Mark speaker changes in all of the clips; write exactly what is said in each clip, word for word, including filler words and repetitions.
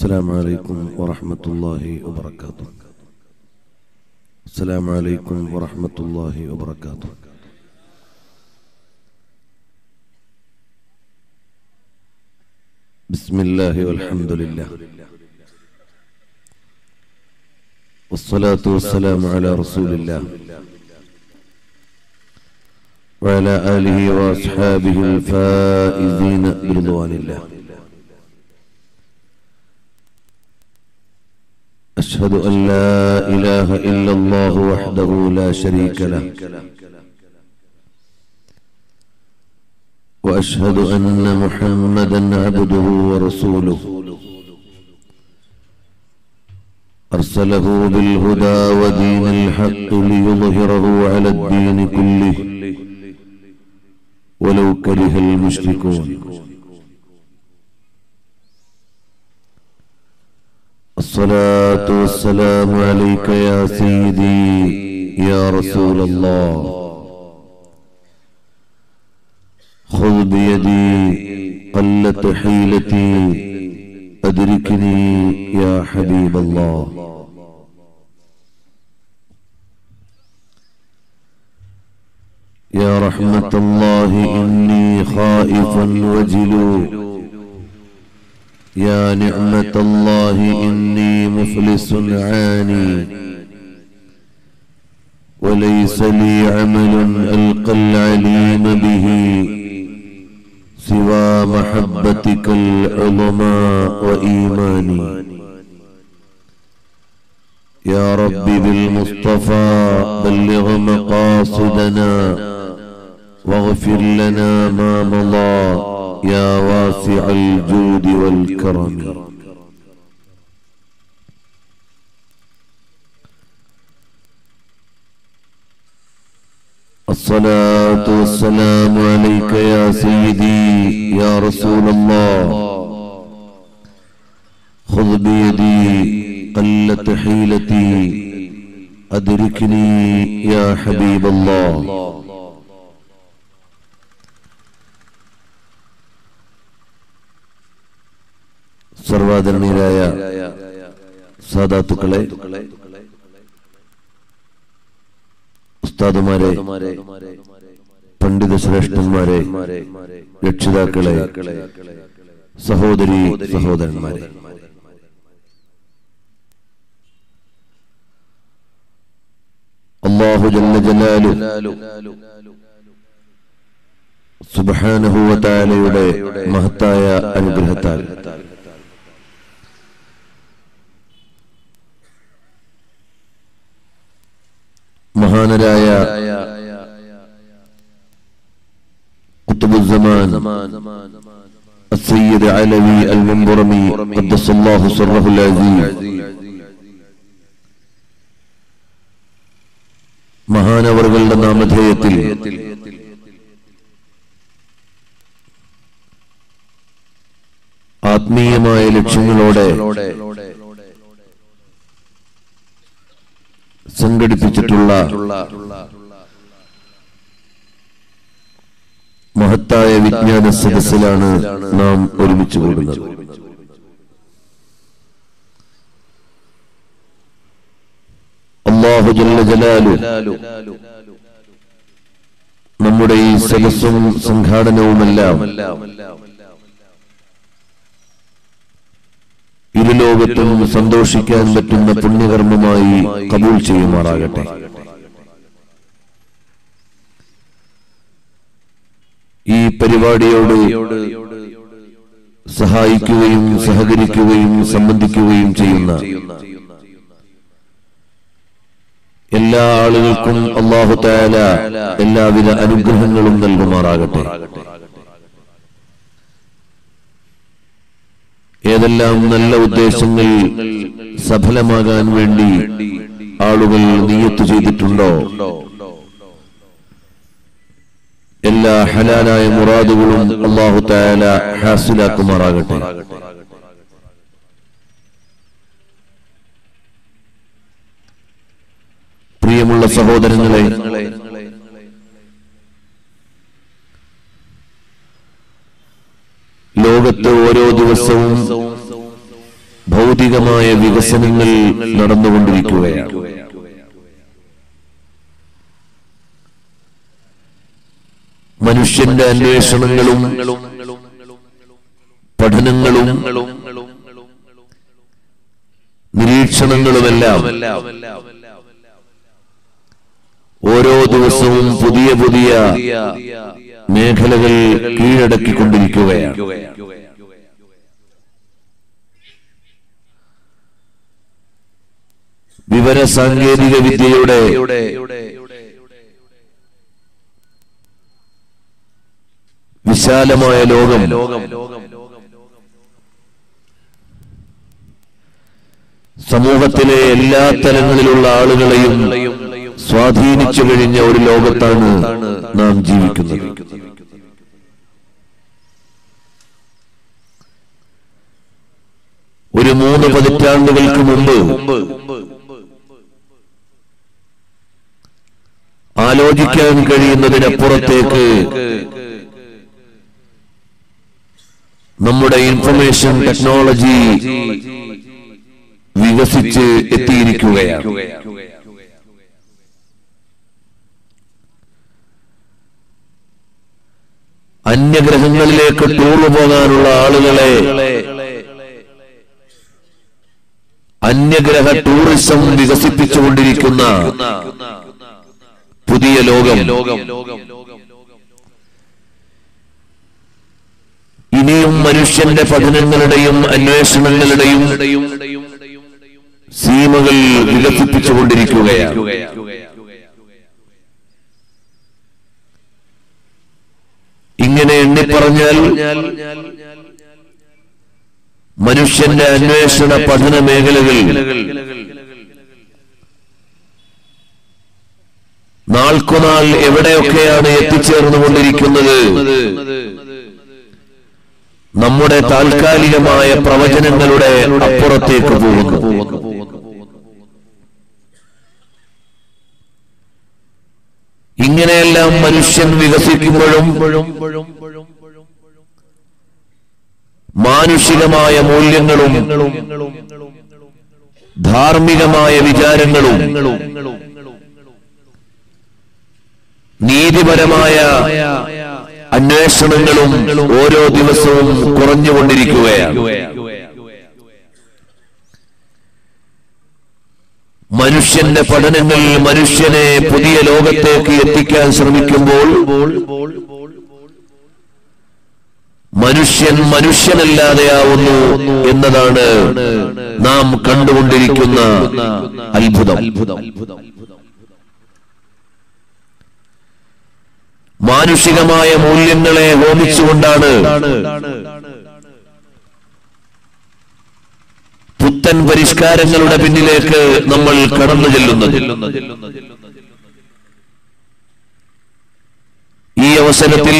Speaker 1: السلام عليكم ورحمة الله وبركاته. السلام عليكم ورحمة الله وبركاته. بسم الله والحمد لله والصلاة والسلام على رسول الله وعلى آله وأصحابه الفائزين برضوان الله. أشهد أن لا إله إلا الله وحده لا شريك له، وأشهد أن محمدا عبده ورسوله أرسله بالهدى ودين الحق ليظهره على الدين كله ولو كره المشركون. الصلاة والسلام عليك يا سيدي يا رسول الله، خذ بيدي قلت حيلتي أدركني يا حبيب الله. يا رحمة الله إني خائف وجلو، يا نعمة الله إني مفلس عاني، وليس لي عمل ألقى العليم به سوى محبتك العظمى وإيماني. يا رب بالمصطفى بلغ مقاصدنا واغفر لنا ما مضى يا واسع الجود والكرم. الصلاة والسلام عليك يا سيدي يا رسول الله، خذ بيدي قلت حيلتي أدركني يا حبيب الله. സർവാദരണീയരായ സാദാത്തുക്കളെ, ഉസ്താദുമാരെ, പണ്ഡിത ശ്രേഷ്ഠന്മാരെ, രക്ഷിതാക്കളെ, സഹോദരി സഹോദരന്മാരെ, അല്ലാഹു ജല്ല ജലാലുഹു സുബ്ഹാനഹു വ തആലയുടെ മഹത്തായ അനുഗ്രഹത്താൽ മഹാനരായ ഖുത്ബുസ്സമാൻ അസ്സയ്യിദ് അലവി അൽ-മുൻബറമി ഖദ്ദസല്ലാഹു സിർറഹുൽ അസീസ് മഹാനവറുകളുടെ നാമധേയത്തിൽ ആത്മീയമായ ലക്ഷ്യങ്ങളോടെ സംഘടിപ്പിച്ചിട്ടുള്ള മഹത്തായ വിജ്ഞാന സദസ്സിലാണ് നാം ഒരുമിച്ച് കൂടുന്നത്. അല്ലാഹു ജല്ല ജലാലുഹു നമ്മുടെ ഈ സദസ്സും സംഘാടനവുമെല്ലാം ഇരുലോകത്തും സന്തോഷിക്കാൻ പറ്റുന്ന പുണ്യകർമ്മമായി കബൂൽ ചെയ്യുമാറാകട്ടെ. ഈ പരിപാടിയോട് സഹായിക്കുകയും സഹകരിക്കുകയും സംബന്ധിക്കുകയും ചെയ്യുന്ന എല്ലാ ആളുകൾക്കും അല്ലാഹു തആല എല്ലാവിധ അനുഗ്രഹങ്ങളും നൽകുമാറാകട്ടെ. ഏതെല്ലാം നല്ല ഉദ്ദേശങ്ങൾ സഫലമാകാൻ വേണ്ടി ആളുകൾ നിയ്യത്ത് ചെയ്തിട്ടുണ്ടോ, എല്ലാ ഹലാലായ മുറാദുകളും അല്ലാഹു തആല ഹാസിലാക്കുമാറാകട്ടെ. പ്രിയമുള്ള സഹോദരങ്ങളെ, ലോകത്ത് ഓരോ ദിവസവും ഭൗതികമായ വികസനങ്ങൾ നടന്നുകൊണ്ടിരിക്കുകയാണ്. മനുഷ്യന്റെ അന്വേഷണങ്ങളും പഠനങ്ങളും നിരീക്ഷണങ്ങളുമെല്ലാം ഓരോ ദിവസവും പുതിയ പുതിയ മേഖലകൾ കീഴടക്കിക്കൊണ്ടിരിക്കുകയാണ്. വിവര സാങ്കേതിക വിദ്യയുടെ വിശാലമായ ലോകം സമൂഹത്തിലെ എല്ലാ തലങ്ങളിലുള്ള ആളുകളെയും സ്വാധീനിച്ചു കഴിഞ്ഞ ഒരു ലോകത്താണ് നാം ജീവിക്കുന്നത്. ഒരു മൂന്ന് പതിറ്റാണ്ടുകൾക്ക് മുമ്പ് ആലോചിക്കാൻ കഴിയുന്നതിനപ്പുറത്തേക്ക് നമ്മുടെ ഇൻഫർമേഷൻ ടെക്നോളജി വികസിച്ച് എത്തിയിരിക്കുകയാണ്. അന്യഗ്രഹങ്ങളിലേക്ക് ടൂർ പോകാനുള്ള ആളുകളെ അന്യഗ്രഹ ടൂറിസം വികസിപ്പിച്ചുകൊണ്ടിരിക്കുന്ന പുതിയ ലോകം ഇനിയും മനുഷ്യന്റെ പഠനങ്ങളുടെയും അന്വേഷണങ്ങളുടെയും സീമകൾ വികസിപ്പിച്ചുകൊണ്ടിരിക്കുകയാണ്. ഇങ്ങനെ എണ്ണിപ്പറഞ്ഞാൽ മനുഷ്യന്റെ അന്വേഷണ പഠന മേഖലകൾ നാൾക്കുനാൾ എവിടെയൊക്കെയാണ് എത്തിച്ചേർന്നുകൊണ്ടിരിക്കുന്നത്? നമ്മുടെ താൽക്കാലികമായ പ്രവചനങ്ങളുടെ അപ്പുറത്തേക്ക് പോകുന്നു. ഇങ്ങനെയെല്ലാം മനുഷ്യൻ വികസിക്കുമ്പോഴും മാനുഷികമായ മൂല്യങ്ങളും ധാർമ്മികമായ വിചാരങ്ങളും നീതിപരമായ അന്വേഷണങ്ങളും ഓരോ ദിവസവും കുറഞ്ഞുകൊണ്ടിരിക്കുകയാണ്. മനുഷ്യന്റെ പഠനങ്ങൾ മനുഷ്യനെ പുതിയ ലോകത്തേക്ക് എത്തിക്കാൻ ശ്രമിക്കുമ്പോൾ മനുഷ്യൻ മനുഷ്യനല്ലാതെയാവുന്നു എന്നതാണ് നാം കണ്ടുകൊണ്ടിരിക്കുന്ന അത്ഭുതം. മാനുഷികമായ മൂല്യങ്ങളെ ഹോമിച്ചുകൊണ്ടാണ് പുത്തൻ പരിഷ്കാരങ്ങളുടെ പിന്നിലേക്ക് നമ്മൾ കടന്നു ചെല്ലുന്നത്. ഈ അവസരത്തിൽ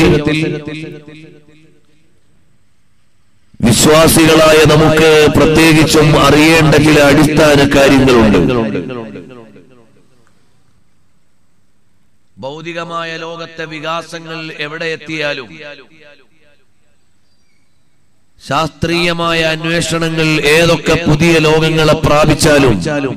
Speaker 1: വിശ്വാസികളായ നമുക്ക് പ്രത്യേകിച്ചും അറിയേണ്ട ചില അടിസ്ഥാന കാര്യങ്ങളുണ്ട്.
Speaker 2: ഭൗതികമായ ലോകത്തെ വികാസങ്ങൾ എവിടെ എത്തിയാലും ശാസ്ത്രീയമായ അന്വേഷണങ്ങൾ ഏതൊക്കെ പുതിയ ലോകങ്ങളെ പ്രാപിച്ചാലും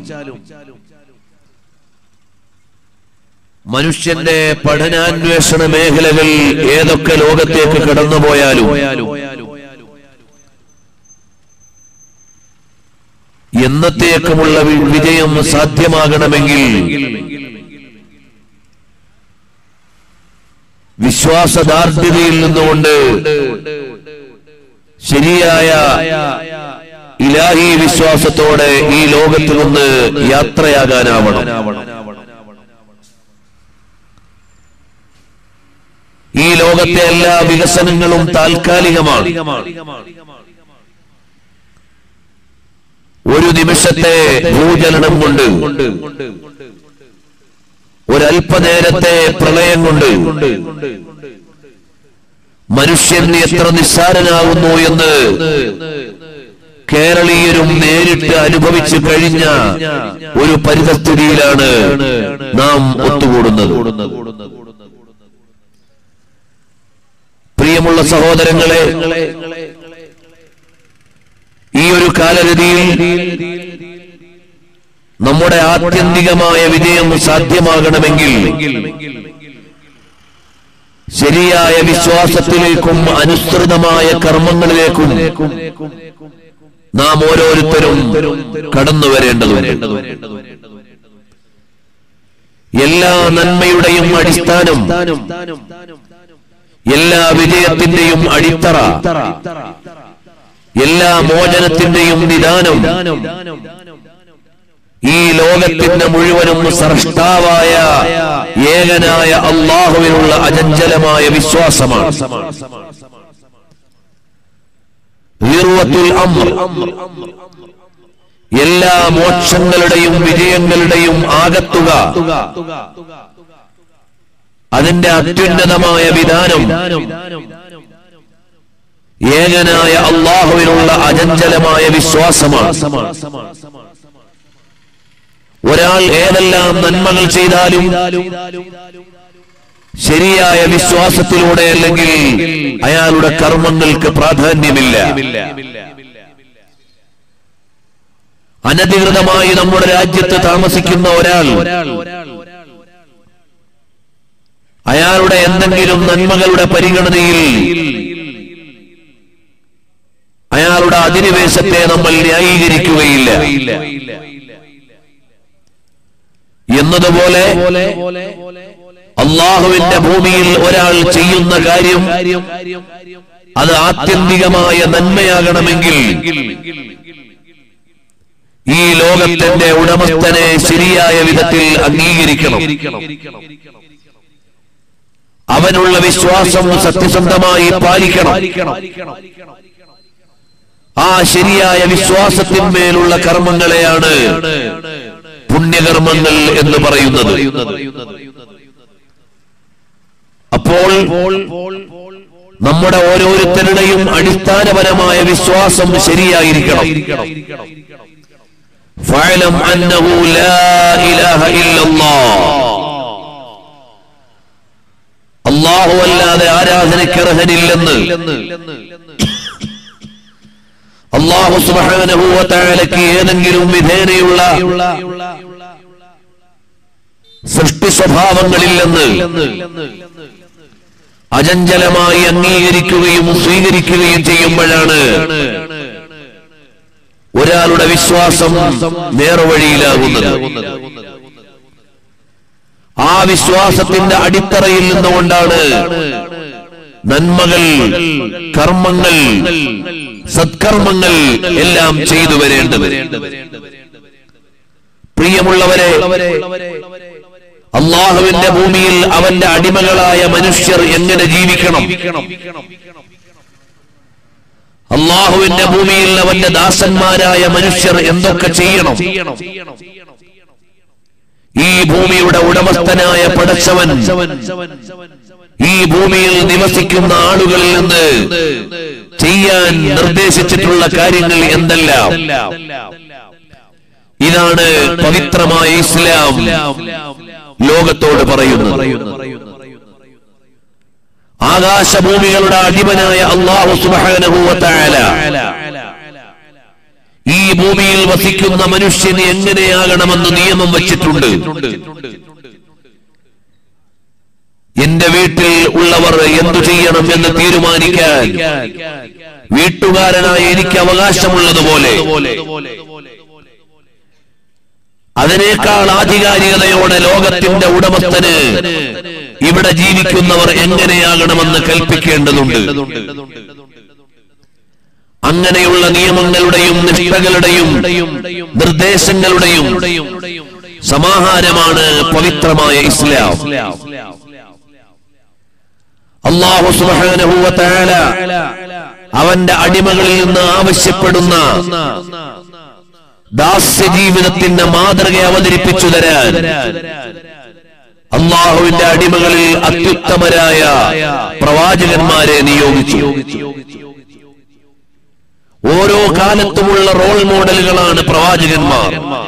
Speaker 2: മനുഷ്യന്റെ പഠനാന്വേഷണ മേഖലകൾ ഏതൊക്കെ ലോകത്തേക്ക് കടന്നുപോയാലും എന്നത്തേക്കുമുള്ള വിജയം സാധ്യമാകണമെങ്കിൽ വിശ്വാസദാർഢ്യതയിൽ നിന്നുകൊണ്ട് ശരിയായ ഇലാഹി വിശ്വാസത്തോടെ ഈ ലോകത്ത് നിന്ന് യാത്രയാകാനാവണം. ഈ ലോകത്തെ എല്ലാ വികസനങ്ങളും താൽക്കാലികമാണ്. ഒരു നിമിഷത്തെ ഭൂചലനം കൊണ്ട്, ഒരല്പനേരത്തെ പ്രളയം കൊണ്ട് മനുഷ്യൻ എത്ര നിസ്സാരനാകുന്നു എന്ന് കേരളീയരും നേരിട്ട് അനുഭവിച്ചു കഴിഞ്ഞ ഒരു പരിതസ്ഥിതിയിലാണ് നാം ഒത്തുകൂടുന്നത്. പ്രിയമുള്ള സഹോദരങ്ങളെ, ഈ ഒരു
Speaker 1: കാലഗതിയിൽ നമ്മുടെ ആത്യന്തികമായ വിജയം സാധ്യമാകണമെങ്കിൽ ശരിയായ വിശ്വാസത്തിലേക്കും അനുസൃതമായ കർമ്മങ്ങളിലേക്കും നാം ഓരോരുത്തരും കടന്നു വരേണ്ടതുണ്ട്. എല്ലാ നന്മയുടെയും അടിസ്ഥാനം, എല്ലാ വിജയത്തിന്റെയും അടിത്തറ, എല്ലാ മോചനത്തിന്റെയും നിദാനം ഈ ലോകത്തിന്റെ മുഴുവനും സ്രഷ്ടാവായ ഏകനായ അല്ലാഹുവിനുള്ള അചഞ്ചലമായ വിശ്വാസമാണ്. എല്ലാ മോക്ഷങ്ങളുടെയും വിജയങ്ങളുടെയും ആകത്തുക, അതിന്റെ അത്യുന്നതമായ വിധാനം ഏകനായ അല്ലാഹുവിനുള്ള അചഞ്ചലമായ വിശ്വാസമാണ്. ഒരാൾ ഏതെല്ലാം നന്മകൾ ചെയ്താലും ശരിയായ വിശ്വാസത്തിലൂടെ അല്ലെങ്കിൽ അയാളുടെ കർമ്മങ്ങൾക്ക് പ്രാധാന്യമില്ല. അനധികൃതമായി നമ്മുടെ രാജ്യത്ത് താമസിക്കുന്ന ഒരാൾ അയാളുടെ എന്തെങ്കിലും നന്മകളുടെ പരിഗണനയിൽ അയാളുടെ അധിനിവേശത്തെ നമ്മൾ ന്യായീകരിക്കുകയില്ല. എന്നതുപോലെ അല്ലാഹുവിന്റെ ഭൂമിയിൽ ഒരാൾ ചെയ്യുന്ന കാര്യം അത് ആത്യന്തികമായ നന്മയാകണമെങ്കിൽ ഈ ലോകത്തിന്റെ ഉടമസ്ഥനെ ശരിയായ വിധത്തിൽ അംഗീകരിക്കണം. അവനുള്ള വിശ്വാസം സത്യസന്ധമായി പാലിക്കണം. ആ ശരിയായ വിശ്വാസത്തിന്മേലുള്ള കർമ്മങ്ങളെയാണ് പുണ്യകർമ്മങ്ങൾ എന്ന് പറയുന്നത്. അപ്പോൾ നമ്മുടെ ഓരോരുത്തരുടെയും അടിസ്ഥാനപരമായ വിശ്വാസം ശരിയായിരിക്കണം. ഫഅലം അന്നഹു ലാ ഇലാഹ ഇല്ലല്ലാഹ്, അല്ലാഹു അല്ലാതെ ആരാധനയ്ക്ക് അർഹനില്ലെന്ന് അല്ലാഹു സുബ്ഹാനഹു വ തആലയ്ക്ക് ഏതെങ്കിലും വിധേനയുള്ള സൃഷ്ടി സ്വഭാവങ്ങളില്ലെന്ന് അചഞ്ചലമായി അംഗീകരിക്കുകയും സ്വീകരിക്കുകയും ചെയ്യുമ്പോഴാണ് ഒരാളുടെ വിശ്വാസം നേർവഴിയിലാകുന്നത്. ആ വിശ്വാസത്തിന്റെ അടിത്തറയിൽ നിന്നുകൊണ്ടാണ് നന്മകൾ, കർമ്മങ്ങൾ, സത്കർമ്മങ്ങൾ എല്ലാം ചെയ്തു വരേണ്ടത്. പ്രിയമുള്ളവരെ, അല്ലാഹുവിന്റെ ഭൂമിയിൽ അവന്റെ അടിമകളായ മനുഷ്യർ എങ്ങനെ ജീവിക്കണം? അല്ലാഹുവിന്റെ ഭൂമിയിൽ അവന്റെ ദാസന്മാരായ മനുഷ്യർ എന്തൊക്കെ ചെയ്യണം? ഈ ഭൂമിയുടെ ഉടമസ്ഥനായ പടച്ചവൻ ഈ ഭൂമിയിൽ നിവസിക്കുന്ന ആളുകളിൽ നിന്ന് ചെയ്യാൻ നിർദ്ദേശിച്ചിട്ടുള്ള കാര്യങ്ങൾ എന്തെല്ലാം? ഇതാണ് പവിത്രമായ ഇസ്ലാം ലോകത്തോട് പറയുന്നത്. ആകാശഭൂമികളുടെ അടിമനായ അല്ലാഹു സുബ്ഹാനഹു വ തആല ഈ ഭൂമിയിൽ വസിക്കുന്ന മനുഷ്യന് എങ്ങനെയാകണമെന്ന് നിയമം വച്ചിട്ടുണ്ട്. എന്റെ വീട്ടിൽ ഉള്ളവർ എന്തു ചെയ്യണം എന്ന് തീരുമാനിക്കാൻ വീട്ടുകാരനായ എനിക്ക് അവകാശമുള്ളതുപോലെ അതിനേക്കാൾ ആധികാരികതയോടെ ലോകത്തിന്റെ ഉടമസ്ഥന് ഇവിടെ ജീവിക്കുന്നവർ എങ്ങനെയാകണമെന്ന് കൽപ്പിക്കേണ്ടതുണ്ട്. അങ്ങനെയുള്ള നിയമങ്ങളുടെയും നിഷ്ഠകളുടെയും നിർദ്ദേശങ്ങളുടെയും സമാഹാരമാണ് പവിത്രമായ ഇസ്ലാം. അല്ലാഹു സുബ്ഹാനഹു വ തആല അവന്റെ അടിമകളിൽ നിന്ന് ആവശ്യപ്പെടുന്ന ദാസ്യ ജീവിതത്തിന്റെ മാതൃക അവതരിപ്പിച്ചു തരാൻ അല്ലാഹുവിന്റെ അടിമകളിൽ അത്യുത്തമരായ പ്രവാചകന്മാരെ നിയോഗിച്ചു. ഓരോ കാലത്തുമുള്ള റോൾ മോഡലുകളാണ് പ്രവാചകന്മാർ.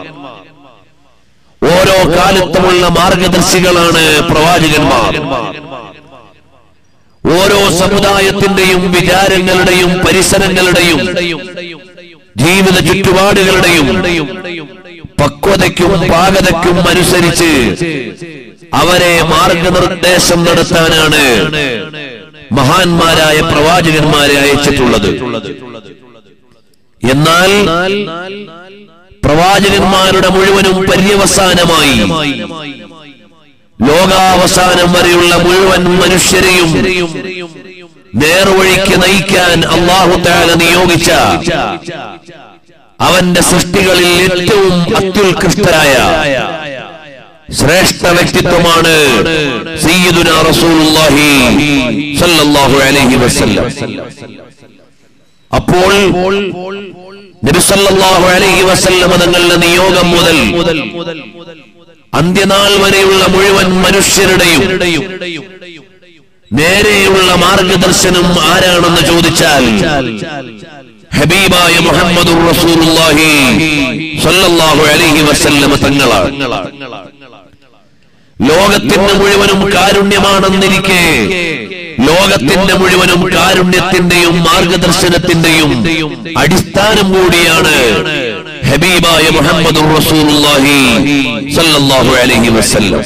Speaker 1: ഓരോ കാലത്തുമുള്ള മാർഗദർശികളാണ് പ്രവാചകന്മാർ. ഓരോ സമുദായത്തിന്റെയും വിചാരങ്ങളുടെയും പരിസരങ്ങളുടെയും
Speaker 2: ജീവിത ചുറ്റുപാടുകളുടെയും പക്വതയ്ക്കും പാകതയ്ക്കും അനുസരിച്ച് അവരെ മാർഗനിർദ്ദേശം നടത്താനാണ് മഹാന്മാരായ പ്രവാചകന്മാരെ അയച്ചിട്ടുള്ളത്. എന്നാൽ പ്രവാചകന്മാരുടെ മുഴുവനും പര്യവസാനമായി ലോകാവസാനം വരെയുള്ള മുഴുവൻ മനുഷ്യരെയും നേർവഴിക്ക് നയിക്കാൻ അല്ലാഹു തആല നിയോഗിച്ച അവന്റെ സൃഷ്ടികളിൽ ഏറ്റവും അത്യുത്കൃഷ്ടരായ ശ്രേഷ്ഠ വ്യക്തിത്വമാണ് സയ്യിദുനാ റസൂലുള്ളാഹി സ്വല്ലല്ലാഹു അലൈഹി വസല്ലം. അപ്പോൾ നബി സല്ലല്ലാഹു അലൈഹി വസല്ലം തങ്ങളുടെ നിയോഗം മുതൽ അന്ത്യനാൾ വരെയുള്ള മുഴുവൻ മനുഷ്യരുടെയും നേരെയുള്ള മാർഗദർശനം ആരാണെന്ന് ചോദിച്ചാൽ ഹബീബായ മുഹമ്മദുർ റസൂലുള്ളാഹി സ്വല്ലല്ലാഹു അലൈഹി വസല്ലം തങ്ങളാണ്. ലോകത്തിന്റെ മുഴുവനും കാരുണ്യമാണെന്നിരിക്കെ ലോകത്തിന്റെ മുഴുവനും കാരുണ്യത്തിന്റെയും മാർഗദർശനത്തിന്റെയും അടിസ്ഥാനം കൂടിയാണ് ഹബീബായ മുഹമ്മദുർ റസൂലുള്ളാഹി സ്വല്ലല്ലാഹു അലൈഹി വസല്ലം.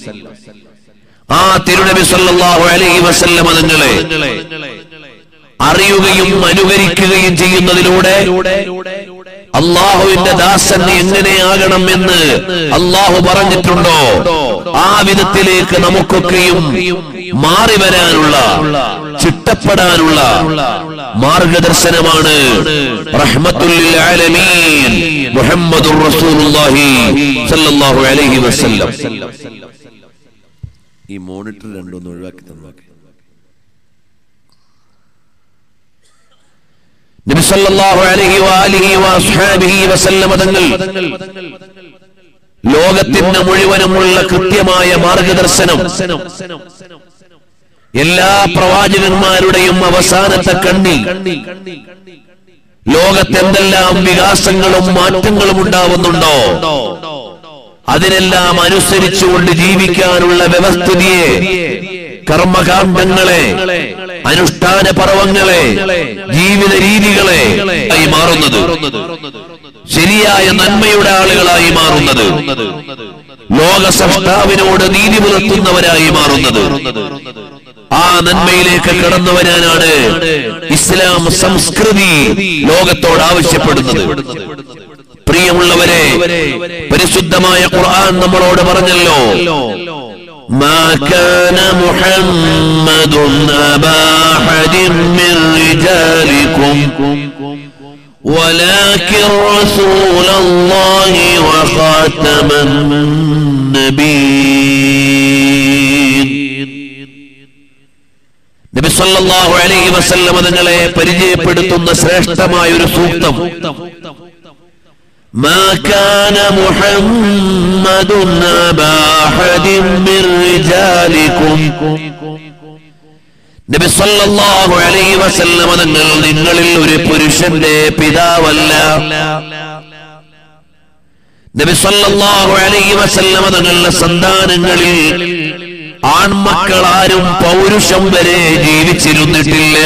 Speaker 2: ആ തിരുനബി സ്വല്ലല്ലാഹു അലൈഹി വസല്ലം തങ്ങളെ അറിയുകയും അനുകരിക്കുകയും ചെയ്യുന്നതിലൂടെ അള്ളാഹുവിന്റെ ദാസൻ എങ്ങനെയാകണം എന്ന് അള്ളാഹു പറഞ്ഞിട്ടുണ്ടോ ആ വിധത്തിലേക്ക് നമുക്കൊക്കെയും മാറി വരാനുള്ള ചിട്ടപ്പെടാനുള്ള മാർഗദർശനമാണ് റഹ്മത്തുൽ ലിൽ ആലമീൻ മുഹമ്മദുർ റസൂലുള്ളാഹി സ്വല്ലല്ലാഹു അലൈഹി വസല്ലം. ഈ മോണിറ്റർ രണ്ടൊന്ന് ഒഴിവാക്കി തന്നോക്കെ. നബി സല്ലല്ലാഹു അലൈഹി വആലിഹി വഅസ്ഹാബിഹി വസല്ലം തങ്ങൾ ലോകത്തിന്റെ മുഴുവനുമുള്ള കൃത്യമായ മാർഗദർശനം എല്ലാ പ്രവാചകന്മാരുടെയും അവസാനത്തെ കണ്ണിൽ ലോകത്തെന്തെല്ലാം വികാസങ്ങളും മാറ്റങ്ങളും ഉണ്ടാവുന്നുണ്ടോ അതിനെല്ലാം അനുസരിച്ചുകൊണ്ട് ജീവിക്കാനുള്ള വ്യവസ്ഥിതിയെ, കർമ്മകാണ്ഡങ്ങളെ, അനുഷ്ഠാന പർവങ്ങളെ, ജീവിത രീതികളെ ആയി മാറുന്നത്, ശരിയായ നന്മയുടെ ആളുകളായി മാറുന്നത്, ലോക സൃഷ്ടാവിനോട് നീതി പുലർത്തുന്നവരായി മാറുന്നത്, ആ നന്മയിലേക്ക് കടന്നു വരാനാണ് ഇസ്ലാം സംസ്കൃതി ലോകത്തോട് ആവശ്യപ്പെടുന്നത്. പ്രിയമുള്ളവരെ, പരിശുദ്ധമായ ഖുർആൻ നമ്മളോട് പറഞ്ഞല്ലോ, മാ കാന മുഹമ്മദുൻ അബാ അഹദിൻ മിൻ റിജാലികും വലാകിൻ റസൂലല്ലാഹി വഖാതമൻ നബിയ്യീൻ. നബി സല്ലല്ലാഹു അലൈഹി വസല്ലം തങ്ങളെ പരിചയപ്പെടുത്തുന്ന ശ്രേഷ്ഠമായ ഒരു സൂക്തം, മാ കാന മുഹമ്മദുൻ അബാ അഹദിൻ മിൻ റിജാലികും. നബി സല്ലല്ലാഹു അലൈഹി വസല്ലം തങ്ങൾ നിങ്ങളിൽ ഒരു പുരുഷന്റെ പിതാവല്ല. നബി സല്ലല്ലാഹു അലൈഹി വസല്ലം തങ്ങളുടെ സന്താനങ്ങളിൽ ആൺമക്കളാരും പൗരുഷം വരെ ജീവിച്ചിരുന്നിട്ടില്ല.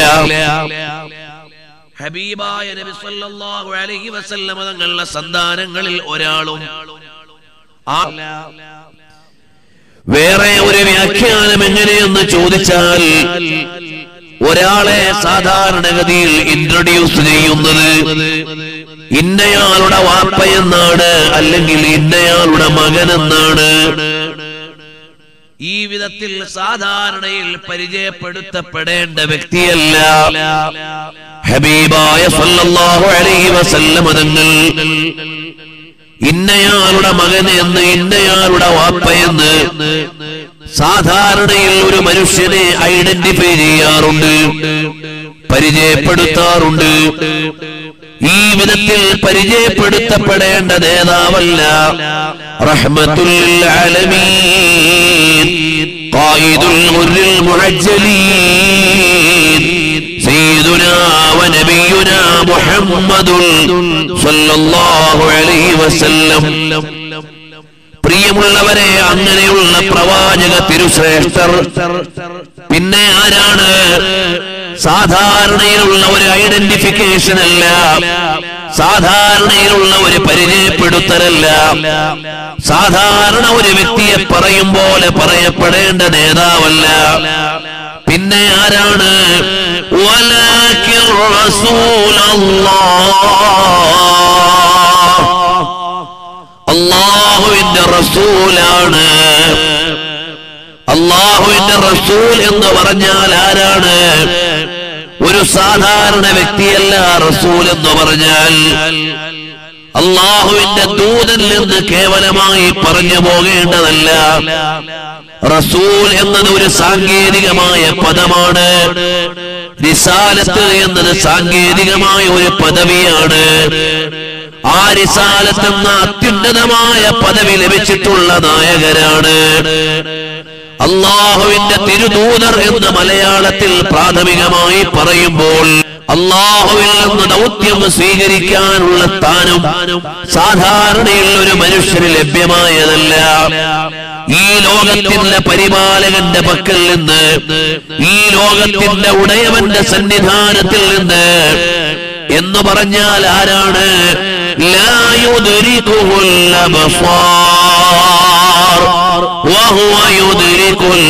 Speaker 2: ഹബീബായ നബി സല്ലല്ലാഹു അലൈഹി വസല്ലം തങ്ങളുടെ സന്താനങ്ങളിൽ ഒരാളും. വേറെ ഒരു വ്യാഖ്യാനം എങ്ങനെയെന്ന് ചോദിച്ചാൽ, ഒരാളെ സാധാരണഗതിയിൽ ഇൻട്രൊഡ്യൂസ് ചെയ്യുന്നത് ഇന്നയാളുടെ വാപ്പയെന്നാണ്, അല്ലെങ്കിൽ ഇന്നയാളുടെ മകനെന്നാണ്. ഈ വിധത്തിൽ സാധാരണയിൽ പരിചയപ്പെടുത്തപ്പെടേണ്ട വ്യക്തിയല്ല ഹബീബായ സല്ലല്ലാഹു അലൈഹി വസല്ലം തങ്ങൾ. ഇന്നയാളുടെ മകന് എന്ന്, ഇന്നയാളുടെ വാപ്പയെന്ന് സാധാരണയിൽ ഒരു മനുഷ്യനെ ഐഡന്റിഫൈ ചെയ്യാറുണ്ട്, പരിചയപ്പെടുത്താറുണ്ട്. ഈ വിധത്തിൽ പരിചയപ്പെടുത്തപ്പെടേണ്ട നേതാവല്ല റഹ്മത്തുൽ ലിൽ ആലമീൻ ഖായിദുൽ ഗുർരിൽ മുഅജ്ജലീൻ സയ്യിദുനാ വ നബിയുനാ മുഹമ്മദുൻ സ്വല്ലല്ലാഹു അലൈഹി വസല്ലം. പ്രിയമുള്ളവരെ, അങ്ങനെയുള്ള പ്രവാചക തിരുശ്രേഷ്ഠർ പിന്നെ ആരാണ്? സാധാരണയിലുള്ള ഒരു ഐഡന്റിഫിക്കേഷൻ അല്ല, സാധാരണയിലുള്ള ഒരു പരിചയപ്പെടുത്തലല്ല, സാധാരണ ഒരു വ്യക്തിയെ പറയും പോലെ പറയപ്പെടേണ്ട നേതാവല്ല. പിന്നെ ആരാണ്? വലാകിർ റസൂലല്ലാഹ്, അല്ലാഹുവിന്റെ റസൂലാണ്. അല്ലാഹുവിന്റെ റസൂൽ എന്ന് പറഞ്ഞാൽ ആരാണ്? ഒരു സാധാരണ വ്യക്തിയല്ല. റസൂൽ എന്ന് പറഞ്ഞാൽ അല്ലാഹുവിന്റെ ദൂതൻ എന്ന് കേവലമായി പറഞ്ഞു പോകേണ്ടതല്ല. റസൂൽ എന്നത് ഒരു സാങ്കേതികമായ പദമാണ്. റിസാലത്ത് എന്നത് സാങ്കേതികമായ ഒരു പദവിയാണ്. ആ റിസാലത്ത് എന്ന അത്യുന്നതമായ പദവി ലഭിച്ചിട്ടുള്ള നായകരാണ്. അല്ലാഹുവിന്റെ തിരുദൂതർ എന്ന് മലയാളത്തിൽ പ്രാഥമികമായി പറയുമ്പോൾ അല്ലാഹുവിൽ നിന്ന് ദൗത്യം സ്വീകരിക്കാനുള്ള സ്ഥാനം സാധാരണയിൽ ഒരു മനുഷ്യന് ലഭ്യമായതല്ല. ഈ ലോകത്തിന്റെ പരിപാലകന്റെ പക്കൽ നിന്ന്, ഈ ലോകത്തിന്റെ ഉടയവന്റെ സന്നിധാനത്തിൽ നിന്ന് എന്ന് പറഞ്ഞാൽ ആരാണ്? ലാ യുദ്രികുൽ അബ്സാർ വഹുവ യുദ്രികുൽ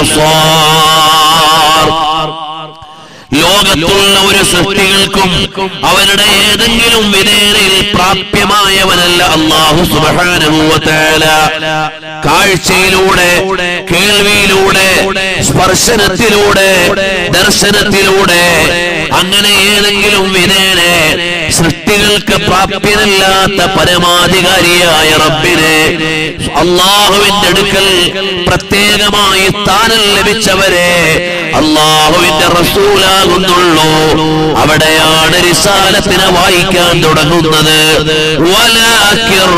Speaker 2: അബ്സാർ. ലോകത്തുള്ള ഒരു സൃഷ്ടികൾക്കും അവരുടെ ഏതെങ്കിലും വിധേയയിൽ പ്രാപ്യമായവനല്ല അല്ലാഹു സുബ്ഹാനഹു വ തആല. കാഴ്ചയിലൂടെ, കേൾവിയിലൂടെ, സ്പർശനത്തിലൂടെ, ദർശനത്തിലൂടെ അങ്ങനെ ഏതെങ്കിലും വിധേനെ സൃഷ്ടികൾക്ക് പ്രാപ്യനല്ലാത്ത പരമാധികാരിയായ റബ്ബിനെ, അല്ലാഹുവിന്റെ അടുക്കൽ പ്രത്യേകമായി സ്ഥാനം ലഭിച്ചവരെ അല്ലാഹുവിന്റെ റസൂലാകുന്നുള്ളൂ. അവിടെയാണ് റിസാലത്തിനെ വായിക്കാൻ തുടങ്ങുന്നത്. വലാകിർ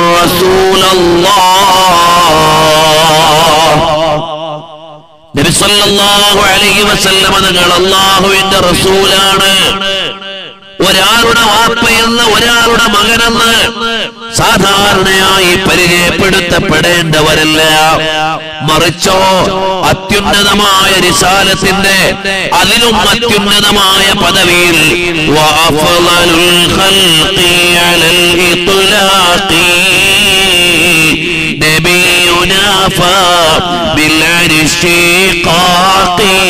Speaker 2: റസൂലല്ലാഹ്, നബി സല്ലല്ലാഹു അലൈഹി വസല്ലമ തങ്ങൾ അല്ലാഹുവിന്റെ റസൂലാണ്. ഒരാളുടെ വാപ്പയെന്ന്, ഒരാളുടെ മകനെന്ന് സാധാരണയായി പരിചയപ്പെടുത്തപ്പെടേണ്ടവരല്ല. മറിച്ചോ അത്യുന്നതമായ റിസാലത്തിന്റെ അതിലും അത്യുന്നതമായ പദവിയിൽ വഅഫ്ളലുൽ ഖൽഖി അലൽ ഇത്ലാഖി നബിയുനാ ഫബിൽ അർശിഖാഖി.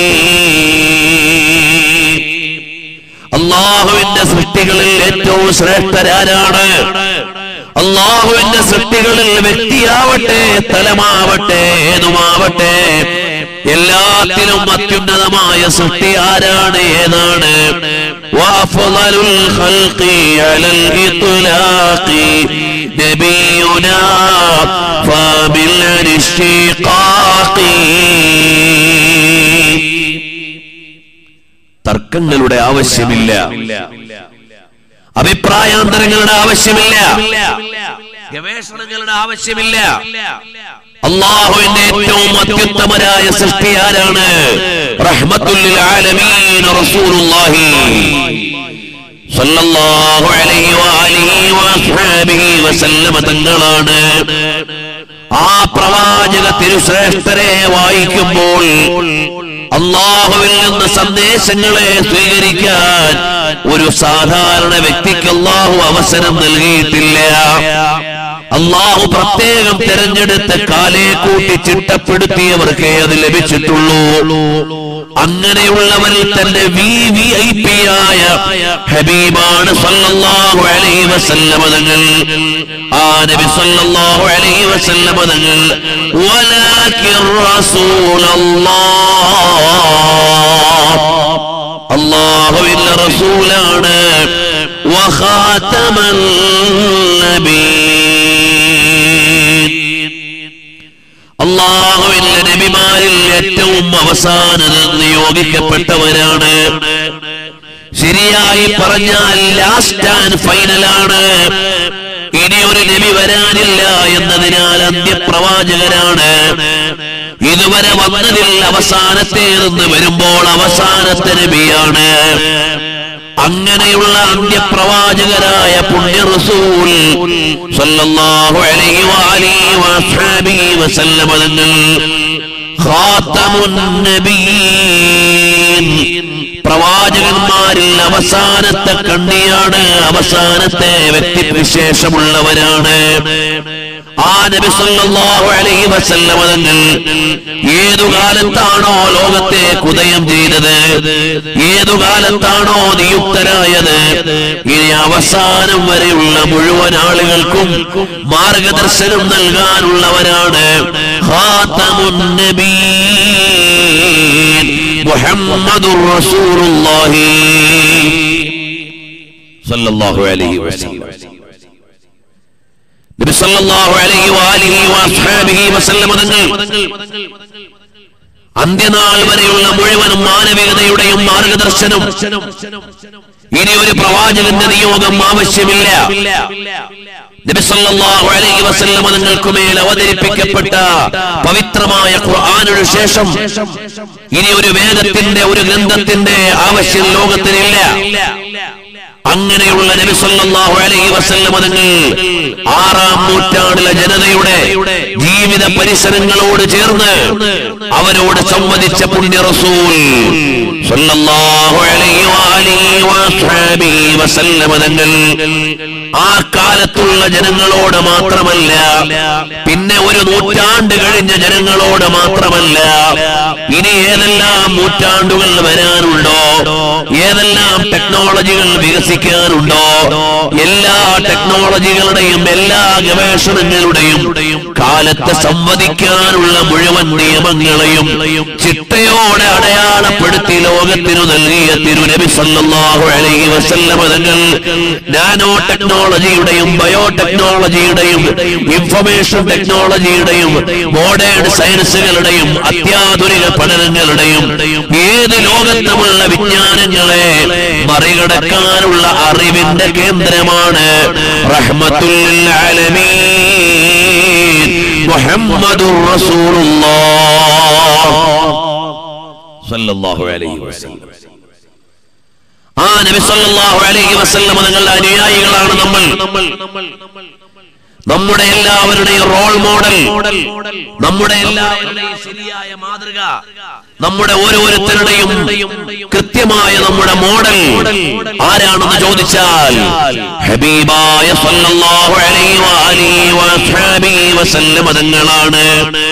Speaker 2: അല്ലാഹുവിന്റെ സൃഷ്ടികളിൽ ഏറ്റവും ശ്രേഷ്ഠരാരാണ്? അല്ലാഹുവിന്റെ സൃഷ്ടികളിൽ വ്യക്തിയാവട്ടെ, സ്ഥലമാവട്ടെ, ഏതുമാവട്ടെ, എല്ലാത്തിലും അത്യുന്നതമായ സൃഷ്ടി ആരാണ്? ഏതാണ്? വഅഫ്ളലുൽ ഖൽഖി അലൽ ഇത്ലാഖി നബിയുനാ ഫബിൽ അർശിഖാഖി. തർക്കങ്ങളുടെ ആവശ്യമില്ല, അഭിപ്രായാന്തരങ്ങളുടെ ആവശ്യമില്ല, ഗവേഷണങ്ങളുടെ ആവശ്യമില്ല. അല്ലാഹുവിന്റെ ഏറ്റവും അത്യുത്തമരായ സൃഷ്ടി ആരാണ്? റഹ്മത്തുൽ ലിൽ ആലമീൻ റസൂലുള്ളാഹി സല്ലല്ലാഹു അലൈഹി വആലിഹി വഅസ്ഹാബിഹി വസല്ലമ തങ്ങളാണ്. ആ പ്രവാചക തിരുശ്രേഷ്ഠരെ വായിക്കുമ്പോൾ അല്ലാഹുവിൽ നിന്ന് സന്ദേശങ്ങളെ സ്വീകരിക്കാൻ ഒരു സാധാരണ വ്യക്തിക്ക് അല്ലാഹു അവസരം നൽകിയിട്ടില്ല. അല്ലാഹു പ്രത്യേകം തെരഞ്ഞെടുത്ത കാലേ കൂട്ടി ചിട്ടപ്പെടുത്തിയവർക്കേ അത് ലഭിച്ചിട്ടുള്ളൂ. അങ്ങനെയുള്ളവരിൽ തന്റെ വി വി ഐ പി ആയ ഹബീബാണ് സല്ലല്ലാഹു അലൈഹി വസല്ലമ തങ്ങൾ. ആ നബി സല്ലല്ലാഹു അലൈഹി വസല്ലമ തങ്ങൾ വലാകിർ റസൂലല്ലാഹ്, അല്ലാഹുവിന്റെ റസൂലാണ്. വഖാതമൻ നബിയ്യീൻ, അല്ലാഹുവിന്റെ നബിമാരിൽ ഏറ്റവും അവസാനം നിയോഗിക്കപ്പെട്ടവരാണ്. ശരിയായി പറഞ്ഞാൽ ലാസ്റ്റ് ആൻഡ് ഫൈനലാണ്. ഇനി ഒരു നബി വരാനില്ല എന്നതിനാൽ അന്ത്യപ്രവാചകരാണ്. ഇതുവരെ വന്നതിൽ അവസാനത്തേതെന്ന് വരുമ്പോൾ അവസാനത്തെ നബിയാണ്. അങ്ങനെയുള്ള അന്ത്യപ്രവാചകരായ പുണ്യ റസൂൽ സല്ലല്ലാഹു അലൈഹി വആലിഹി വഅസ്ഹാബിഹി വസല്ലമ തങ്ങൾ ഖാതമുൻ നബിയ്യീൻ, പ്രവാചകന്മാരിൽ ആരിൽ അവസാനത്തെ കണ്ണിയാണ്, അവസാനത്തെ വ്യക്തിവിശേഷമുള്ളവരാണ്. ആ നബി സല്ലല്ലാഹു അലൈഹി വസല്ലം തങ്ങൾ ഏതു കാലത്താണോ ലോകത്തേക്ക് ഉദയം ചെയ്തത്, ഏതു കാലത്താണോ നിയുക്തരായത്, ഇനി അവസാനം വരെയുള്ള മുഴുവൻ ആളുകൾക്കും മാർഗദർശനം നൽകാനുള്ളവരാണ്. ഖാതമുൻ നബിയ്യീൻ മുഹമ്മദുർ റസൂലുള്ളാഹി സല്ലല്ലാഹു അലൈഹി വസല്ലം. നബി സല്ലല്ലാഹു അലൈഹി വആലിഹി വഅസ്ഹാബിഹി വസല്ലം തങ്ങൾ അന്ത്യനാൾ വരെയുള്ള മുഴുവൻ മാനവികതയുടെയും മാർഗദർശനം. ഇനി ഒരു പ്രവാചകന്റെ നിയോഗം ആവശ്യമില്ല. നബി സല്ലല്ലാഹു അലൈഹി വസല്ലം തങ്ങൾക്ക് മേൽ അവതരിപ്പിക്കപ്പെട്ട പവിത്രമായ ഖുർആനിനു ശേഷം ഇനി ഒരു വേദത്തിന്റെ, ഒരു ഗ്രന്ഥത്തിന്റെ ആവശ്യം ലോകത്തിനില്ല. അങ്ങനെയുള്ള നബി സല്ലല്ലാഹു അലൈഹി വസല്ലം തങ്ങൾ ആറാം നൂറ്റാണ്ടിലെ ജനതയുടെ ജീവിത പരിസരങ്ങളോട് ചേർന്ന് അവരോട് സംവദിച്ച പുണ്യ റസൂൽ സല്ലല്ലാഹു അലൈഹി വഅലിഹി വസല്ലം തങ്ങൾ ആ കാലത്തുള്ള ജനങ്ങളോട് മാത്രമല്ല, പിന്നെ ഒരു നൂറ്റാണ്ട് കഴിഞ്ഞ ജനങ്ങളോട് മാത്രമല്ല, ഇനി ഏതെല്ലാം നൂറ്റാണ്ടുകൾ വരാനുണ്ടോ, ഏതെല്ലാം ടെക്നോളജികൾ വികസിക്കാനുണ്ടോ, എല്ലാ ടെക്നോളജികളുടെയും എല്ലാ ഗവേഷണങ്ങളുടെയും കാലത്ത് സംവദിക്കാനുള്ള മുഴുവൻ നിയമങ്ങളെയും ചിട്ടയോടെ അടയാളപ്പെടുത്തി ലോകത്തിനു നൽകിയ തിരുനബി സല്ലല്ലാഹു അലൈഹി വസല്ലം തങ്ങൾ നാനോ ടെക്നോളജിയുടെയും ബയോടെക്നോളജിയുടെയും ഇൻഫർമേഷൻ ടെക്നോളജിയുടെയും മോഡേൺ സയൻസുകളുടെയും അത്യാധുനിക പഠനങ്ങളുടെയും ഏത് ലോകത്തുമുള്ള വിജ്ഞാനങ്ങളെ മറികടക്കാനുള്ള അറിവിന്റെ കേന്ദ്രമാണ് റഹ്മത്തുൽ ലിൽ ആലമീൻ മുഹമ്മദുർ റസൂലുള്ളാഹ് സല്ലല്ലാഹു അലൈഹി വസല്ലം. ആ നബി സല്ലല്ലാഹു അലൈഹി വസല്ലം തങ്ങളുടെ അനുയായികളാണ് നമ്മൾ. നമ്മുടെ എല്ലാവരുടെയും റോൾ മോഡൽ, നമ്മുടെ എല്ലാവരുടെയും ശരിയായ മാതൃക, നമ്മുടെ ഓരോരുത്തരുടെയും കൃത്യമായ നമ്മുടെ മോഡൽ ആരാണെന്ന് ചോദിച്ചാൽ ഹബീബായ സല്ലല്ലാഹു അലൈഹി വഅലിഹി വസല്ലം തങ്ങളാണ്.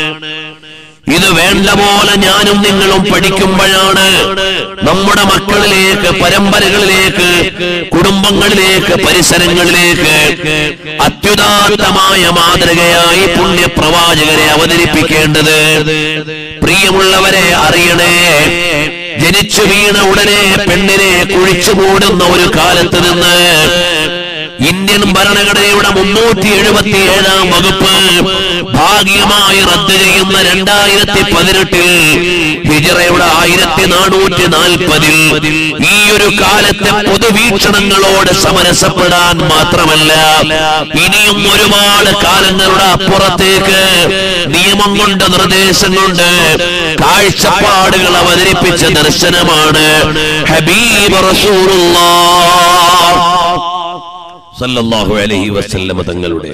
Speaker 2: ഇത് വേണ്ട പോലെ ഞാനും നിങ്ങളും പഠിക്കുമ്പോഴാണ് നമ്മുടെ മക്കളിലേക്ക്, പരമ്പരകളിലേക്ക്, കുടുംബങ്ങളിലേക്ക്, പരിസരങ്ങളിലേക്ക് അത്യുദാത്തമായ മാതൃകയായി പുണ്യപ്രവാചകരെ അവതരിപ്പിക്കേണ്ടത്. പ്രിയമുള്ളവരെ, അറിയണേ, ജനിച്ചു വീണ ഉടനെ പെണ്ണിനെ കുഴിച്ചു മൂടുന്ന ഒരു കാലത്ത് നിന്ന് ഇന്ത്യൻ ഭരണഘടനയുടെ മുന്നൂറ്റി എഴുപത്തി ഏഴാം വകുപ്പ് ഭാഗികമായി റദ്ദ് ചെയ്യുന്ന രണ്ടായിരത്തി പതിനെട്ടിൽ ഹിജറയുടെ ആയിരത്തി നാനൂറ്റി നാൽപ്പതിൽ ഈ ഒരു കാലത്തെ പൊതുവീക്ഷണങ്ങളോട് സമരസപ്പെടാൻ മാത്രമല്ല, ഇനിയും ഒരുപാട് കാലങ്ങളുടെ അപ്പുറത്തേക്ക് നിയമം കൊണ്ട്, നിർദ്ദേശം കൊണ്ട് കാഴ്ചപ്പാടുകൾ അവതരിപ്പിച്ച ദർശനമാണ് ഹബീബ് റസൂലുള്ളാഹ് സല്ലല്ലാഹു അലൈഹി വസല്ലം തങ്ങളുടെ.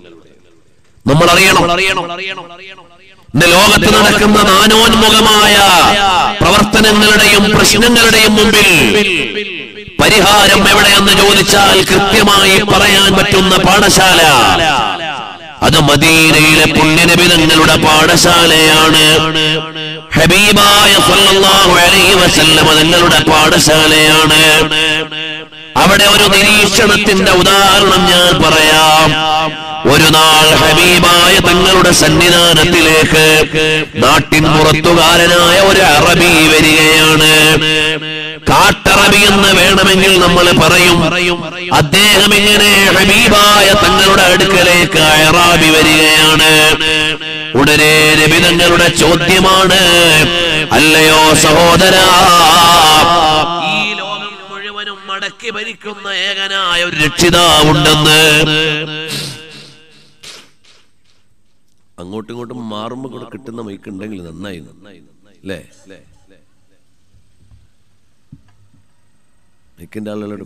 Speaker 2: നമ്മൾ അറിയണം, ഇന്ന് ലോകത്ത് നടക്കുന്ന നാനോന്മുഖമായ പ്രവർത്തനങ്ങളുടെയും പ്രശ്നങ്ങളുടെയും മുമ്പിൽ പരിഹാരം എവിടെയെന്ന് ചോദിച്ചാൽ കൃത്യമായി പറയാൻ പറ്റുന്ന പാഠശാല അത് മദീനയിലെ പുണ്യനബി തങ്ങളുടെ പാഠശാലയാണ്. ഹബീബായ സല്ലല്ലാഹു അലൈഹി വസല്ലം തങ്ങളുടെ പാഠശാലയാണ്. അവിടെ ഒരു നിരീക്ഷണത്തിന്റെ ഉദാഹരണം ഞാൻ പറയാം. ഒരു നാൾ ഹബീബായ തങ്ങളുടെ സന്നിധാനത്തിലേക്ക് നാട്ടിൻ പുറത്തുകാരനായ ഒരു അറബി വരികയാണ്. കാട്ടറബി എന്ന് വേണമെങ്കിൽ നമ്മൾ പറയും. അദ്ദേഹം ഇങ്ങനെ ഹബീബായ തങ്ങളുടെ അടുക്കലേക്ക് അറാബി വരികയാണ്. ഉടനെ നബി തങ്ങളുടെ ചോദ്യമാണ്, അല്ലയോ സഹോദരാ, ഈ ലോകം മുഴുവനും മടക്കി ഭരിക്കുന്ന ഏകനായ ഒരു രക്ഷിതാവുണ്ടെന്ന്. അങ്ങോട്ടും ഇങ്ങോട്ടും മാറുമ്പോ കൂടെ കിട്ടുന്ന മൈക്കുണ്ടെങ്കിൽ നന്നായി, അല്ലേ? മൈക്കിന്റെ ആളുകളോട്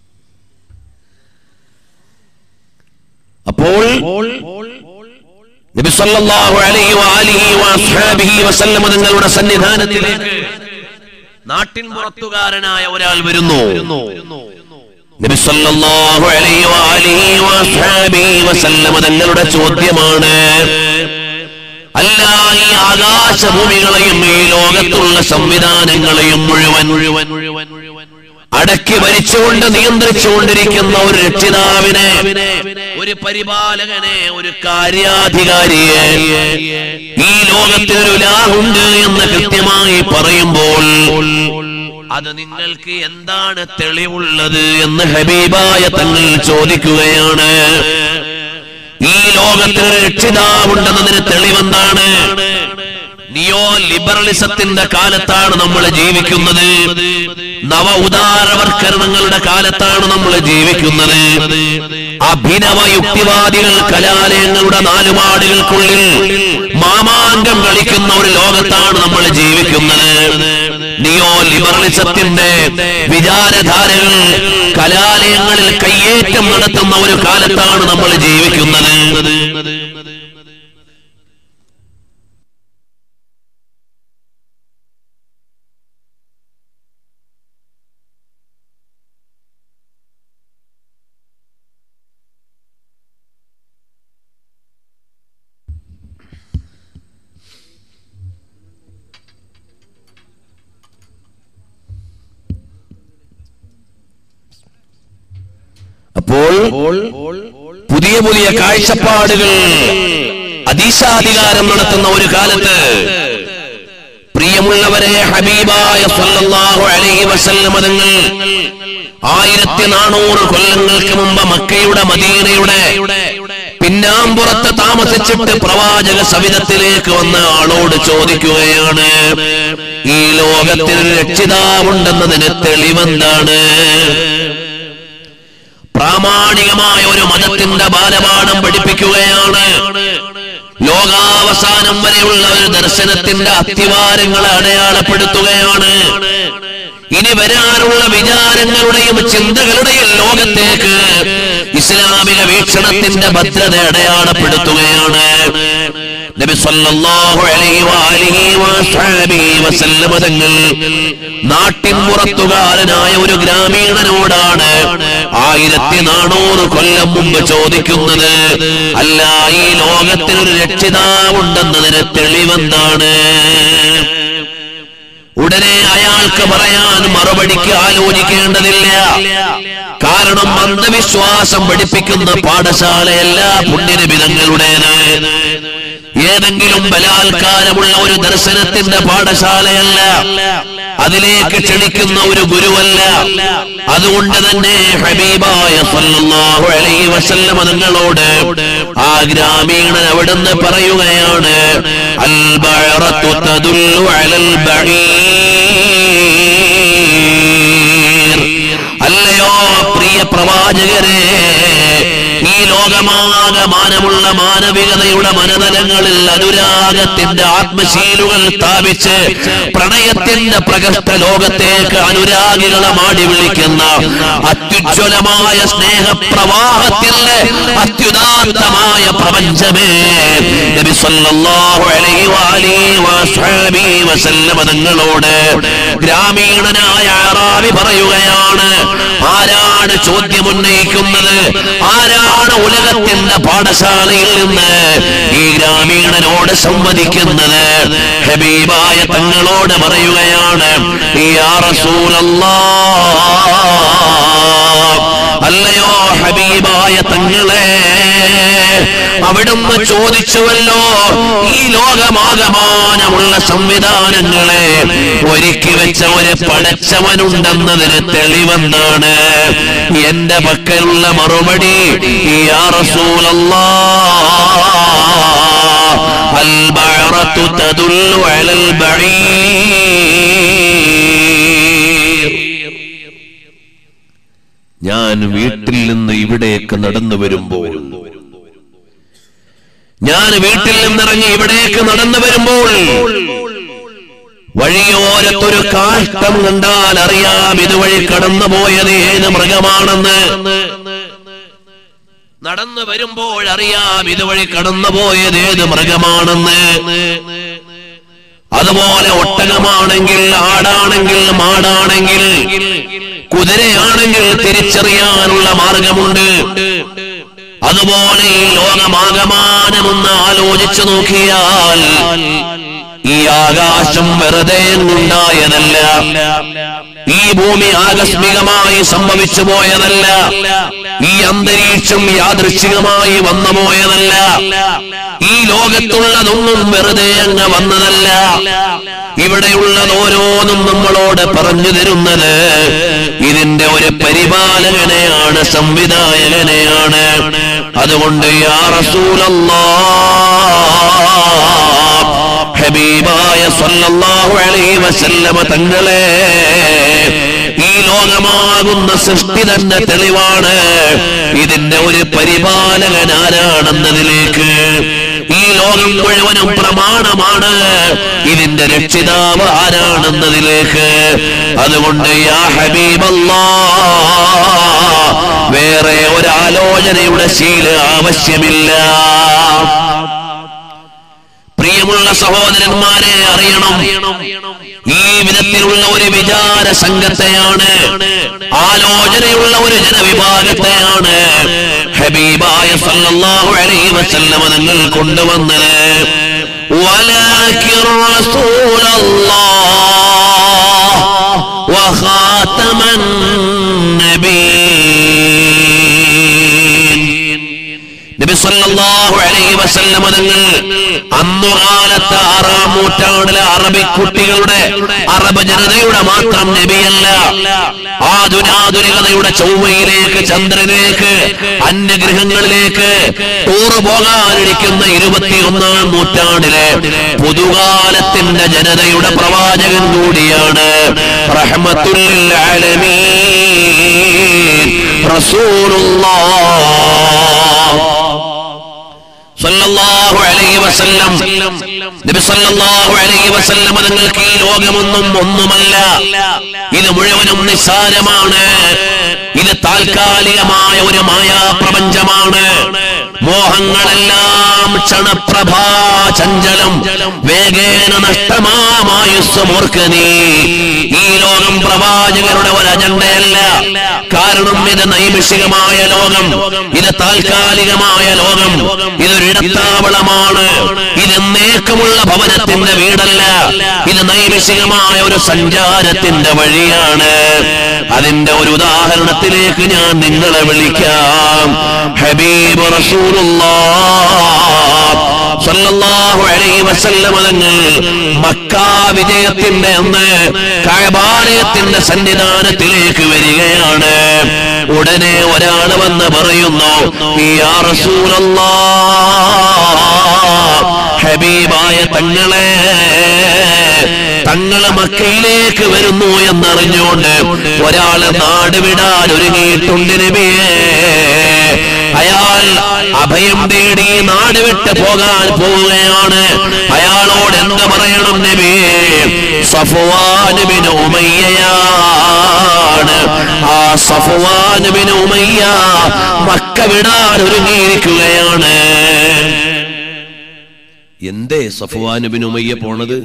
Speaker 2: അപ്പോൾ നബി സല്ലല്ലാഹു അലൈഹി വആലിഹി വഅസ്ഹാബിഹി വസല്ലം തങ്ങളുടെ സന്നിധാനത്തിലേക്ക് നാട്ടിൻ പുറത്തുകാരനായ ഒരാൾ വരുന്നു. നബി സല്ലല്ലാഹു അലൈഹി വആലിഹി വഅസ്ഹാബിഹി വസല്ലം തങ്ങളുടെ ചോദ്യമാണ്, അല്ല ഈ ആകാശഭൂമികളെയും ഈ ലോകത്തുള്ള സംവിധാനങ്ങളെയും മുഴുവൻ അടക്കി ഭരിച്ചുകൊണ്ട് നിയന്ത്രിച്ചുകൊണ്ടിരിക്കുന്ന ഒരു രക്ഷിതാവിനെ, ഒരു പരിപാലകനെ, ഒരു കാര്യാധികാരിയെ ഈ ലോകത്തിനൊരു ഇലാഹുണ്ട് എന്ന് കൃത്യമായി പറയുമ്പോൾ അത് നിങ്ങൾക്ക് എന്താണ് തെളിവുള്ളത് എന്ന് ഹബീബായ തങ്ങൾ ചോദിക്കുകയാണ്. ഈ ലോകത്തിനൊരു രക്ഷിതാവുണ്ടെന്നതിന് തെളിവെന്താണ്? നിയോ ലിബറലിസത്തിന്റെ കാലത്താണ് നമ്മൾ ജീവിക്കുന്നത്. നവ ഉദാരവൽക്കരണങ്ങളുടെ കാലത്താണ് നമ്മൾ ജീവിക്കുന്നത്. അഭിനവ യുക്തിവാദികൾ കലാലയങ്ങളുടെ നാലുപാടുകൾക്കുള്ളിൽ മാമാങ്കം കളിക്കുന്ന ഒരു ലോകത്താണ് നമ്മൾ ജീവിക്കുന്നത്. നിയോ ലിബറലിസത്തിന്റെ വിചാരധാരകൾ കലാലയങ്ങളിൽ കയ്യേറ്റം നടത്തുന്ന ഒരു കാലത്താണ് നമ്മൾ ജീവിക്കുന്നത്. അപ്പോൾ പുതിയ പുതിയ കാഴ്ചപ്പാടുകൾ അതീശാധികാരം നടത്തുന്ന ഒരു കാലത്ത് പ്രിയമുള്ളവരെ, ഹബീബായ സല്ലല്ലാഹു അലൈഹി വസല്ലം തങ്ങൾ ആയിരത്തി നാനൂറ് കൊല്ലങ്ങൾക്ക് മുമ്പ് മക്കയുടെ മദീനയുടെ പിന്നാമ്പുറത്ത് താമസിച്ചിട്ട് പ്രവാചക സവിധത്തിലേക്ക് വന്ന ആളോട് ചോദിക്കുകയാണ്, ഈ ലോകത്തിൽ രക്ഷിതാവുണ്ടെന്നതിന് തെളിവെന്താണ്? പ്രാമാണികമായ ഒരു മതത്തിന്റെ ബാലപാഠം പഠിപ്പിക്കുകയാണ്. ലോകാവസാനം വരെയുള്ള ഒരു ദർശനത്തിന്റെ അത്തിവാരങ്ങളെ അടയാളപ്പെടുത്തുകയാണ്. ഇനി വരാനുള്ള വിചാരങ്ങളുടെയും ചിന്തകളുടെയും ലോകത്തേക്ക് ഇസ്ലാമിക വീക്ഷണത്തിന്റെ ഭദ്രത അടയാളപ്പെടുത്തുകയാണ്. നബി സല്ലല്ലാഹു അലൈഹി വആലിഹി വസല്ലം വസല്ലം തങ്ങൾ നാട്ടിൻ പുറത്തുകാരനായ ഒരു ഗ്രാമീണനോടാണ് ആയിരത്തി നാനൂറ് കൊല്ലം മുമ്പ് ചോദിക്കുന്നത്, അല്ല ഈ ലോകത്തിനൊരു രക്ഷിതാവുണ്ടെന്നതിന് തെളിവെന്താണ്? ഉടനെ അയാൾക്ക് പറയാൻ മറുപടിക്ക് ആലോചിക്കേണ്ടതില്ല. കാരണം അന്ധവിശ്വാസം പഠിപ്പിക്കുന്ന പാഠശാലയല്ല പുണ്യനബിതങ്ങളുടേത്. ഏതെങ്കിലും ബലാത്കാരമുള്ള ഒരു ദർശനത്തിന്റെ പാഠശാലയല്ല. അതിലേക്ക് ക്ഷണിക്കുന്ന ഒരു ഗുരുവല്ല. അതുകൊണ്ട് തന്നെ ഹബീബായ സല്ലല്ലാഹു അലൈഹി വസല്ലം തങ്ങളോട് ആ ഗ്രാമീണൻ അവിടുന്ന് പറയുകയാണ്, അൽ ബഅറത്തു തദുല്ലു അലൽ ബഈർ. അല്ലയോ പ്രിയ പ്രവാചകരെ, ഈ ലോകമാകമാനമുള്ള മാനവികതയുടെ മനതലങ്ങളിൽ അനുരാഗത്തിന്റെ ആത്മശീലുകൾ സ്ഥാപിച്ച് പ്രണയത്തിന്റെ പ്രകൃഷ്ട ലോകത്തേക്ക് അനുരാഗികളെ മാടി വിളിക്കുന്ന അത്യുജ്വലമായ സ്നേഹപ്രവാഹത്തിന്റെ അത്യുദാത്തമായ പ്രപഞ്ചമേ, നബി സല്ലല്ലാഹു അലൈഹി വആലിഹി വസല്ലം വസല്ലം തങ്ങളോട് ഗ്രാമീണനായ അറാബി പറയുകയാണ്, ആരാണ് ചോദ്യം ഉന്നയിക്കുന്നത്? ആരാണ് ഉലകത്തിന്റെ പാഠശാലയിൽ നിന്ന് ഈ ഗ്രാമീണനോട് സംവദിക്കുന്നത്? ഹബീബായ തങ്ങളോട് പറയുകയാണ്, യാ റസൂലല്ലാഹ്, അല്ലയോ ഹബീബായ തങ്ങളെ, അവിടുന്ന് ചോദിച്ചുവല്ലോ, ഈ ലോകമാകമാനമുള്ള സംവിധാനങ്ങളെ ഒരുക്കി വെച്ച ഒരു പടച്ചവനുണ്ടെന്നതിന് തെളിവെന്താണ്? എന്റെ പക്കലുള്ള മറുപടി, യാ റസൂലല്ലാഹ്, അൽ ബഅറത്തു തദുല്ലു അലൽ ബഈർ. ഞാൻ വീട്ടിൽ നിന്ന് ഇവിടേക്ക് നടന്നു വരുമ്പോൾ ഞാൻ വീട്ടിൽ നിന്നിറങ്ങി ഇവിടേക്ക് നടന്നു വരുമ്പോൾ വഴിയോരത്തൊരു കാഷ്ടം കണ്ടാൽ അറിയാം ഇതുവഴി കടന്നുപോയത് ഏത് മൃഗമാണെന്ന്. നടന്നു വരുമ്പോൾ അറിയാം ഇതുവഴി കടന്നുപോയത് ഏത് മൃഗമാണെന്ന്. അതുപോലെ ഒട്ടകമാണെങ്കിൽ, ആടാണെങ്കിൽ, മാടാണെങ്കിൽ, കുതിരയാണെങ്കിൽ തിരിച്ചറിയാനുള്ള മാർഗമുണ്ട്. അതുപോലെ ഈ ലോകമാകമാനമൊന്ന് ആലോചിച്ചു നോക്കിയാൽ ഈ ആകാശം വെറുതെ ഉണ്ടായതല്ല, ഈ ഭൂമി ആകസ്മികമായി സംഭവിച്ചു പോയതല്ല, ഈ അന്തരീക്ഷം യാദൃശ്ചികമായി വന്നു പോയതല്ല, ഈ ലോകത്തുള്ളതൊന്നും വെറുതെ അങ്ങ് വന്നതല്ല. ഇവിടെയുള്ളത് ഓരോന്നും നമ്മളോട് പറഞ്ഞു തരുന്നത് ഇതിന്റെ ഒരു പരിപാലകനെയാണ്, സംവിധായകനെയാണ്. അതുകൊണ്ട് യാ റസൂലല്ലാഹ്, ഹബീബായ സ്വല്ലല്ലാഹു അലൈഹി വസല്ലമ തങ്ങളെ, ഈ ലോകമാകുന്ന സൃഷ്ടി തന്നെ തെളിവാണ് ഇതിന്റെ ഒരു പരിപാലകൻ ആരാണെന്നതിലേക്ക്. ഈ ലോകം മുഴുവനും പ്രമാണമാണ് ഇതിന്റെ രക്ഷിതാവ് ആരാണെന്നതിലേക്ക്. അതുകൊണ്ട് യാ ഹബീബല്ലാഹ്, വേറെ ഒരാലോചനയുടെ ശീല ആവശ്യമില്ല. പ്രിയമുള്ള സഹോദരന്മാരെ, അറിയണം, ഈ വിധത്തിലുള്ള ഒരു വിചാര സംഘത്തെയാണ്, ആലോചനയുള്ള ഒരു ജനവിഭാഗത്തെയാണ് ഹബീബായ സല്ലല്ലാഹു അലൈഹി വസല്ലമ തങ്ങൾ കൊണ്ടുവന്നത്. വലാകിർ റസൂലല്ലാഹ് വഖാതമൻ നബിയ്യീൻ. നബി സല്ലല്ലാഹു അലൈഹി വസല്ലമ തങ്ങൾ അന്നുകാലത്ത് ആറാം നൂറ്റാണ്ടിലെ അറബി കുട്ടികളുടെ, അറബ് ജനതയുടെ മാത്രം നബിയല്ല. ആധുനാധുനികതയുടെ ചൊവ്വയിലേക്ക്, ചന്ദ്രനിലേക്ക്, അന്യഗ്രഹങ്ങളിലേക്ക് ടൂറ് പോകാനിരിക്കുന്ന ഇരുപത്തിയൊന്നാം നൂറ്റാണ്ടിലെ പുതുകാലത്തിന്റെ ജനതയുടെ പ്രവാചകൻ കൂടിയാണ്. റഹ്മത്തുൽ ലിൽ ആലമീൻ റസൂലുള്ളാഹ് സല്ലല്ലാഹു അലൈഹി വസല്ലം. നബി സല്ലല്ലാഹു അലൈഹി വസല്ലം തങ്ങൾക്ക് ഈ ലോകമൊന്നും ഒന്നുമല്ല, ഇത് മുഴുവനും നിസ്സാരമാണ്. ഇത് താൽക്കാലികമായ ഒരു മായാപ്രപഞ്ചമാണ്. മോഹങ്ങളെല്ലാം ക്ഷണപ്രഭാ ചഞ്ചലം, വേഗേന നഷ്ടമായുസ്സമോർക്കനീ. ഈ ലോകം പ്രവാചകരുടെ ഒരു അജണ്ടയല്ല. കാരണം ഇത് നൈമിഷികമായ ലോകം, ഇത് താൽക്കാലികമായ ലോകം, ഇതൊരിടത്താവളമാണ്. ഇത് എന്നേക്കുമുള്ള ഭവനത്തിന്റെ വീടല്ല, ഇത് നൈമിഷികമായ ഒരു സഞ്ചാരത്തിന്റെ വഴിയാണ്. അതിന്റെ ഒരു ഉദാഹരണത്തിലേക്ക് ഞാൻ നിങ്ങളെ വിളിക്കാം. ഹബീബ് റസൂലുള്ളാഹ് സല്ലല്ലാഹു അലൈഹി വസല്ലം തങ്ങൾ മക്ക വിജയത്തിന്റെ അന്ന് കഅബാലയത്തിന്റെ സന്നിധാനത്തിലേക്ക് വരികയാണ്. ഉടനെ ഒരാൾ വന്ന് പറയുന്നു, യാ റസൂലല്ലാഹ്, ഹബീബായ തങ്ങളെ, തങ്ങള് മക്കയിലേക്ക് വരുന്നു എന്നറിഞ്ഞുകൊണ്ട് ഒരാള് നാട് വിടാൻ ഒരുങ്ങിയിട്ടുണ്ട് നബിയേ. അയാൾ അഭയം തേടി നാട് വിട്ട് പോകാൻ പോവുകയാണ്. അയാളോട് എന്ത് പറയണം നബിയേ? സഫ്വാൻ ബിൻ ഉമയ്യയാണ്. ആ സഫ്വാൻ ബിൻ ഉമയ്യ മക്ക വിടാൻ ഒരുങ്ങിയിരിക്കുകയാണ്. എന്തേ സഫ്വാൻ ബിൻ ഉമയ്യ പോണത്?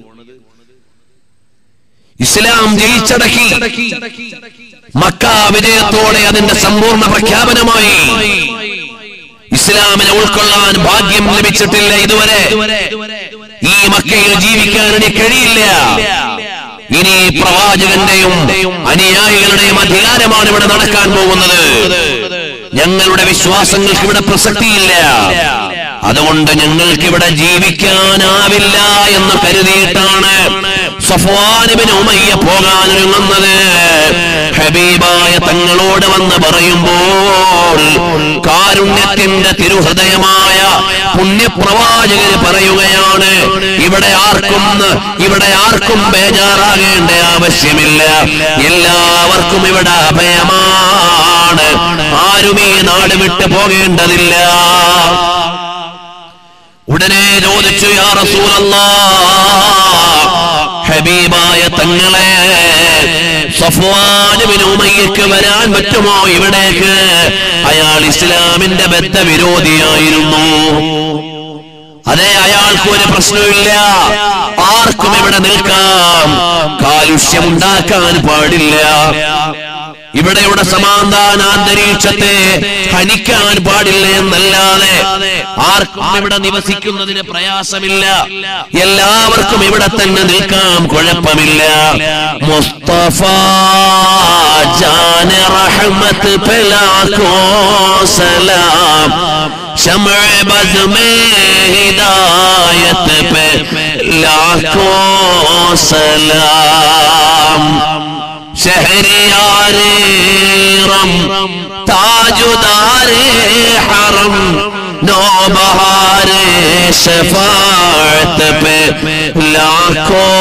Speaker 2: ഇസ്ലാം ജയിച്ചടക്കി. മക്ക വിജയത്തോടെ അതിന്റെ സമ്പൂർണ്ണ പ്രഖ്യാപനമായി. ഇസ്ലാമിനെ ഉൾക്കൊള്ളാൻ ഭാഗ്യം ലഭിച്ചിട്ടില്ല ഇതുവരെ. ഈ മക്കയിൽ ജീവിക്കാൻ ഇനി കഴിയില്ല. ഇനി പ്രവാചകന്റെയും അനുയായികളുടെയും അധികാരമാണ് ഇവിടെ നടക്കാൻ പോകുന്നത്. ഞങ്ങളുടെ വിശ്വാസങ്ങൾക്ക് ഇവിടെ പ്രസക്തിയില്ല. അതുകൊണ്ട് ഞങ്ങൾക്ക് ഇവിടെ ജീവിക്കാനാവില്ല എന്ന് കരുതിയിട്ടാണ് സഫ്വാൻ ബിൻ ഉമയ്യ പോകാൻ ഒരുങ്ങുന്നത്. ഹബീബായ തങ്ങളോട് വന്ന് പറയുമ്പോൾ കാരുണ്യത്തിന്റെ തിരുഹൃദയമായ പുണ്യപ്രവാചകന് പറയുകയാണ്, ഇവിടെ ആർക്കും ഇവിടെ ആർക്കും ബേജാറാകേണ്ട ആവശ്യമില്ല. എല്ലാവർക്കും ഇവിടെ അഭയമാണ്. ആരും ഈ നാട് വിട്ടു പോകേണ്ടതില്ല. ഉടനെ ചോദിച്ചു, യാ റസൂലല്ലാഹ്, ഹബീബായ തങ്ങളെ, സഫ്വാൻ ഇബ്നു ഉമയ്യക്ക് വരാൻ പറ്റുമോ ഇവിടേക്ക്? അയാൾ ഇസ്ലാമിന്റെ ബദ്ധവിരോധിയായിരുന്നു. അതെ, അയാൾക്ക് ഒരു പ്രശ്നമില്ല, ആർക്കും ഇവിടെ നിൽക്കാം, കാലുഷ്യമുണ്ടാക്കാൻ പാടില്ല, ഇവിടെയുടെ സമാധാന അന്തരീക്ഷത്തെ ഹനിക്കാൻ പാടില്ല എന്നല്ലാതെ ആർക്കും ഇവിടെ നിവസിക്കുന്നതിന് പ്രയാസമില്ല, എല്ലാവർക്കും ഇവിടെ തന്നെ നിൽക്കാം, കുഴപ്പമില്ല. മുസ്തഫ ജാന റഹ്മത്ത് ഫലാക്കോ സലാം ശമഅ ബസ് മേ ഹിദായത്ത് പേ ലാഖോ സലാം शहरियारे रम ताजुदारे हरम नौबहारे शफाअत पे लाखों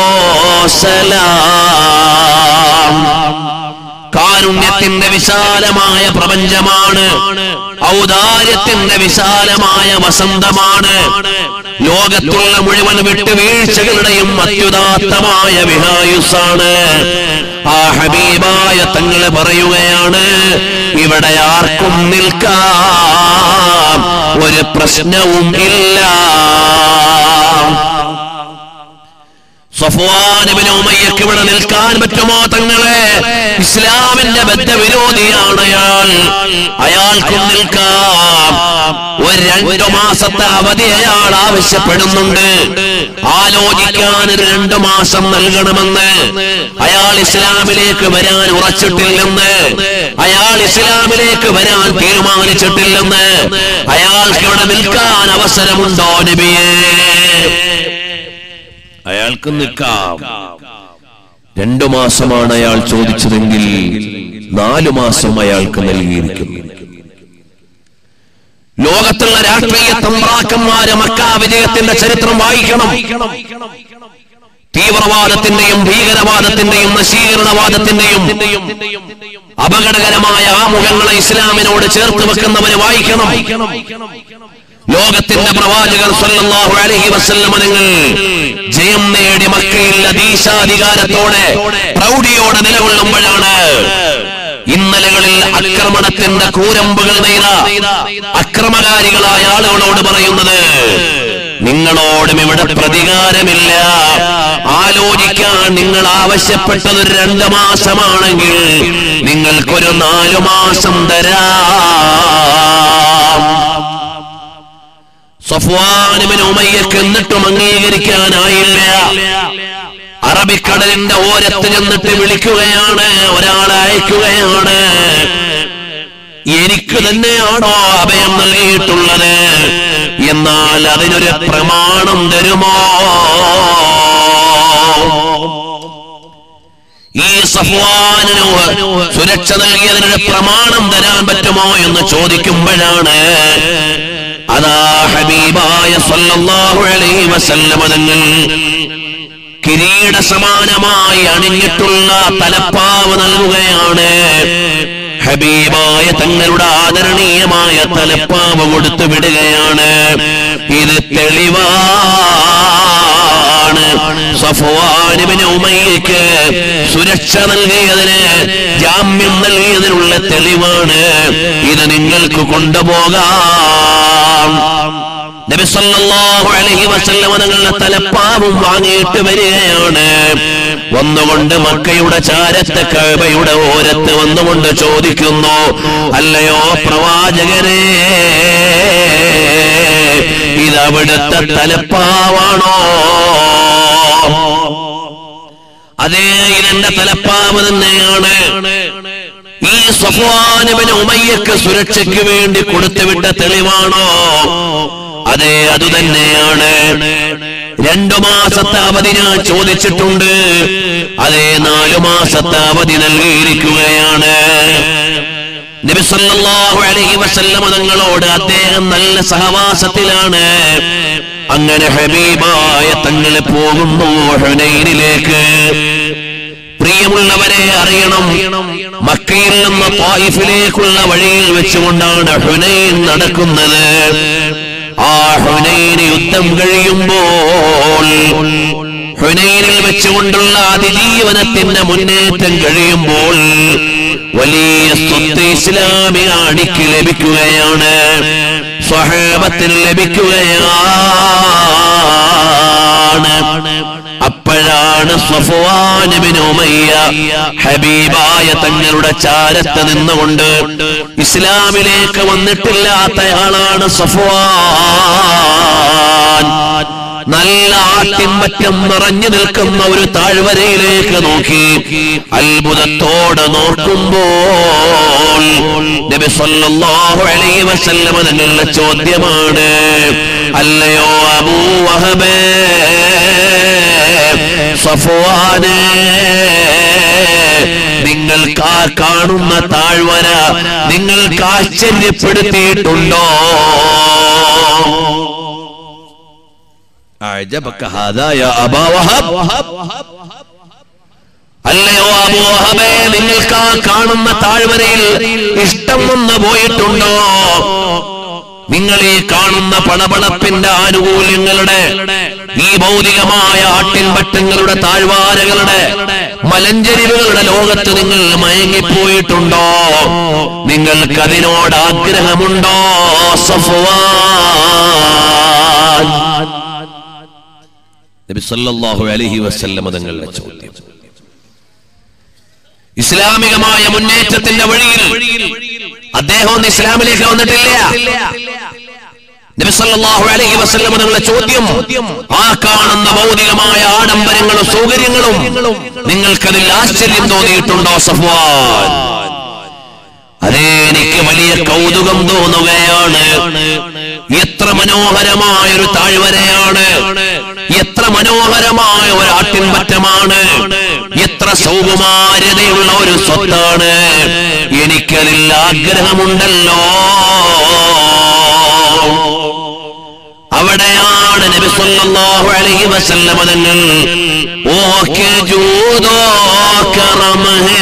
Speaker 2: सलाम. കാരുണ്യത്തിന്റെ വിശാലമായ പ്രപഞ്ചമാണ്, ഔദാര്യത്തിന്റെ വിശാലമായ വസന്തമാണ്, ലോകത്തുള്ള മുഴുവൻ വിട്ടുവീഴ്ചകളുടെയും അത്യുദാത്തമായ വിഹായുസാണ്. ആ ഹബീബായ തങ്ങള് പറയുകയാണ്, ഇവിടെ ആർക്കും നിൽക്കാം, ഒരു പ്രശ്നവും ഇല്ല. സഫ്വാൻ ഇബ്നു ഉമയ്യക്ക് ഇവിടെ നിൽക്കാൻ പറ്റുമോ തങ്ങളെ? ഇസ്ലാമിന്റെ ബദ്ധവിരോധിയാണ് അയാൾ, അയാൾക്കും നിൽക്കാം. ഒരു രണ്ടു മാസത്തെ അവധി അയാൾ ആവശ്യപ്പെടുന്നുണ്ട്, ആലോചിക്കാൻ ഒരു രണ്ടു മാസം നൽകണമെന്ന്. അയാൾ ഇസ്ലാമിലേക്ക് വരാൻ ഉറച്ചിട്ടില്ലെന്ന്, അയാൾ ഇസ്ലാമിലേക്ക് വരാൻ തീരുമാനിച്ചിട്ടില്ലെന്ന്. അയാൾക്ക് ഇവിടെ നിൽക്കാൻ അവസരമുണ്ടോ നബിയേ? അയാൾക്ക് നിൽക്കാം. രണ്ടു മാസമാണ് അയാൾ ചോദിച്ചതെങ്കിൽ നാലു മാസം അയാൾക്ക് നൽകിയിരിക്കുന്നു. ലോകത്തുള്ള രാഷ്ട്രീയ തന്ത്രാക്കന്മാര് മക്കാ വിജയത്തിന്റെ ചരിത്രം വായിക്കണം. തീവ്രവാദത്തിന്റെയും ഭീകരവാദത്തിന്റെയും നശീകരണവാദത്തിന്റെയും അപകടകരമായ ആമുഖങ്ങളെ ഇസ്ലാമിനോട് ചേർത്ത് വെക്കുന്നവര് വായിക്കണം. ലോകത്തിന്റെ പ്രവാചകർ സല്ലല്ലാഹു അലൈഹി വസല്ലം തങ്ങൾ ജയം നേടി മക്കയിൽ അധീശാധികാരത്തോടെ പ്രൗഢിയോടെ നിലകൊള്ളുമ്പോഴാണ് ഇന്നലകളിൽ ആക്രമണത്തിന്റെ കൂരമ്പുകൾ നെയ്ത അക്രമകാരികളായ ആളുകളോട് പറയുന്നത്, നിങ്ങളോടും ഇവിടെ പ്രതികാരമില്ല, ആലോചിക്കാൻ നിങ്ങൾ ആവശ്യപ്പെട്ടത് രണ്ട് മാസമാണെങ്കിൽ നിങ്ങൾക്കൊരു നാലു മാസം തരാം. സഫ്വാൻ ഇബ്നു ഉമയ്യക്ക് എന്നിട്ടും അംഗീകരിക്കാനായില്ല. അറബിക്കടലിന്റെ ഓരത്ത് ചെന്നിട്ട് വിളിക്കുകയാണ്, ഒരാളെ അയക്കുകയാണ്, എനിക്ക് തന്നെയാണോ അഭയം നൽകിയിട്ടുള്ളത്, എന്നാൽ അതിനൊരു പ്രമാണം തരുമോ? ഈ സഫ്വാനിന് സുരക്ഷ നൽകിയതിനൊരു പ്രമാണം തരാൻ പറ്റുമോ എന്ന് ചോദിക്കുമ്പോഴാണ് അതാ ഹബീബായ സല്ലല്ലാഹു അലൈഹി വസല്ലം തങ്ങൾ കിരീട സമാനമായി അണിഞ്ഞിട്ടുള്ള തലപ്പാവ് നൽകുകയാണ്. ഹബീബായ തങ്ങളുടെ ആദരണീയമായ തലപ്പാവ് കൊടുത്തു വിടുകയാണ്. ഇത് തെളിവാണ് സഫ്വാൻ ഇബ്നു ഉമയ്യക്ക് സുരക്ഷ നൽകിയതിന്, ജാമ്യം നൽകിയതിനുള്ള തെളിവാണ്. ഇത് നിങ്ങൾക്ക് കൊണ്ടുപോകാം. നബി സല്ലല്ലാഹു അലൈഹി വസല്ലം തങ്ങളുടെ തലപ്പാവും വാങ്ങിയിട്ട് വരികയാണ്. വന്നുകൊണ്ട് മക്കയുടെ ചാരത്തെ കഅബയുടെ ഓരത്ത് വന്നുകൊണ്ട് ചോദിക്കുന്നു, അല്ലയോ പ്രവാചകരെ, ഇതവിടുത്തെ തലപ്പാവാണോ? അതേ, ഇതെന്റെ തലപ്പാവ് തന്നെയാണ്. ഈ സഫ്വാൻ ഇബ്നു ഉമയ്യക്ക് സുരക്ഷയ്ക്ക് വേണ്ടി കൊടുത്തുവിട്ട തെളിവാണോ? അതെ, അതുതന്നെയാണ്. രണ്ടു മാസത്തെ അവധി ഞാൻ ചോദിച്ചിട്ടുണ്ട്, അതേ, നാലു മാസത്തെ അവധി നൽകിയിരിക്കുകയാണ്. നബി സല്ലല്ലാഹു അലൈഹി വസല്ലം തങ്ങളോട് അദ്ദേഹം നല്ല സഹവാസത്തിലാണ്. അങ്ങനെ ഹബീബായ തങ്ങൾ പോകുന്നു ഹുനൈനിലേക്ക്. പ്രിയമുള്ളവരെ അറിയണം, മക്കയിൽ നിന്ന് ത്വായിഫിലേക്കുള്ള വഴിയിൽ വെച്ചുകൊണ്ടാണ് ഹുനൈൻ നടക്കുന്നത്. ആ ഹുനൈൻ യുദ്ധം കഴിയുമ്പോൾ ഹുനൈനിൽ വെച്ചുകൊണ്ടുള്ള അതിജീവനത്തിന്റെ മുന്നേറ്റം കഴിയുമ്പോൾ വലിയ സ്വത്ത് ഇസ്ലാമിക അണിക്ക് ലഭിക്കുകയാണ്, സ്വഹാബത്തിന് ലഭിക്കുകയാണ്. അപ്പോഴാണ് സഫ്വാൻ ഇബ്നു ഉമയ്യ ഹബീബായ തങ്ങളുടെ ചാരത്ത് നിന്നുകൊണ്ട്, ഇസ്ലാമിലേക്ക് വന്നിട്ടില്ലാത്തയാളാണ് സഫ്വാൻ, നല്ല ആട്ടിൻപറ്റം നിറഞ്ഞു നിൽക്കുന്ന ഒരു താഴ്വരയിലേക്ക് നോക്കി അത്ഭുതത്തോടെ നോക്കുമ്പോൾ നബി സല്ലല്ലാഹു അലൈഹി വസല്ലം തങ്ങളുടെ ചോദ്യമാണ്, അല്ലയോ അബൂ വഹബേ, സഫ്വാനേ, നിങ്ങൾക്ക് ആ കാണുന്ന താഴ്വര നിങ്ങൾക്ക് ആശ്ചര്യപ്പെടുത്തിയിട്ടുണ്ടോ? അല്ലയോ അബൂ വഹബേ, നിങ്ങൾക്ക് ആ കാണുന്ന താഴ്വരയിൽ ഇഷ്ടം വന്നു പോയിട്ടുണ്ടോ? നിങ്ങൾ ഈ കാണുന്ന പണപണപ്പിന്റെ ആനുകൂല്യങ്ങളുടെ, ഈ ഭൗതികമായ ആട്ടിൻപറ്റങ്ങളുടെ, താഴ്വാരകളുടെ, മലഞ്ചെരിവുകളുടെ ലോകത്ത് നിങ്ങൾ മയങ്ങിപ്പോയിട്ടുണ്ടോ? നിങ്ങൾക്ക് അതിനോട് ആഗ്രഹമുണ്ടോ സഫ്വാൻ? നബി സല്ലല്ലാഹു അലൈഹി വസല്ലം തങ്ങളുടെ ചോദ്യം. ഇസ്ലാമികമായ മുന്നേറ്റത്തിന്റെ വഴിയിൽ അദ്ദേഹം ഇസ്ലാമിലേക്ക് വന്നിട്ടില്ല. നബി സല്ലല്ലാഹു അലൈഹി വസല്ലം തങ്ങളുടെ ചോദ്യം, ആ കാണുന്ന ഭൗതികമായ ആഡംബരങ്ങളും സൗകര്യങ്ങളും നിങ്ങൾക്കതിൽ ആശ്ചര്യം തോന്നിയിട്ടുണ്ടോ സഫ്വാൻ? അതേ, എനിക്ക് വലിയ കൗതുകം തോന്നുകയാണ്. എത്ര മനോഹരമായ ഒരു താഴ്വരയാണ്, എത്ര മനോഹരമായ ഒരു ആട്ടിൻപറ്റമാണ്, എത്ര സൗകുമാര്യതയുള്ള ഒരു സ്വത്താണ്. എനിക്കതിൽ ആഗ്രഹമുണ്ടല്ലോ. അവിടെയാണ് നബി സല്ലല്ലാഹു അലൈഹി വസല്ലം തങ്ങൾ, ഓ കെ ജൂദോ കറം ഹേ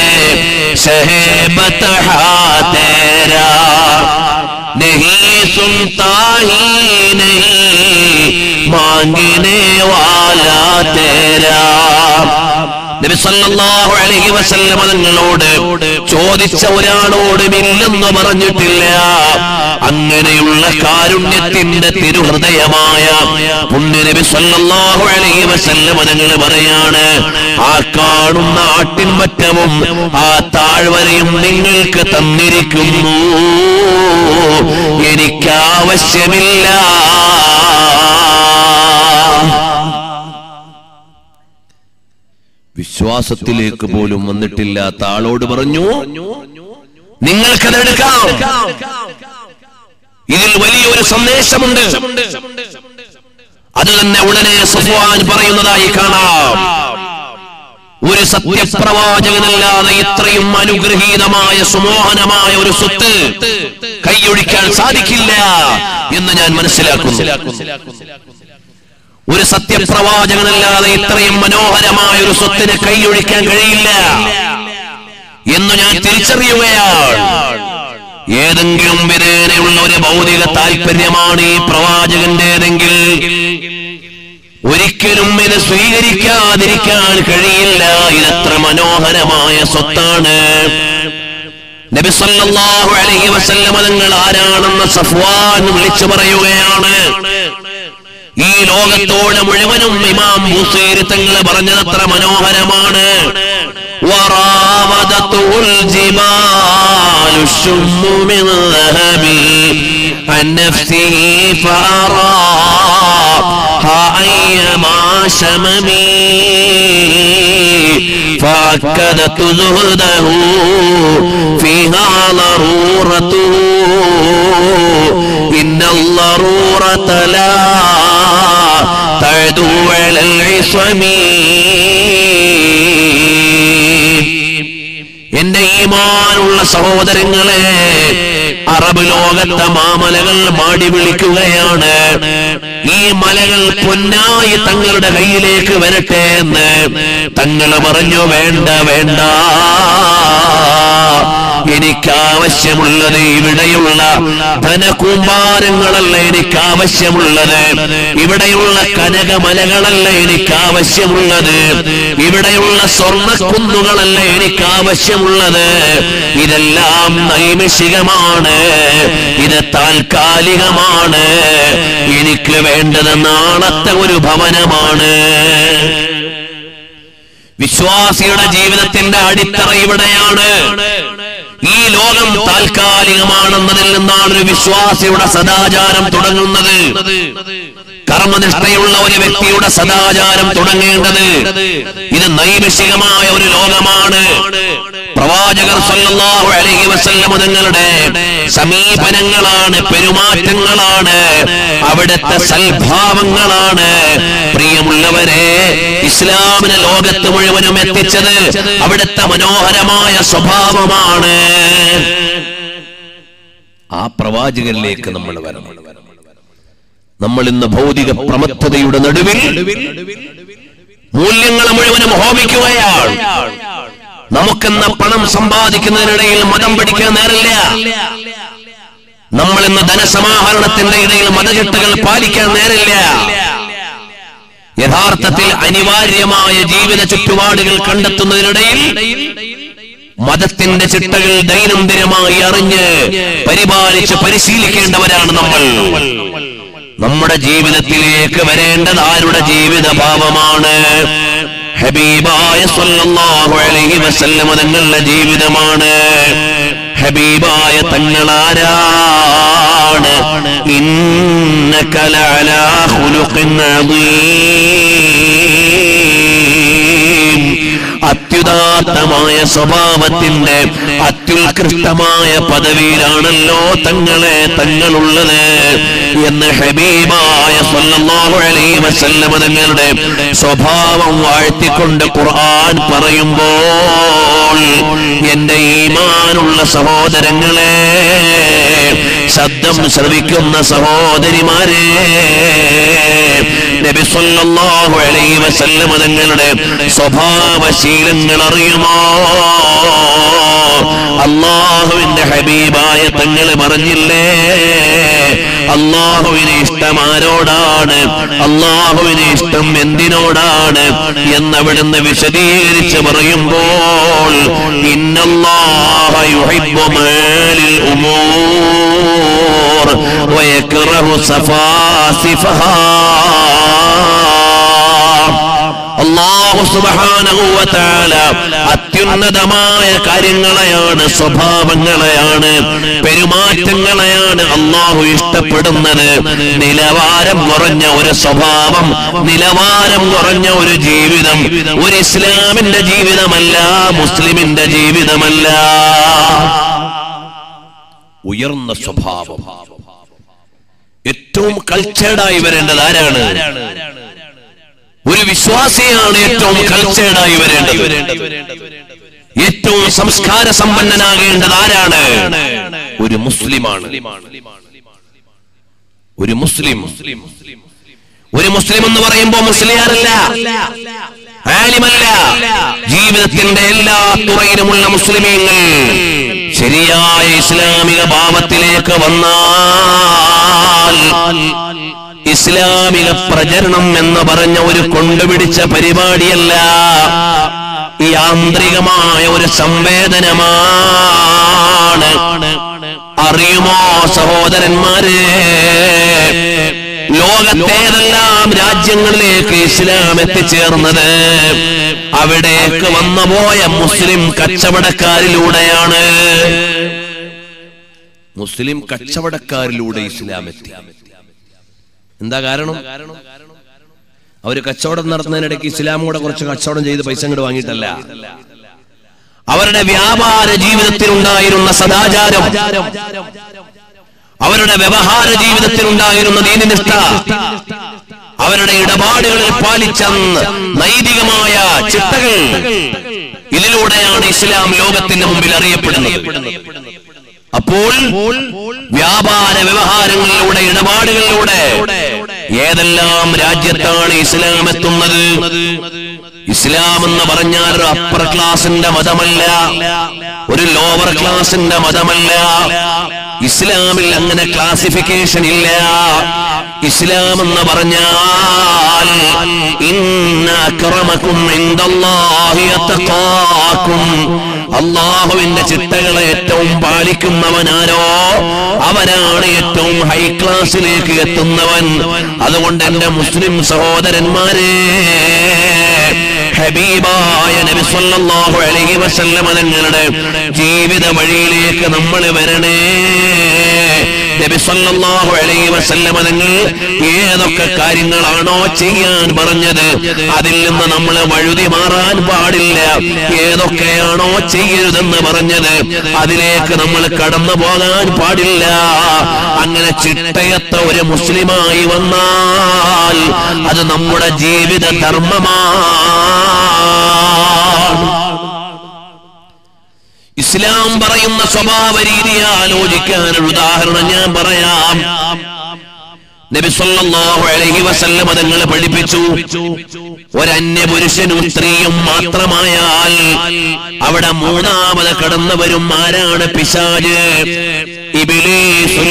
Speaker 2: शहबत हा तेरा नहीं सुनता ही नहीं मांगने वाला तेरा. നബി സല്ലല്ലാഹു അലൈഹി വസല്ലം തങ്ങളോട് ചോദിച്ച ഒരാളോടും ഇല്ലെന്ന് പറഞ്ഞിട്ടില്ല. അങ്ങനെയുള്ള കാരുണ്യത്തിന്റെ തിരുഹൃദയമായ പുണ്യ നബി സല്ലല്ലാഹു അലൈഹി വസല്ലം തങ്ങൾ പറയാണ്, ആ കാണുന്ന ആട്ടിൻപറ്റവും ആ താഴ്വരയും നിങ്ങൾക്ക് തന്നിരിക്കുന്നു, എനിക്ക് ആവശ്യമില്ല. വിശ്വാസത്തിലേക്ക് പോലും വന്നിട്ടില്ലാത്ത ആളോട് പറഞ്ഞു, നിങ്ങൾക്കതെടുക്കാം, ഇതിൽ വലിയൊരു സന്ദേശമുണ്ട്. അത് തന്നെ ഉടനെ സഫ്വാൻ പറയുന്നതായി കാണാം. ഒരു സത്യപ്രവാചകനല്ലാതെ ഇത്രയും അനുഗ്രഹീതമായ സുമോഹനമായ ഒരു സ്വത്ത് കൈയൊഴിക്കാൻ സാധിക്കില്ല എന്ന് ഞാൻ മനസ്സിലാക്കുന്നു. ഒരു സത്യപ്രവാചകനല്ലാതെ ഇത്രയും മനോഹരമായ ഒരു സ്വത്തിന് കൈയൊഴിക്കാൻ കഴിയില്ല എന്ന് ഞാൻ തിരിച്ചറിയുകയാണ്. ഏതെങ്കിലും വിധേനയുള്ള ഒരു ഭൗതിക താല്പര്യമാണ് ഈ പ്രവാചകന്റേതെങ്കിൽ ഒരിക്കലും ഇത് സ്വീകരിക്കാതിരിക്കാൻ കഴിയില്ല. ഇതെത്ര മനോഹരമായ സ്വത്താണ്. നബി സല്ലല്ലാഹു അലൈഹി വസല്ലം തങ്ങൾ ആരാണെന്ന് സഫ്വാൻ വിളിച്ചു പറയുകയാണ്. ഈ ലോകത്തോട് മുഴുവനും ഇമാം ബുസൈരി തങ്ങൾ പറഞ്ഞത് അത്ര മനോഹരമാണ്. വറാവദത്തുൽ ജിബാലു ശുമ്മു മിൻ ദഹബി അൻ നഫ്സിഹി ഫറാഹാ അയ്യമാ ശമമി فأكدت زهده فيها ضرورته إن الضرورة لا تعدو على العصم. എന്റെ ഈമാനുള്ള സഹോദരങ്ങളെ, അറബ് ലോകത്തെ മാമലകൾ മാടി വിളിക്കുകയാണ്. ഈ മലകൾ പൊന്നായി തങ്ങളുടെ കയ്യിലേക്ക് വരട്ടെ എന്ന് തങ്ങൾ പറഞ്ഞു. വേണ്ട വേണ്ട, എനിക്ക് ആവശ്യമുള്ളത് ഇവിടെയുള്ള ധനകൂമ്പാരങ്ങളല്ല എനിക്ക് ആവശ്യമുള്ളത്, ഇവിടെയുള്ള കനകമലകളല്ല എനിക്ക് ആവശ്യമുള്ളത്, ഇവിടെയുള്ള സ്വർണ്ണക്കുന്നുകളല്ല എനിക്ക് ആവശ്യമുള്ളത്. ഇതെല്ലാം നൈമിഷികമാണ്, ഇത് താൽക്കാലികമാണ്. എനിക്ക് വേണ്ടത് നാളത്തെ ഒരു ഭവനമാണ്. വിശ്വാസിയുടെ ജീവിതത്തിന്റെ അടിത്തറ ഇവിടെയാണ്. ഈ ലോകം താൽക്കാലികമാണെന്നതിൽ നിന്നാണ് ഒരു വിശ്വാസിയുടെ സദാചാരം തുടങ്ങുന്നത്. കർമ്മനിഷ്ഠയുള്ള ഒരു വ്യക്തിയുടെ സദാചാരം തുടങ്ങേണ്ടത് ഇത് നൈമിഷികമായ ഒരു ലോകമാണ്. പ്രവാചകർ സല്ലല്ലാഹു അലൈഹി വസല്ലം തങ്ങളുടെ സമീപനങ്ങളാണ്, പെരുമാറ്റങ്ങളാണ്, അവിടുത്തെ സൽഭാവങ്ങളാണ്. പ്രിയമുള്ളവരെ, ഇസ്ലാമിനെ ലോകത്ത് മുഴുവനും എത്തിച്ചത് അവിടുത്തെ മനോഹരമായ സ്വഭാവമാണ്. ആ പ്രവാചകരിലേക്ക് നമ്മൾ വരണം. നമ്മൾ ഇന്ന് ഭൗതിക പ്രമത്തതയുടെ നടുവിൽ മൂല്യങ്ങളെ മുഴുവനും ഹോമിക്കുകയാണ്. നമുക്കെന്ന പണം സമ്പാദിക്കുന്നതിനിടയിൽ മതം പഠിക്കാൻ നേരില്ല. നമ്മൾ ഇന്ന് ധനസമാഹരണത്തിന്റെ ഇടയിൽ മതചിട്ടകൾ പാലിക്കാൻ നേരില്ല. യഥാർത്ഥത്തിൽ അനിവാര്യമായ ജീവിത ചുറ്റുപാടുകൾ കണ്ടെത്തുന്നതിനിടയിൽ മതത്തിന്റെ ചിട്ടകൾ ദൈനംദിനമായി അറിഞ്ഞ് പരിപാലിച്ച് പരിശീലിക്കേണ്ടവരാണ് നമ്മൾ. നമ്മുടെ ജീവിതത്തിലേക്ക് വരേണ്ടത് ആരുടെ ജീവിത ഭാവമാണ്? ഹബീബായ സല്ലല്ലാഹു അലൈഹി വസല്ലം തങ്ങളുടെ ജീവിതമാണ്. ഹബീബായ തങ്ങളാരാണ്? ഇന്നക ലഅലാ ഖുലുഖിൻ അദീം. അത്യുദാത്തമായ സ്വഭാവത്തിന്റെ അത്യുത്കൃഷ്ടമായ പദവിയിലാണല്ലോ തങ്ങളെ തങ്ങളുള്ളത് എന്ന് ഹബീബായ സല്ലല്ലാഹു അലൈഹി വസല്ലം തങ്ങളുടെ സ്വഭാവം വാഴ്ത്തിക്കൊണ്ട് ഖുർആൻ പറയുമ്പോൾ, എന്റെ ഈമാനുള്ള സഹോദരങ്ങളെ, ശബ്ദം ശ്രവിക്കുന്ന സഹോദരിമാരെ, നബി സല്ലല്ലാഹു അലൈഹി വസല്ലം തങ്ങളുടെ സ്വഭാവശീലങ്ങൾ അറിയുമോ? അല്ലാഹുവിന്റെ ഹബീബായ തങ്ങൾ പറഞ്ഞില്ലേ, അല്ലാഹുവിന് ഇഷ്ടം ആരോടാണ്, അല്ലാഹുവിന് ഇഷ്ടം എന്തിനോടാണ് എന്നവിടുന്ന് വിശദീകരിച്ച് പറയുമ്പോൾ, ഇന്നല്ലാഹ യുഹിബ്ബു മാലിൽ ഉമൂർ വയക്റഹു സഫാസിഫഹാ. അല്ലാഹു സുബ്ഹാനഹു വ തആല അത്യുന്നതമായ കാര്യങ്ങളെയാണ്, സ്വഭാവങ്ങളെയാണ്, പെരുമാറ്റങ്ങളെയാണ് അല്ലാഹു ഇഷ്ടപ്പെടുന്നത്. നിലവാരം കുറഞ്ഞ ഒരു സ്വഭാവം, നിലവാരം കുറഞ്ഞ ഒരു ജീവിതം ഒരു ഇസ്ലാമിന്റെ ജീവിതമല്ല, മുസ്ലിമിന്റെ ജീവിതമല്ല. ഉയർന്ന സ്വഭാവം, ഏറ്റവും കൾച്ചേർഡായി വരേണ്ടത് ആരാണ്? ഒരു വിശ്വാസിയാണ് ഏറ്റവും കൾച്ചേർഡായി വരേണ്ടത്. ഏറ്റവും സംസ്കാര സമ്പന്നനാകേണ്ടത് ആരാണ്? ഒരു മുസ്ലിമാണ്. ഒരു മുസ്ലിം ഒരു മുസ്ലിം എന്ന് പറയുമ്പോൾ മുസ്ലിയാരല്ല, ആലിമല്ല. ജീവിതത്തിന്റെ എല്ലാ തുറയിലുമുള്ള മുസ്ലിമീങ്ങൾ ശരിയായ ഇസ്ലാമിക ഭാവത്തിലേക്ക് വന്നാൽ, ഇസ്ലാമിക പ്രചരണം എന്ന് പറഞ്ഞ ഒരു കൊണ്ടുപിടിച്ച പരിപാടിയല്ല, യാന്ത്രികമായ ഒരു സംവേദനമാണ്. അറിയുമോ സഹോദരന്മാരെ, ലോകത്തേതെല്ലാം രാജ്യങ്ങളിലേക്ക് ഇസ്ലാം എത്തിച്ചേർന്നത് അവിടേക്ക് വന്നുപോയ മുസ്ലിം കച്ചവടക്കാരിലൂടെയാണ്. മുസ്ലിം കച്ചവടക്കാരിലൂടെ ഇസ്ലാം എത്തി. എന്താ കാരണം? അവര് കച്ചവടം നടത്തുന്നതിനിടയ്ക്ക് ഇസ്ലാമോടെ കുറച്ച് കച്ചവടം ചെയ്ത് പൈസ ഇങ്ങോട്ട് വാങ്ങിയിട്ടല്ല. അവരുടെ വ്യാപാര ജീവിതത്തിലുണ്ടായിരുന്ന സദാചാരം, അവരുടെ വ്യവഹാര ജീവിതത്തിലുണ്ടായിരുന്ന നീതിനിഷ്ഠ, അവരുടെ ഇടപാടുകളിൽ പാലിച്ച നൈതികമായ ചിട്ടകൾ, ഇതിലൂടെയാണ് ഇസ്ലാം ലോകത്തിന്റെ മുമ്പിൽ അറിയപ്പെടുന്നത്. അപ്പോൾ വ്യാപാര വ്യവഹാരങ്ങളിലൂടെ, ഇടപാടുകളിലൂടെ ഏതെല്ലാം രാജ്യത്താണ് ഇസ്ലാം എത്തുന്നത്? ഇസ്ലാം എന്ന് പറഞ്ഞാൽ ഒരു അപ്പർ ക്ലാസിന്റെ മതമല്ല, ഒരു ലോവർ ക്ലാസിന്റെ മതമല്ല. ഇസ്ലാമിൽ അങ്ങനെ ക്ലാസിഫിക്കേഷൻ ഇല്ല. ഇസ്ലാം എന്ന് പറഞ്ഞാൽ ഇന്ന അക്രമകും ഇൻദല്ലാഹി അത്ഖാകും, അല്ലാഹുവിന്റെ ചിട്ടകളെ ഏറ്റവും പാലിക്കുന്നവനാരോ അവനാണ് ഏറ്റവും ഹൈ ക്ലാസിലേക്ക് എത്തുന്നവൻ. അതുകൊണ്ട് എന്റെ മുസ്ലിം സഹോദരന്മാരെ, ഹബീബായ നബി സല്ലല്ലാഹു അലൈഹി വസല്ലം തങ്ങളുടെ ജീവിത വഴിയിലേക്ക് നമ്മൾ വരണേ. നബി സല്ലല്ലാഹു അലൈഹി വസല്ലം തങ്ങൾ ഏതൊക്കെ കാര്യങ്ങളാണോ ചെയ്യാൻ പറഞ്ഞത് അതിൽ നിന്ന് നമ്മൾ വഴുതി മാറാൻ പാടില്ല. ഏതൊക്കെയാണോ ചെയ്യരുതെന്ന് പറഞ്ഞത് അതിലേക്ക് നമ്മൾ കടന്നു പോകാൻ പാടില്ല. അങ്ങനെ ചിട്ടയത്ത ഒരു മുസ്ലിമായി വന്നാൽ അത് നമ്മുടെ ജീവിത ധർമ്മമാണ്. ഇസ്ലാം പറയുന്ന സ്വഭാവ രീതി ആലോചിക്കാനൊരു ഉദാഹരണം ഞാൻ പറയാം. നബി സല്ലല്ലാഹു അലൈഹി വസല്ലം തങ്ങൾ പഠിപ്പിച്ചു, ഒരന്യ പുരുഷനും സ്ത്രീയും മാത്രമായാൽ അവിടെ മൂന്നാമത് കടന്നു വരും ആരാണ്? പിശാച്, ഇബ്ലീസുൽ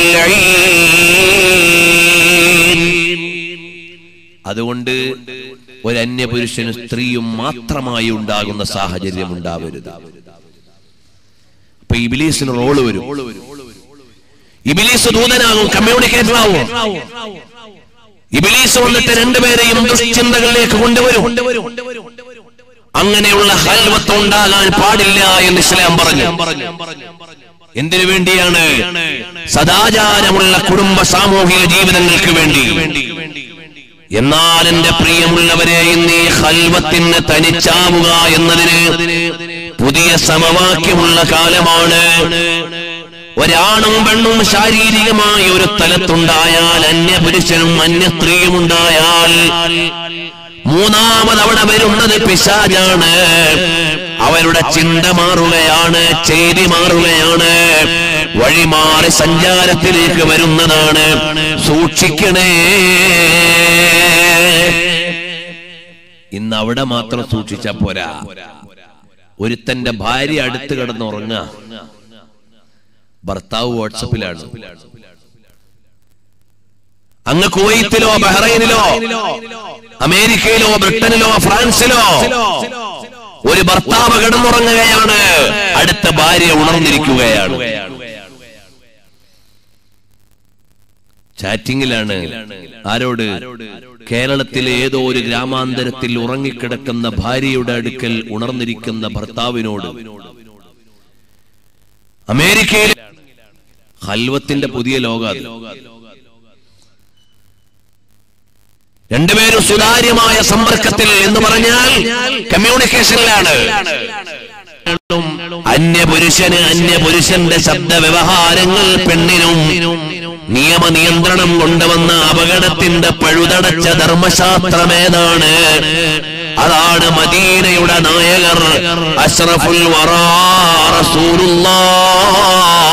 Speaker 2: ലഈൻ. അതുകൊണ്ട് ഒരു അന്യപുരുഷനും സ്ത്രീയും മാത്രമായി ഉണ്ടാകുന്ന സാഹചര്യം ഉണ്ടാവരുത്. അപ്പൊ ഇബ്ലീസിന് റോള് വരും. ഇബ്ലീസ് ദൂതനാകും, കമ്മ്യൂണിക്കേറ്റർ ആവും. ഇബ്ലീസ് വന്നിട്ട് രണ്ടുപേരെയും ദുശ്ചിന്തകളിലേക്ക് കൊണ്ടുവരും. അങ്ങനെയുള്ള ഖൽവത്ത് ഉണ്ടാകാൻ പാടില്ല എന്ന് ഇസ്ലാം പറഞ്ഞു. എന്തിനു വേണ്ടിയാണ്? സദാചാരമുള്ള കുടുംബ സാമൂഹിക ജീവിതങ്ങൾക്ക് വേണ്ടി. എന്നാൽ എന്റെ പ്രിയമുള്ളവരെ, ഇന്ന് ഈ ഖൽവത്തിന് തനിച്ചാവുക എന്നതിന് പുതിയ സമവാക്യമുള്ള കാലമാണ്. ഒരാണും പെണ്ണും ശാരീരികമായ ഒരു തലത്തുണ്ടായാൽ, അന്യപുരുഷനും അന്യ സ്ത്രീയും ഉണ്ടായാൽ, മൂന്നാമത് അവിടെ വരുന്നത് പിശാചാണ്. അവരുടെ ചിന്ത മാറുകയാണ്, ചെയ്തി മാറുകയാണ്, വഴിമാറി സഞ്ചാരത്തിലേക്ക് വരുന്നതാണ്. സൂക്ഷിക്കണേ. ഇന്ന് അവിടെ മാത്രം സൂക്ഷിച്ചാ പോരാ. ഒരുത്തന്റെ ഭാര്യ അടുത്ത് കിടന്നുറങ്ങുക, ഭർത്താവ് വാട്സപ്പിലാണ്. അങ്ങ് കുവൈത്തിലോ ബഹ്റൈനിലോ അമേരിക്കയിലോ ബ്രിട്ടനിലോ ഫ്രാൻസിലോ ഒരു ഭർത്താവ് കിടന്നുറങ്ങുകയാണ്, അടുത്ത ഭാര്യ ഉണർന്നിരിക്കുകയാണ്, ചാറ്റിങ്ങിലാണ്. ആരോട്? കേരളത്തിലെ ഏതോ ഒരു ഗ്രാമാന്തരത്തിൽ ഉറങ്ങിക്കിടക്കുന്ന ഭാര്യയുടെ അടുക്കൽ ഉണർന്നിരിക്കുന്ന ഭർത്താവിനോട്. അമേരിക്കയിൽ ഖൽവത്തിന്റെ പുതിയ ലോകം. രണ്ടുപേരും സുതാര്യമായ സമ്പർക്കത്തിൽ എന്ന് പറഞ്ഞാൽ കമ്മ്യൂണിക്കേഷനിലാണ്. അന്യപുരുഷന് അന്യപുരുഷന്റെ ശബ്ദ വ്യവഹാരങ്ങൾ പെണ്ണിനും നിയമ നിയന്ത്രണം കൊണ്ടുവന്ന അപകടത്തിന്റെ പഴുതടച്ച ധർമ്മശാസ്ത്രമേതാണ്? അതാണ് മദീനയുടെ നായകർ അഷ്റഫുൽ വറാ റസൂലുള്ളാഹ്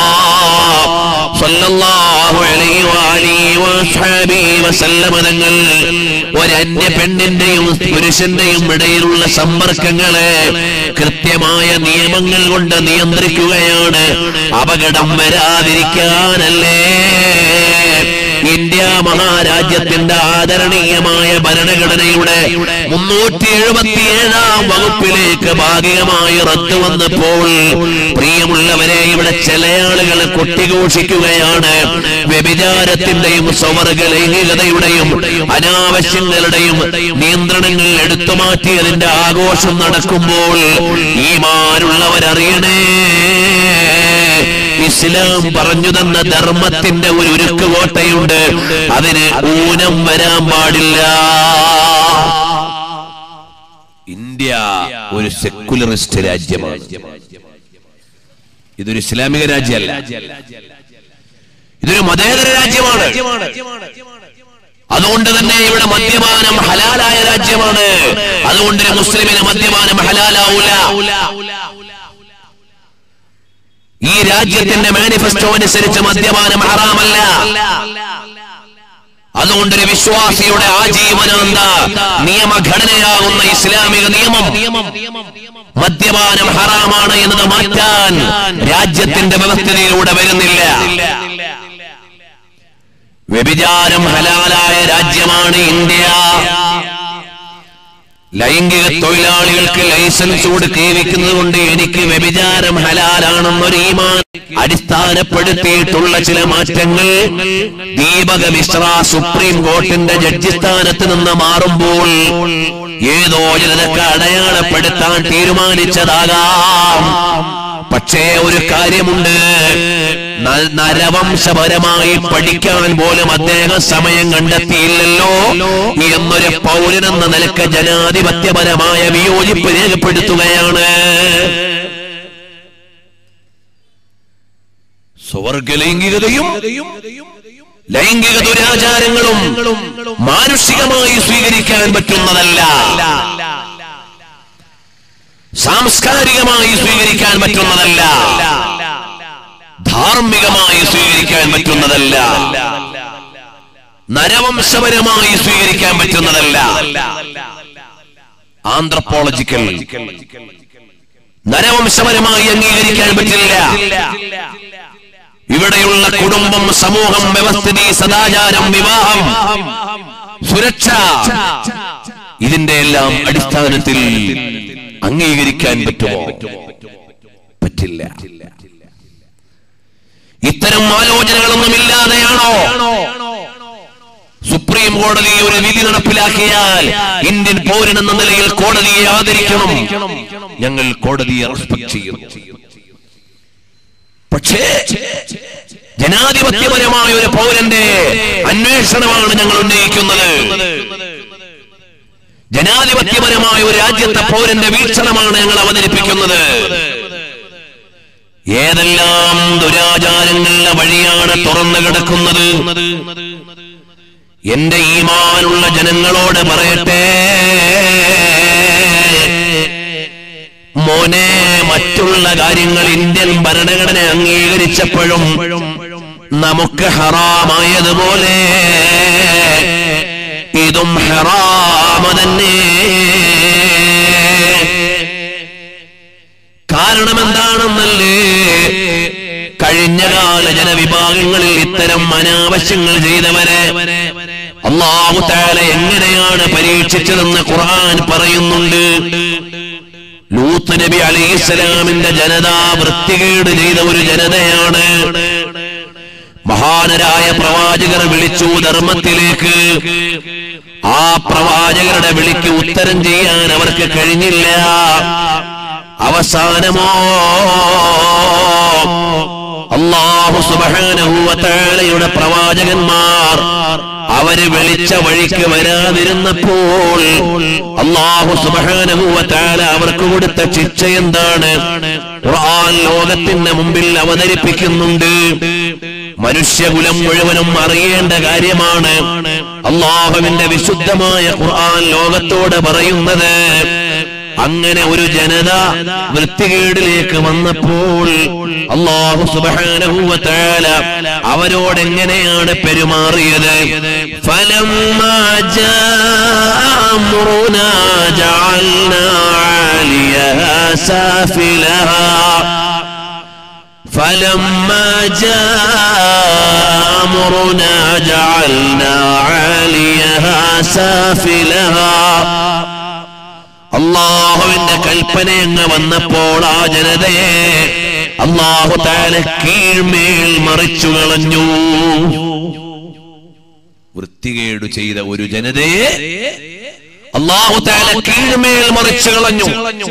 Speaker 2: സ്വല്ലല്ലാഹു അലൈഹി വഅലിഹി വസഹബിഹി വസല്ലം തങ്ങൾ ഒരന്യ പെണ്ണിന്റെയും പുരുഷന്റെയും ഇടയിലുള്ള സമ്പർക്കങ്ങളെ കൃത്യമായ നിയമങ്ങൾ കൊണ്ട് നിയന്ത്രിക്കുകയാണ്. അപകടം വരാതിരിക്കാനല്ലേ ഇന്ത്യ മഹാരാജ്യത്തിന്റെ ആദരണീയമായ ഭരണഘടനയുടെ മുന്നൂറ്റി എഴുപത്തി ഏഴാം വകുപ്പിലേക്ക് ഭാഗികമായി റദ്ദ് വന്നപ്പോൾ, പ്രിയമുള്ളവരെ, ഇവിടെ ചില ആളുകൾ കൊട്ടിഘോഷിക്കുകയാണ്. വ്യഭിചാരത്തിന്റെയും സ്വവർഗ ലൈംഗികതയുടെയും അനാവശ്യങ്ങളുടെയും നിയന്ത്രണങ്ങൾ എടുത്തുമാറ്റിയതിന്റെ ആഘോഷം നടക്കുമ്പോൾ ഈമാനുള്ളവരറിയണേ, ഇസ്ലാം പറഞ്ഞു തന്ന ധർമ്മത്തിന്റെ ഒരു ഉരുക്ക് കോട്ടയുണ്ട്. അതിന് ഊനം വരാൻ പാടില്ല. ഇന്ത്യ ഒരു സെക്കുലറിസ്റ്റ് രാജ്യമാണ്. ഇതൊരു ഇസ്ലാമിക രാജ്യമല്ല, ഇതൊരു മതേതര രാജ്യമാണ്. അതുകൊണ്ട് തന്നെ ഇവിടെ മദ്യപാനം ഹലാലായ രാജ്യമാണ്. അതുകൊണ്ട് മുസ്ലിമിന് മദ്യപാനം ഹലാലാവൂല. ഈ രാജ്യത്തിന്റെ മാനിഫെസ്റ്റോ അനുസരിച്ച് മദ്യപാനം ഹറാമല്ല. അതുകൊണ്ടൊരു വിശ്വാസിയുടെ ആജീവനാന്ത നിയമഘടനയാകുന്ന ഇസ്ലാമിക നിയമം മദ്യപാനം ഹറാമാണ് എന്നത് മാറ്റാൻ രാജ്യത്തിന്റെ വ്യവസ്ഥയിലൂടെ വരുന്നില്ല. വ്യഭിചാരം ഹലാലായ രാജ്യമാണ് ഇന്ത്യ. ലൈംഗിക തൊഴിലാളികൾക്ക് ലൈസൻസ് കൊടുത്ത് വിൽക്കുന്നത് കൊണ്ട് എനിക്ക് വ്യഭിചാരം ഹലാലാണെന്നൊരു ഈമാൻ അടിസ്ഥാനപ്പെടുത്തിയിട്ടുള്ള ചില മാറ്റങ്ങൾ ദീപക മിശ്ര സുപ്രീം കോർട്ടിന്റെ ജഡ്ജി സ്ഥാനത്ത് നിന്ന് മാറുമ്പോൾ ഏതോ ജനതക്ക് അടയാളപ്പെടുത്താൻ തീരുമാനിച്ചതാകാം. പക്ഷേ ഒരു കാര്യമുണ്ട്, നരവംശപരമായി പഠിക്കാൻ പോലും അദ്ദേഹം സമയം കണ്ടെത്തിയില്ലല്ലോ എന്നൊരു പൗരനെന്ന നിലക്ക് ജനാധിപത്യപരമായ വിയോജിപ്പ് രേഖപ്പെടുത്തുകയാണ്. സ്വർഗ ലൈംഗികതയും ലൈംഗിക ദുരാചാരങ്ങളും മാനുഷികമായി സ്വീകരിക്കാൻ പറ്റുന്നതല്ല, സാംസ്കാരികമായി സ്വീകരിക്കാൻ പറ്റുന്നതല്ല, ധാർമ്മികമായി സ്വീകരിക്കാൻ പറ്റുന്നതല്ല, നരവംശപരമായി സ്വീകരിക്കാൻ പറ്റുന്നതല്ല. ആന്ത്രപ്പോളജിക്കൽ നരവംശപരമായി അംഗീകരിക്കാൻ പറ്റില്ല. ഇവിടെയുള്ള കുടുംബം, സമൂഹം, വ്യവസ്ഥിതി, സദാചാരം, വിവാഹം, സുരക്ഷ, ഇതിന്റെ എല്ലാം അടിസ്ഥാനത്തിൽ അംഗീകരിക്കാൻ പറ്റുമോ? പറ്റില്ല. ഇത്തരം ആലോചനകളൊന്നും ഇല്ലാതെയാണോ സുപ്രീം കോടതി ഒരു വിധി നടപ്പിലാക്കിയാൽ ഇന്ത്യൻ പൗരനെന്ന നിലയിൽ കോടതിയെ ആദരിക്കണം, ഞങ്ങൾ കോടതിയെ റെസ്പെക്ട് ചെയ്യുന്നു. പക്ഷേ ജനാധിപത്യപരമായ ഒരു പൗരന്റെ അന്വേഷണമാണ് ഞങ്ങൾ ഉന്നയിക്കുന്നത്. ജനാധിപത്യപരമായ ഒരു രാജ്യത്തെ പൗരന്റെ വീക്ഷണമാണ് ഞങ്ങൾ അവതരിപ്പിക്കുന്നത്. ഏതെല്ലാം ദുരാചാരങ്ങളുടെ വഴിയാണ് തുറന്നു കിടക്കുന്നത്. എന്റെ ഈമാനുള്ള ജനങ്ങളോട് പറയട്ടെ, മോനെ, മറ്റുള്ള കാര്യങ്ങൾ ഇന്ത്യൻ ഭരണഘടന അംഗീകരിച്ചപ്പോഴും നമുക്ക് ഹറാമായതുപോലെ ഇതും ഹറാമ തന്നെ. കാരണം എന്താണെന്നല്ലേ, കഴിഞ്ഞകാല ജനവിഭാഗങ്ങളിൽ ഇത്തരം അനാവശ്യങ്ങൾ ചെയ്തവരെ അല്ലാഹു തആല എങ്ങനെയാണ് പരീക്ഷിച്ചതെന്ന് ഖുർആൻ പറയുന്നുണ്ട്. ലൂത്ത് നബി അലൈഹിസ്സലാമിന്റെ ജനത വൃത്തികേട് ചെയ്ത ഒരു ജനതയാണ്. മഹാനരായ പ്രവാചകർ വിളിച്ചു ധർമ്മത്തിലേക്ക്. ആ പ്രവാചകരുടെ വിളിക്ക് ഉത്തരം ചെയ്യാൻ അവർക്ക് കഴിഞ്ഞില്ല. അവസാനമോ അല്ലാഹു സുബ്ഹാനഹു വ തആലയുടെ പ്രവാചകന്മാർ അവര് വിളിച്ച വഴിക്ക് വരാതിരുന്നപ്പോൾ അല്ലാഹു സുബ്ഹാനഹു വ തആല അവർക്ക് കൊടുത്ത ശിക്ഷ എന്താണ്? ഖുർആൻ ലോകത്തിന്റെ മുമ്പിൽ അവതരിപ്പിക്കുന്നുണ്ട്. മനുഷ്യകുലം മുഴുവനും അറിയേണ്ട കാര്യമാണ്. അല്ലാഹുവിന്റെ വിശുദ്ധമായ ഖുർആൻ ലോകത്തോട് പറയുന്നത്, അങ്ങനെ ഒരു ജനത വൃത്തികേടിലേക്ക് വന്നപ്പോൾ അല്ലാഹു സുബ്ഹാനഹു വ തആല അവരോട് എങ്ങനെയാണ് പെരുമാറിയത്? ഫലമ്മാ ജാഅ അംറുനാ ജഅൽനാ ആലിയഹാ സാഫിലഹാ ഫലമ്മാ ജാഅ അംറുനാ ജഅൽനാ ആലിയഹാ സാഫിലഹാ. അല്ലാഹുവിന്റെ കൽപ്പന അങ്ങ് വന്നപ്പോൾ ആ ജനതയെ അല്ലാഹു തആല കീഴ്മേൽ മറിച്ചു കളഞ്ഞു. വൃത്തികേട് ചെയ്ത ഒരു ജനതയെ അല്ലാഹു തആല കീഴ്മേൽ മറിച്ചു കളഞ്ഞു.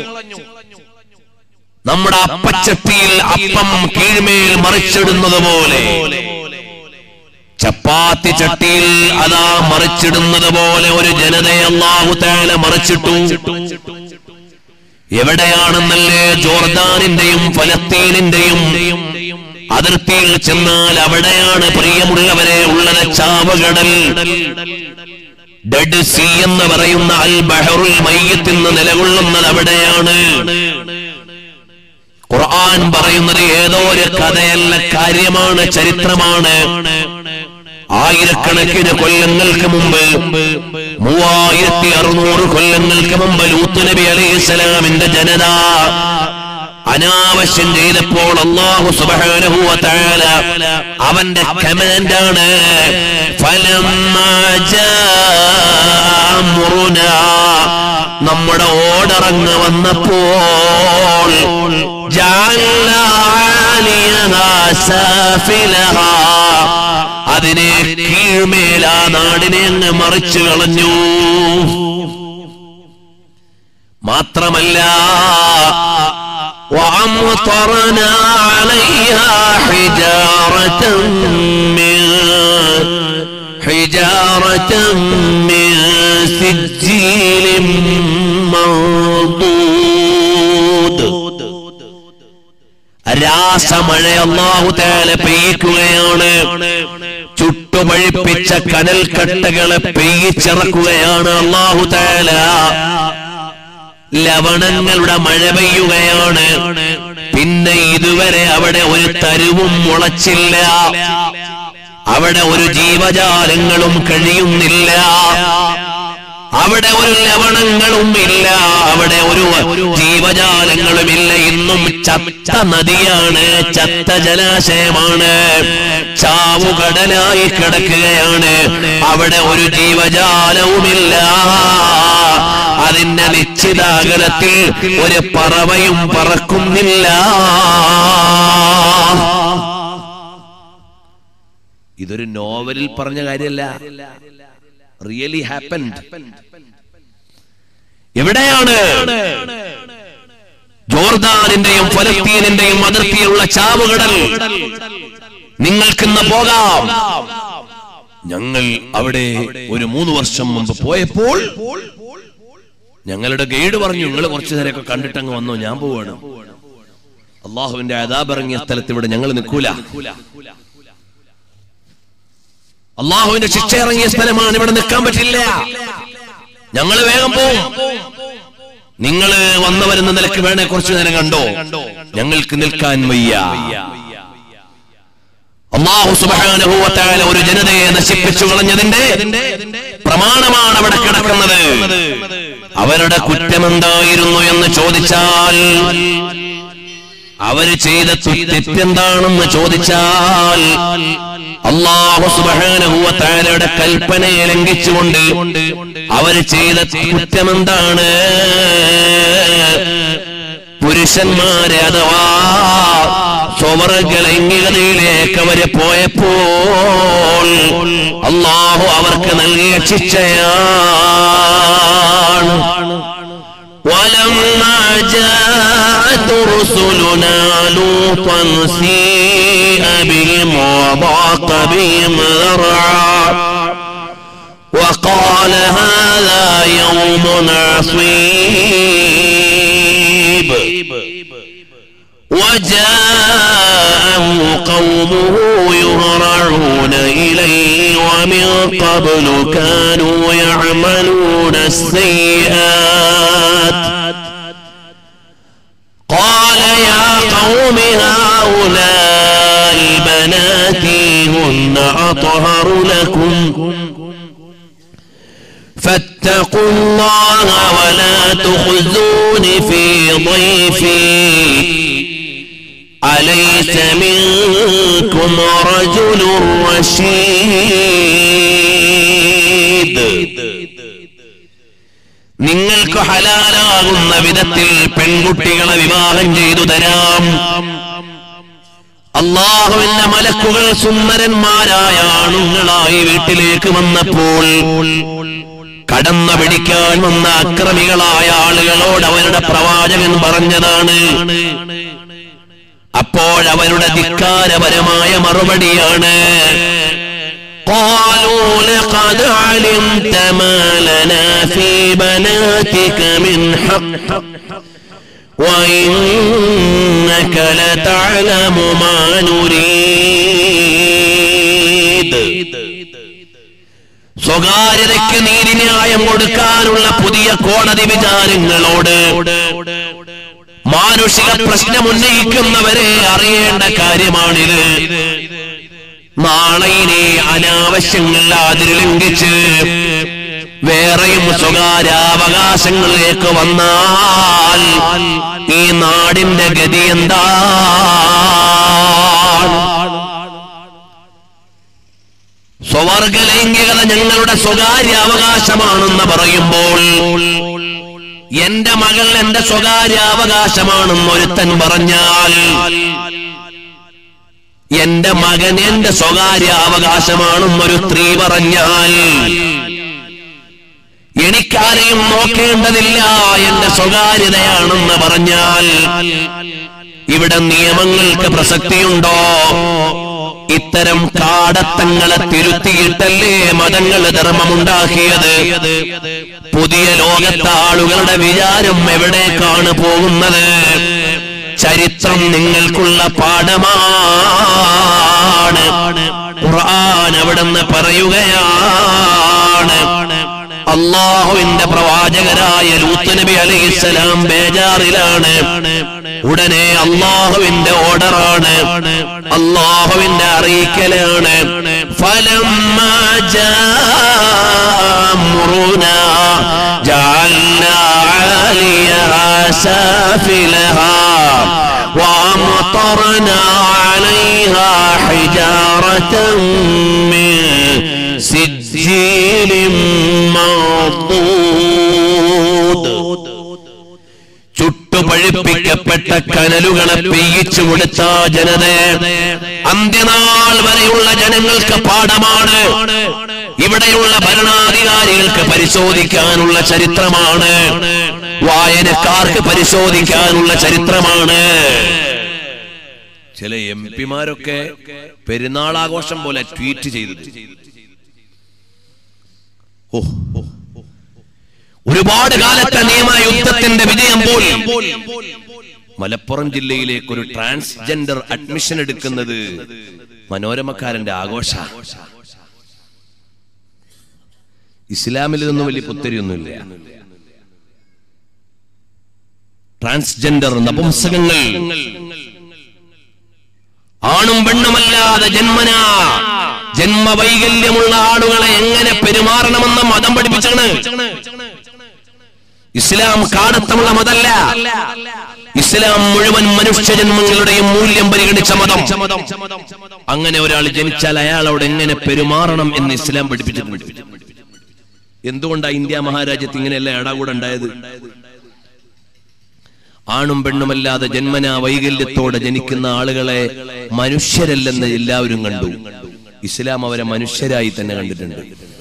Speaker 2: നമ്മുടെ അപ്പച്ചട്ടിയിൽ അപ്പം കീഴ്മേൽ മറിച്ചിടുന്നത് പോലെ, ചപ്പാത്തി ചട്ടിയിൽ അതാ മറിച്ചിടുന്നത് പോലെ ഒരു ജനതയെ അല്ലാഹു തആല മറിച്ചിട്ടു. എവിടെയാണെന്നല്ലേ? ജോർദാനിന്റെയും ഫലസ്തീനിന്റെയും അതിർത്തിയിൽ ചെന്നാൽ അവിടെയാണ് പ്രിയമുള്ളവരെ ഉള്ളത് ചാവകടൽ. ഡെഡ് സീ എന്ന് പറയുന്ന അൽ ബഹറുൽ മയ്യിത്ത് എന്ന് നിലകൊള്ളുന്നത് അവിടെയാണ്. ഖുർആൻ പറയുന്നത് ഏതോ ഒരു കഥയല്ല, കാര്യമാണ്, ചരിത്രമാണ്. ആയിരക്കണക്കിന് കൊല്ലങ്ങൾക്ക് മുമ്പ്, മൂവായിരത്തി അറുന്നൂറ് കൊല്ലങ്ങൾക്ക് മുമ്പ് ലൂത്ത് നബി അലൈഹിസ്സലാമിന്റെ ജനത അനാവശ്യം ചെയ്തപ്പോൾ അല്ലാഹു സുബ്ഹാനഹു വ തആല അവന്റെ കമാൻഡാണ് ഫലമ്മാ ജാഅ അംറുനാ, നമ്മുടെ ഓർഡർ അങ്ങ് വന്നപ്പോൾ ജഅൽനാ ആലിയഹാ സാഫിലഹാ, അതിനെ കീഴ്മേൽ ആ നാടിനെ അങ്ങ് മറിച്ചു കളഞ്ഞു. മാത്രമല്ല وأمطرنا عليها حجارة من حجارة من سجيل منضود. രാസമഴ അല്ലാഹു തആല പെയ്യിക്കുകയാണ്. ചുട്ടുപഴുപ്പിച്ച കനൽക്കട്ടകളെ പെയ്യിച്ചിറക്കുകയാണ് അല്ലാഹു തആല. ലവണങ്ങളുടെ മഴ പെയ്യുകയാണ്. പിന്നെ ഇതുവരെ അവിടെ ഒരു തരുവും മുളച്ചില്ല, അവിടെ ഒരു ജീവജാലങ്ങളും കഴിയുന്നില്ല, അവിടെ ഒരു ലവണങ്ങളും ഇല്ല, അവിടെ ഒരു ജീവജാലങ്ങളുമില്ല. ഇന്നും ചത്ത നദിയാണ്, ചത്ത ജലാശയമാണ്, ചാവുകടലായി കിടക്കുകയാണ്. അവിടെ ഒരു ജീവജാലവുമില്ല. അതിന്റെ നിശ്ചിത അകലത്തിൽ ഒരു പറവയും പറക്കുന്നില്ല. ഇതൊരു നോവലിൽ പറഞ്ഞ കാര്യമല്ല, റിയലി ഹാപ്പൻഡ്. എവിടെയാണ്? ജോർദാനിന്റെയും ഫലസ്തീനിന്റെയും അതിർത്തിയിലുള്ള ചാവുകടൽ. നിങ്ങൾക്കിന്ന് പോകാം. ഞങ്ങൾ അവിടെ ഒരു മൂന്ന് വർഷം മുമ്പ് പോയപ്പോൾ ഞങ്ങളുടെ ഗൈഡ് പറഞ്ഞു, നിങ്ങൾ കുറച്ചു നേരമൊക്കെ കണ്ടിട്ടങ്ങ് വന്നോ, ഞാൻ പോവാണ്. അള്ളാഹുവിന്റെ അദാബ് ഇറങ്ങിയ സ്ഥലത്ത് ഇവിടെ ഞങ്ങൾ നിൽക്കൂല. അള്ളാഹുവിന്റെ ശിക്ഷ ഇറങ്ങിയ സ്ഥലമാണ്, ഇവിടെ നിൽക്കാൻ പറ്റില്ല, ഞങ്ങൾ വേഗം പോവും. നിങ്ങള് വന്നവരെന്ന നിലക്ക് വേണേ കുറച്ചു നേരം കണ്ടോ, ഞങ്ങൾക്ക് നിൽക്കാൻ വയ്യ. അല്ലാഹു സുബ്ഹാനഹു വ തആല ഒരു ജനതയെ നശിപ്പിച്ചു കളഞ്ഞതിന്റെ പ്രമാണമാണ് അവിടെ കിടക്കുന്നത്. അവരുടെ കുറ്റമെന്തായിരുന്നു എന്ന് ചോദിച്ചാൽ, അവര് ചെയ്ത തെറ്റെന്താണെന്ന് ചോദിച്ചാൽ, അല്ലാഹു സുബ്ഹാനഹു വ തആലയുടെ കൽപ്പനയെ ലംഘിച്ചുകൊണ്ട് അവര് ചെയ്ത കുറ്റമെന്താണ്? പുരുഷന്മാരെ അഥവാ സ്വർഗ്ഗലൈംഗികതയിലേക്ക് അവര് പോയപ്പോൾ അല്ലാഹു അവർക്ക് നൽകിയ ശിക്ഷയാണ്. ولما جاءت رسلنا لوطا سيء بهم وضاق بهم ذرعا وقال هذا يوم عصيب وجاءه قومه يهرعون إليه ومن قبل كانوا يعملون السيئات قال يا قوم هؤلاء بناتي هن أطهر لكم فاتقوا الله ولا تخزون في ضيفي أليس منكم رجل رشيد. നിങ്ങൾക്ക് ഹലാലാകുന്ന വിധത്തിൽ പെൺകുട്ടികളെ വിവാഹം ചെയ്തു തരാം. അല്ലാഹുവിന്റെ മലക്കുകൾ സുന്ദരന്മാരായ ആണുങ്ങളായി വീട്ടിലേക്ക് വന്നപ്പോൾ കടന്നു പിടിക്കാൻ വന്ന അക്രമികളായ ആളുകളോട് അവരുടെ പ്രവാചകൻ പറഞ്ഞതാണ്. അപ്പോഴവരുടെ ധിക്കാരപരമായ മറുപടിയാണ്, قالوا لقد علمت ما لنا في بناتك من حق وإنك لتعلم ما نريد. സ്വകാര്യതയ്ക്ക് നീതിന്യായം കൊടുക്കാനുള്ള പുതിയ കോടതി വിചാരങ്ങളോട് മാനുഷിക പ്രശ്നം ഉന്നയിക്കുന്നവരെ അറിയേണ്ട കാര്യമാണിത്. നാളെ ഇനി അനാവശ്യങ്ങൾ അതിര് ലംഘിച്ച് വേറെയും സ്വകാര്യാവകാശങ്ങളിലേക്ക് വന്നാൽ ഈ നാടിന്റെ ഗതി എന്താണ്? സ്വവർഗ ലൈംഗികത ഞങ്ങളുടെ സ്വകാര്യ അവകാശമാണെന്ന് പറയുമ്പോൾ എന്റെ മകൾ എന്റെ സ്വകാര്യ അവകാശമാണെന്ന് ഒരുത്തൻ പറഞ്ഞാൽ, എന്റെ മകൻ എന്റെ സ്വകാര്യ അവകാശമാണെന്നൊരു സ്ത്രീ പറഞ്ഞാൽ, എനിക്കാരെയും നോക്കേണ്ടതില്ല എന്റെ സ്വകാര്യതയാണെന്ന് പറഞ്ഞാൽ ഇവിടെ നിയമങ്ങൾക്ക് പ്രസക്തിയുണ്ടോ? ഇത്തരം കാടത്തങ്ങളെ തിരുത്തിയിട്ടല്ലേ മതങ്ങൾ ധർമ്മമുണ്ടാക്കിയത്? പുതിയ ലോകത്തെ ആളുകളുടെ വിചാരം എവിടേക്കാണ് പോകുന്നത്? ചരിത്രം നിങ്ങൾക്കുള്ള പാഠമാണ്. ഖുർആൻ അവിടുന്ന് പറയുകയാണ്, അല്ലാഹുവിന്റെ പ്രവാചകരായ ലൂത്ത് നബി അലൈഹിസ്സലാം ബേജാറിലാണ്. ഉടനെ അല്ലാഹുവിന്റെ ഓർഡറാണ്, അല്ലാഹുവിന്റെ അറിയിക്കലാണ്. ഫലമ്മാ ജാഅമുറുനാ ജഅൽനാ ആലിയഹാ സാഫിലഹാ വഅംതർനാ അലൈഹാ ഹിജാറതൻ മിൻ സിജ്ജീലിൻ മൻദൂദ്. ചുട്ടുപഴുപ്പിക്കപ്പെട്ട കനലുകളെ പെയ്യിച്ചു കൊടുത്ത ജനതയെ അന്ത്യനാൾ വരെയുള്ള ജനങ്ങൾക്ക് പാഠമാണ്. ഇവിടെയുള്ള ഭരണാധികാരികൾക്ക് പരിശോധിക്കാനുള്ള ചരിത്രമാണ്, വായനക്കാർക്ക് പരിശോധിക്കാനുള്ള ചരിത്രമാണ്. ചില എം പിമാരൊക്കെ പെരുന്നാൾ ആഘോഷം പോലെ ട്വീറ്റ് ചെയ്തത്. ഓ ഒരുപാട് കാലത്തെ നിയമ യുദ്ധത്തിന്റെ വിജയം പോലും മലപ്പുറം ജില്ലയിലേക്ക് ഒരു ട്രാൻസ്ജെൻഡർ അഡ്മിഷൻ എടുക്കുന്നത് മനോരമക്കാരന്റെ ആഘോഷ. ഇസ്ലാമിൽ ഇതൊന്നും വലിയ പുത്തരിയൊന്നുമില്ല. ട്രാൻസ്ജെൻഡർ നപുംസകങ്ങൾ ആണും പെണ്ണുമല്ലാതെ ജന്മനാ ജന്മവൈകല്യമുള്ള ആളുകളെ എങ്ങനെ പെരുമാറണമെന്ന് മതം പഠിപ്പിച്ചാണ്. ഇസ്ലാം കാടത്തമുള്ള മതമല്ല. ഇസ്ലാം മുഴുവൻ മനുഷ്യജന്മങ്ങളുടെയും മൂല്യം പരിഗണിച്ച മതം. അങ്ങനെ ഒരാൾ ജനിച്ചാൽ അയാളോട് എങ്ങനെ പെരുമാറണം എന്ന് ഇസ്ലാം പഠിപ്പിച്ചിട്ടുണ്ട്. എന്തുകൊണ്ടാണ് ഇന്ത്യ മഹാരാജ്യത്ത് ഇങ്ങനെയല്ല ഇടകൂടെ ഉണ്ടായത്? ആണും പെണ്ണുമല്ലാതെ ജന്മനാ വൈകല്യത്തോടെ ജനിക്കുന്ന ആളുകളെ മനുഷ്യരല്ലെന്ന് എല്ലാവരും കണ്ടു. ഇസ്ലാം അവരെ മനുഷ്യരായി തന്നെ കണ്ടിട്ടുണ്ട്.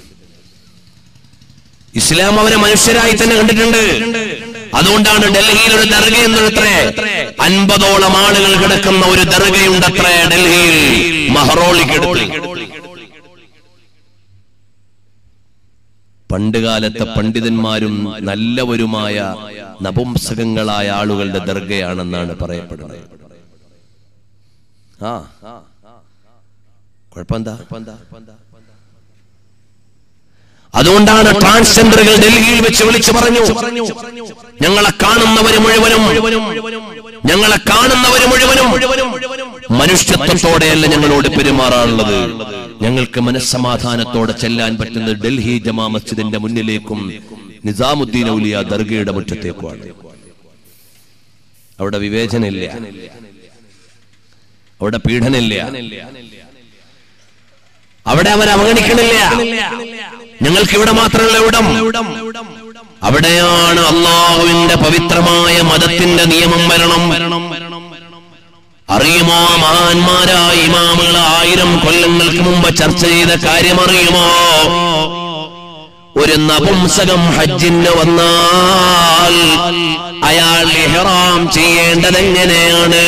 Speaker 2: ഇസ്ലാം അവരെ മനുഷ്യരായി തന്നെ കണ്ടിട്ടുണ്ട്. അതുകൊണ്ടാണ് ഡൽഹിയിൽ ഒരു ദർഗ എന്നത്രേ അൻപതോളം ആളുകൾ കിടക്കുന്ന ഒരു ദർഗയുണ്ടത്രേ ഡൽഹിയിൽ മഹറോളിക്കടുത്ത്. പണ്ടുകാലത്തെ പണ്ഡിതന്മാരും നല്ലവരുമായ നപുംസകങ്ങളായ ആളുകളുടെ ദർഗയാണെന്നാണ് പറയപ്പെടുന്നത്. ആ കുഴപ്പമെന്താ? അതുകൊണ്ടാണ് ട്രാൻസ്ജെൻഡറുകൾ ഡൽഹിയിൽ വെച്ച് വിളിച്ചു പറഞ്ഞു, ഞങ്ങളെ കാണുന്നവര് മുഴുവനും ഞങ്ങളെ കാണുന്നവര് മുഴുവനും മനുഷ്യത്വത്തോടെയല്ല ഞങ്ങളോട് പെരുമാറാറുള്ളത്. ഞങ്ങൾക്ക് മനസ്സമാധാനത്തോടെ ചെല്ലാൻ പറ്റുന്നത് ഡൽഹി ജമാ മസ്ജിദിന്റെ മുന്നിലേക്കും നിസാമുദ്ദീൻ ഔലിയ ദർഗയുടെ മുറ്റത്തേക്കുമാണ്. അവിടെ വിവേചനമില്ല, അവിടെ പീഡനമില്ല, അവിടെ അവർ അവഗണിക്കണില്ല. ഞങ്ങൾക്ക് ഇവിടെ മാത്രമല്ല ഇവിടം. അവിടെയാണ് അള്ളാഹുവിന്റെ പവിത്രമായ മതത്തിന്റെ നിയമം വരണം. അറിയുമോ? മഹാന്മാരായ ഇമാമുകൾ ആയിരം കൊല്ലങ്ങൾക്ക് മുമ്പ് ചർച്ച ചെയ്ത കാര്യം അറിയുമോ? ഒരു നപുംസകം ഹജ്ജിന് വന്നാൽ അയാൾ ഇഹ്റാം ചെയ്യേണ്ടത് എങ്ങനെയാണ്?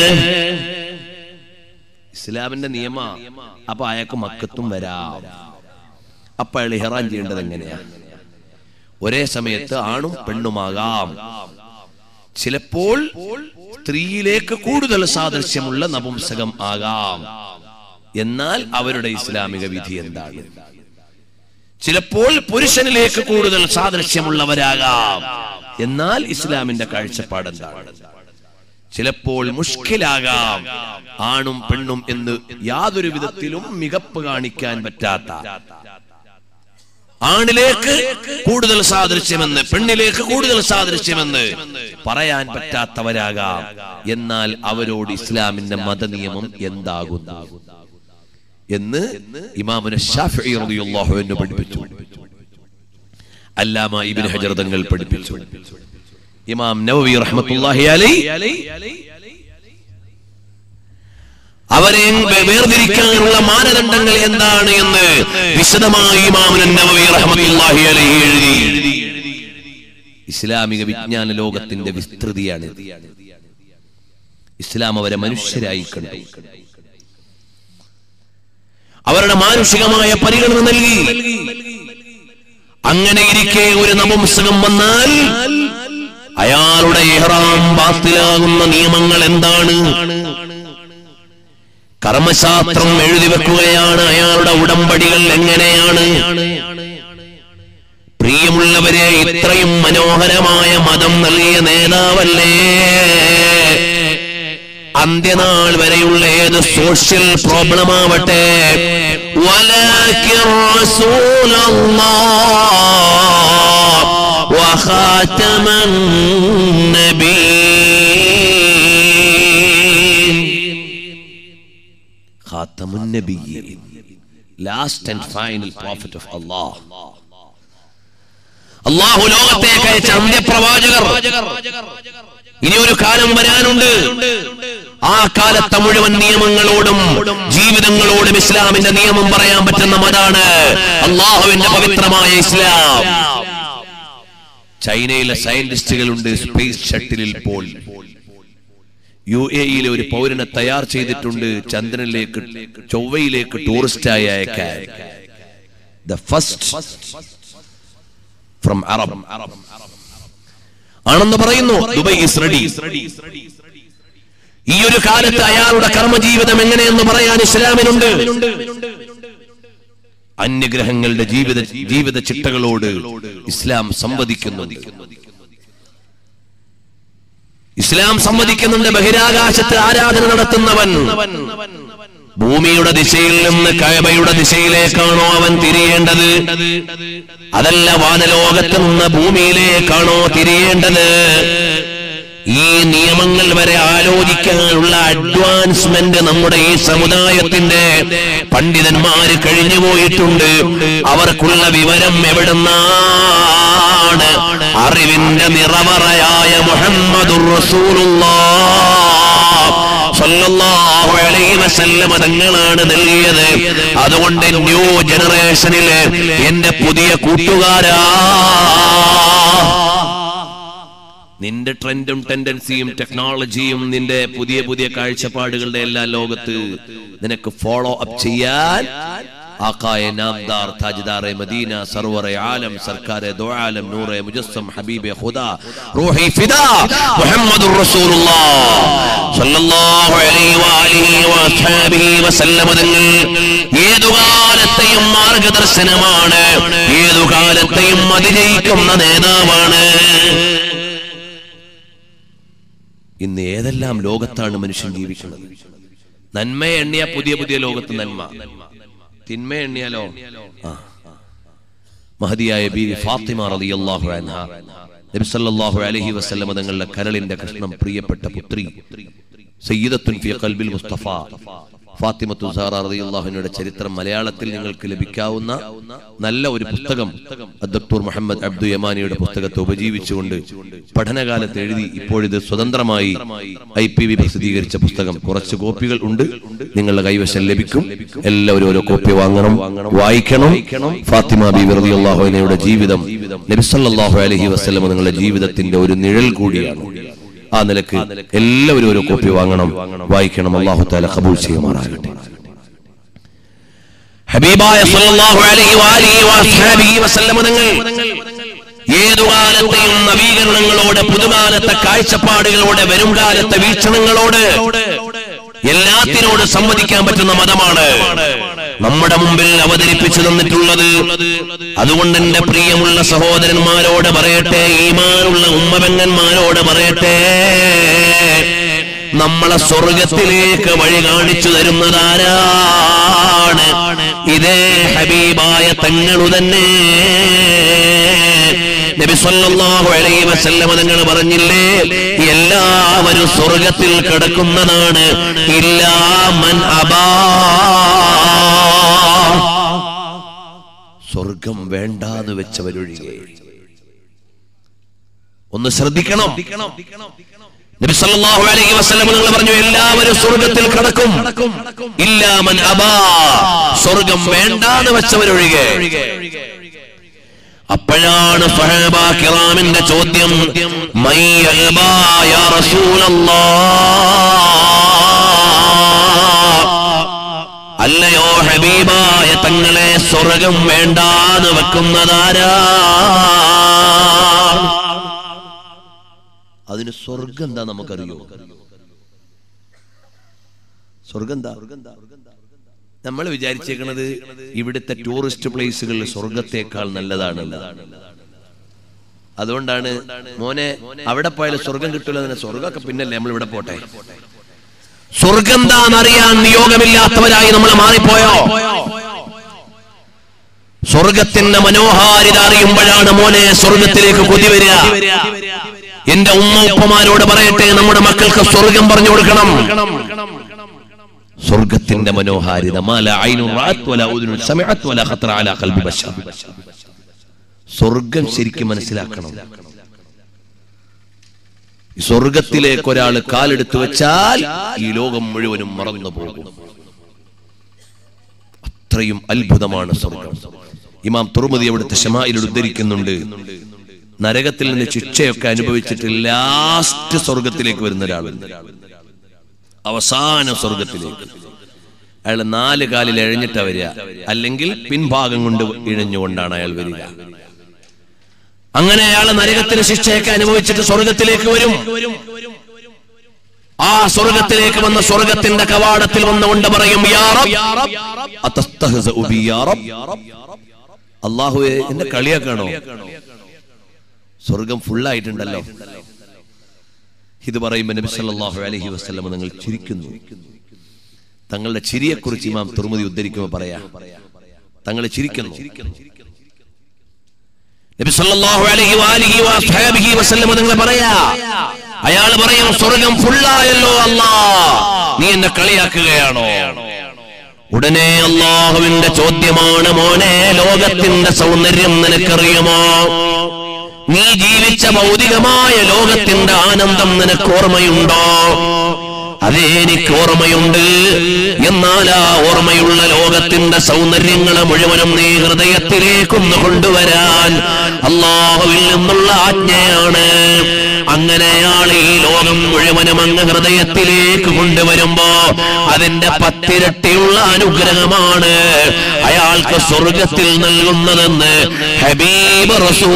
Speaker 2: ഇസ്ലാമിന്റെ നിയമ. അപ്പൊ അയാൾക്ക് മക്കത്തും വരാം. അപ്പൊ അയാൾ ഇഹ്റാം ചെയ്യേണ്ടത് എങ്ങനെയാ? ഒരേ സമയത്ത് ആണും പെണ്ണുമാകാം. ചിലപ്പോൾ സ്ത്രീയിലേക്ക് കൂടുതൽ സാദൃശ്യമുള്ള നപുംസകം ആകാം. എന്നാൽ അവരുടെ ഇസ്ലാമിക വിധി എന്താണ്? ചിലപ്പോൾ പുരുഷനിലേക്ക് കൂടുതൽ സാദൃശ്യമുള്ളവരാകാം. എന്നാൽ ഇസ്ലാമിന്റെ കാഴ്ചപ്പാട് എന്താണ്? ചിലപ്പോൾ മുഷ്കിലാകാം. ആണും പെണ്ണും എന്ന് യാതൊരു വിധത്തിലും മികപ്പ് കാണിക്കാൻ പറ്റാത്ത, ആണിലേക്ക് കൂടുതൽ സാദൃശ്യമെന്ന് പെണ്ണിലേക്ക് കൂടുതൽ സാദൃശ്യമെന്ന് പറയാൻ പറ്റാത്തവരാകാം. എന്നാൽ അവരോട് ഇസ്ലാമിന്റെ മതനിയമം എന്താകുന്നു എന്ന് ഇമാമുന ശാഫിഈ റളിയല്ലാഹു അൻഹു പഠിപ്പിച്ചു. അല്ലാമ ഇബ്നു ഹജർ തങ്ങൾ പഠിപ്പിച്ചു. ഇമാം നവവി റഹ്മത്തുള്ളാഹി അലൈഹി അവരെ വേർതിരിക്കാനുള്ള മാനദണ്ഡങ്ങൾ എന്താണ് എന്ന് വിശദമായി ഇമാം നവവി റഹ്മത്തുള്ളാഹി അലൈഹി എഴുതി. ഇസ്ലാമിക വിജ്ഞാന ലോകത്തിന്റെ വിസ്തൃതിയാണ്. ഇസ്ലാം അവരെ മനുഷ്യരായി കണ്ടു, അവരുടെ മാനുഷികമായ പരിഗണന നൽകി. അങ്ങനെ ഇരിക്കെ ഒരു നപുംസകം വന്നാൽ അയാളുടെ ഇഹ്റാം ബാത്തിലാകുന്ന നിയമങ്ങൾ എന്താണ്? കർമ്മശാസ്ത്രം എഴുതി വെക്കുകയാണ്. അയാളുടെ ഉടമ്പടികൾ എങ്ങനെയാണ്? പ്രിയമുള്ളവരെ, ഇത്രയും മനോഹരമായ മതം നൽകിയ നേതാവല്ലേ അന്ത്യനാൾ വരെയുള്ള ഏത് സോഷ്യൽ പ്രോബ്ലം ആവട്ടെ, വലാകിർ റസൂലല്ലാഹ് വഖാതമൻ നബിയ്യീൻ, ഖാതമുൻ നബിയ്യീൻ, last and final prophet of Allah. അല്ലാഹു ലോകത്തേക്ക് അയച്ച അന്ത്യപ്രവാചകർ. ഇനി ഒരു കാലം വരാനുണ്ട്. ആ കാലത്തെ മുഴുവൻ നിയമങ്ങളോടും ജീവിതങ്ങളോടും ഇസ്ലാമിന്റെ നിയമം പറയാൻ പറ്റുന്ന മതാണ് അല്ലാഹുവിന്റെ പവിത്രമായ ഇസ്ലാം. ചൈനയിലെ സയന്റിസ്റ്റുകളുണ്ട് സ്പേസ് ഷട്ടിലിൽ പോൾ. യു എ ഇയിലെ ഒരു പൗരനെ തയ്യാർ ചെയ്തിട്ടുണ്ട് ചന്ദ്രനിലേക്ക് ചൊവ്വയിലേക്ക് ടൂറിസ്റ്റായി അയക്കാൻ. ദ ഫസ്റ്റ് ഫ്രം അറബ് ആണെന്ന് പറയുന്നു. Dubai is ready. ഈ ഒരു കാലത്ത് അയാളുടെ കർമ്മജീവിതം എങ്ങനെയെന്ന് പറയാൻ ഇസ്ലാമിനുണ്ട്. അന്യഗ്രഹങ്ങളുടെ ജീവിത ജീവിത ചിട്ടകളോട് ഇസ്ലാം സംവദിക്കുന്നുണ്ട്. ഇസ്ലാം സംവദിക്കുന്നുണ്ട്. ബഹിരാകാശത്ത് ആരാധന നടത്തുന്നവൻ ഭൂമിയുടെ ദിശയിൽ നിന്ന് കഅബയുടെ ദിശയിലേക്കാണോ അവൻ തിരിയേണ്ടത്? അതല്ല വാനലോകത്ത് നിന്ന് ഭൂമിയിലേക്കാണോ തിരിയേണ്ടത്? ഈ നിയമങ്ങൾ വരെ ആലോചിക്കാനുള്ള അഡ്വാൻസ്മെന്റ് നമ്മുടെ ഈ സമുദായത്തിന്റെ പണ്ഡിതന്മാര് കഴിഞ്ഞുപോയിട്ടുണ്ട്. അവർക്കുള്ള വിവരം എവിടുന്നാണ്? അറിവിന്റെ നിറമറയായ മുഹമ്മദുർ റസൂലുള്ളാഹ് സല്ലല്ലാഹു അലൈഹി വസല്ലം തങ്ങളാണ് നൽകിയത്. അതുകൊണ്ട് ന്യൂ ജനറേഷനിലെ എന്റെ പുതിയ കൂട്ടുകാരാ, നിന്റെ ട്രെൻഡും ടെൻഡൻസിയും ടെക്നോളജിയും നിന്റെ പുതിയ പുതിയ കാഴ്ചപ്പാടുകളുടെ എല്ലാ ലോകത്ത് നിനക്ക് ഫോളോ അപ്പ് ചെയ്യാൻ ആഖായ നാംദാർ താജ്ദാറെ മദീന സർവറെ ആലം സർക്കാരെ ദോ ആലം നൂറെ മുജസ്സം ഹബീബെ ഖുദാ റൂഹി ഫിദാ മുഹമ്മദുർ റസൂലുള്ളാഹ് സല്ലല്ലാഹു അലൈഹി വആലിഹി വസഹബിഹി വസല്ലം തങ്ങൾ ഏതു കാലത്തെയും മാർഗ്ഗദർശനമാണ്, ഏതു കാലത്തെയും അതിജയിക്കുന്ന നേതാവാണ്. ഇന്ന് ഏതെല്ലാം ലോകത്താണ് മനുഷ്യൻ ജീവിക്കുന്നത്? നന്മയെ എണ്ണിയ പുതിയ പുതിയ ലോകത്ത് നന്മ, തിന്മ എണ്ണിയാലോ ആ മഹദിയായ ബീവി ഫാത്തിമ റളിയല്ലാഹു അൻഹാ നബി സല്ലല്ലാഹു അലൈഹി വസല്ലം തങ്ങളുടെ കരളിന്റെ കൃഷ്ണം പ്രിയപ്പെട്ട പുത്രി സയ്യിദത്തുൻ ഫീ ഖൽബിൽ മുസ്തഫ ഫാത്തിമത്തു സഹറ റളിയല്ലാഹു അൻഹയുടെ ചരിത്രം മലയാളത്തിൽ നിങ്ങൾക്ക് ലഭിക്കാവുന്ന നല്ല ഒരു പുസ്തകം ഡോക്ടർ മുഹമ്മദ് അബ്ദു യമാനിയുടെ പുസ്തകത്തെ ഉപജീവിച്ചുകൊണ്ട് പഠനകാലത്ത് എഴുതി ഇപ്പോഴിത് സ്വതന്ത്രമായി ഐ പി വി പ്രസിദ്ധീകരിച്ച പുസ്തകം. കുറച്ച് കോപ്പികൾ ഉണ്ട്, നിങ്ങളുടെ കൈവശം ലഭിക്കും. എല്ലാവരും ഓരോ കോപ്പി വാങ്ങണം, വായിക്കണം. ഫാത്തിമ ബീവി റളിയല്ലാഹു അൻഹയുടെ ജീവിതം നബി സല്ലല്ലാഹു അലൈഹി വസല്ലം നിങ്ങളുടെ ജീവിതത്തിന്റെ ഒരു നിഴൽ കൂടിയാണ്. ആ നിലക്ക് എല്ലാവരും ഓരോ കോപ്പി വാങ്ങണം, വായിക്കണം. അല്ലാഹു തആല ഖബൂൽ ചെയ്യുമാറാകട്ടെ. ഹബീബായ സല്ലല്ലാഹു അലൈഹി വആലിഹി വസഹബിഹി വസല്ലം തങ്ങൾ ഏതു കാലത്തെയും നവീകരണങ്ങളോട്, പുതുകാലത്തെ കാഴ്ചപ്പാടുകളോട്, വരും കാലത്തെ വീക്ഷണങ്ങളോട് എല്ലാത്തിനോട് സംവദിക്കാൻ പറ്റുന്ന മതമാണ് നമ്മുടെ മുമ്പിൽ അവതരിപ്പിച്ചു തന്നിട്ടുള്ളത്. അതുകൊണ്ട് എന്റെ പ്രിയമുള്ള സഹോദരന്മാരോട് പറയട്ടെ, ഈമാനുള്ള ഉമ്മപെങ്ങന്മാരോട് പറയട്ടെ, നമ്മളെ സ്വർഗത്തിലേക്ക് വഴി കാണിച്ചു തരുന്നതാരാണ്? ഇതേ ഹബീബായ തങ്ങൾ തന്നെ. നബി സല്ലല്ലാഹു അലൈഹി വസല്ലം തങ്ങൾ പറഞ്ഞില്ലേ, എല്ലാവരും സ്വർഗത്തിൽ കിടക്കുന്നതാണ്, ഇല്ലാ മൻ അബാ. സ്വർഗം വേണ്ടാന്ന് വെച്ചവരൊഴികെ. ഒന്ന് ശ്രദ്ധിക്കണം. നബി സല്ലല്ലാഹു അലൈഹി വസല്ലം തങ്ങൾ പറഞ്ഞു, എല്ലാവരും സ്വർഗത്തിൽ കടക്കും, ഇല്ലാ മൻ അബാ, സ്വർഗം വേണ്ടാന്ന് വെച്ചവരൊഴികെ. അപ്പോഴാണ് സഹാബാ കിറാമിന്റെ ചോദ്യം, മൻ യഅബാ യാ റസൂലല്ലാഹ്, അല്ലയോ ഹബീബായ തങ്ങളെ, സ്വർഗം വേണ്ടാന്ന് വെക്കുന്നതാരാ? അതിന് സ്വർഗം എന്താ നമുക്കറിയോ? സ്വർഗം എന്താ? നമ്മൾ വിചാരിച്ചേക്കുന്നത് ഇവിടുത്തെ ടൂറിസ്റ്റ് പ്ലേസുകളിൽ സ്വർഗത്തേക്കാൾ നല്ലതാണ്. അതുകൊണ്ടാണ് മോനെ അവിടെ പോയാലും സ്വർഗം കിട്ടില്ല. സ്വർഗമൊക്കെ പിന്നല്ലേ, നമ്മൾ ഇവിടെ പോട്ടെ. സ്വർഗം എന്താണെന്നറിയാൻ നിയോഗമില്ലാത്തവരായി നമ്മൾ മാറിപ്പോയോ? സ്വർഗത്തിന്റെ മനോഹാരിത അറിയുമ്പോഴാണ് മോനെ സ്വർഗത്തിലേക്ക് കൊതി വരിക. എന്റെ ഉമ്മ ഉപ്പമാരോട് പറയട്ടെ, നമ്മുടെ മക്കൾക്ക് സ്വർഗം പറഞ്ഞു കൊടുക്കണം. സ്വർഗത്തിന്റെ മനോഹാരിത സ്വർഗം ശരിക്കും മനസ്സിലാക്കണം. സ്വർഗത്തിലേക്ക് ഒരാൾ കാലെടുത്തു വെച്ചാൽ ഈ ലോകം മുഴുവനും മറന്നു പോകും. അത്രയും അത്ഭുതമാണ് സ്വർഗം. ഇമാം തുർമുദി അവിടുത്തെ ശമാഇലിൽ ഉദ്ധരിക്കുന്നുണ്ട്, നരകത്തിൽ നിന്ന് ശിക്ഷയൊക്കെ അനുഭവിച്ചിട്ട് ലാസ്റ്റ് സ്വർഗത്തിലേക്ക് വരുന്ന ഒരാളുണ്ട്. അവസാന സ്വർഗത്തിലേക്ക് അയാൾ നാല് കാലിൽ എഴഞ്ഞിട്ടാ വരിക, അല്ലെങ്കിൽ പിൻഭാഗം കൊണ്ട് ഇഴഞ്ഞുകൊണ്ടാണ് അയാൾ വരിക. അങ്ങനെ അയാൾ നരകത്തിന് ശിക്ഷയൊക്കെ അനുഭവിച്ചിട്ട് സ്വർഗത്തിലേക്ക് വരും. ആ സ്വർഗത്തിലേക്ക് വന്ന സ്വർഗത്തിന്റെ കവാടത്തിൽ വന്നുകൊണ്ട് പറയും, യാ റബ്ബ് അതസ്തഹ്സഉ ബി യാ റബ്ബ്, അല്ലാഹുവേ എന്നെ കളിയാക്കാണോ? സ്വർഗം ഫുള്ളായിട്ടുണ്ടല്ലോ. ഇത് പറയുമ്പോൾ നബി സല്ലല്ലാഹു അലൈഹി വസല്ലം നിങ്ങൾ ചിരിക്കുന്നു. തങ്ങളുടെ ചിരിയെക്കുറിച്ച് ഇമാം തുർമുദി ഉദ്ധരിക്കുമ്പോൾ പറയാ, തങ്ങൾ ചിരിക്കുന്നു. നബി സല്ലല്ലാഹു അലൈഹി വആലിഹി വസഹബിഹി വസല്ലം നിങ്ങൾ പറയാ, അയാൾ പറയും, സ്വർഗം ഫുള്ളായല്ലോ അല്ലാഹ്, നീ എന്നെ കളിയാക്കുകയാണോ? ഉടനെ അല്ലാഹുവിന്റെ ചോദ്യമാണ്, മോനെ ലോകത്തിന്റെ സൗന്ദര്യം നിനക്കറിയുമോ? നീ ജീവിച്ച ഭൗതികമായ ലോകത്തിന്റെ ആനന്ദം നിനക്ക് ഓർമ്മയുണ്ടോ? അതേ, എനിക്ക് ഓർമ്മയുണ്ട്. എന്നാൽ ആ ഓർമ്മയുള്ള ലോകത്തിന്റെ സൗന്ദര്യങ്ങളെ മുഴുവനും നീ ഹൃദയത്തിലേക്കൊന്ന് കൊണ്ടുവരാൻ അല്ലാഹുവിൽ നിന്നുള്ള ആജ്ഞയാണ്. അങ്ങനെയാണ് ഈ ലോകം മുഴുവനും അങ്ങ് ഹൃദയത്തിലേക്ക് കൊണ്ടുവരുമ്പോ അതിന്റെ പത്തിരട്ടിയുള്ള അനുഗ്രഹമാണ് അയാൾക്ക് സ്വർഗത്തിൽ നൽകുന്നതെന്ന് ഹബീബ്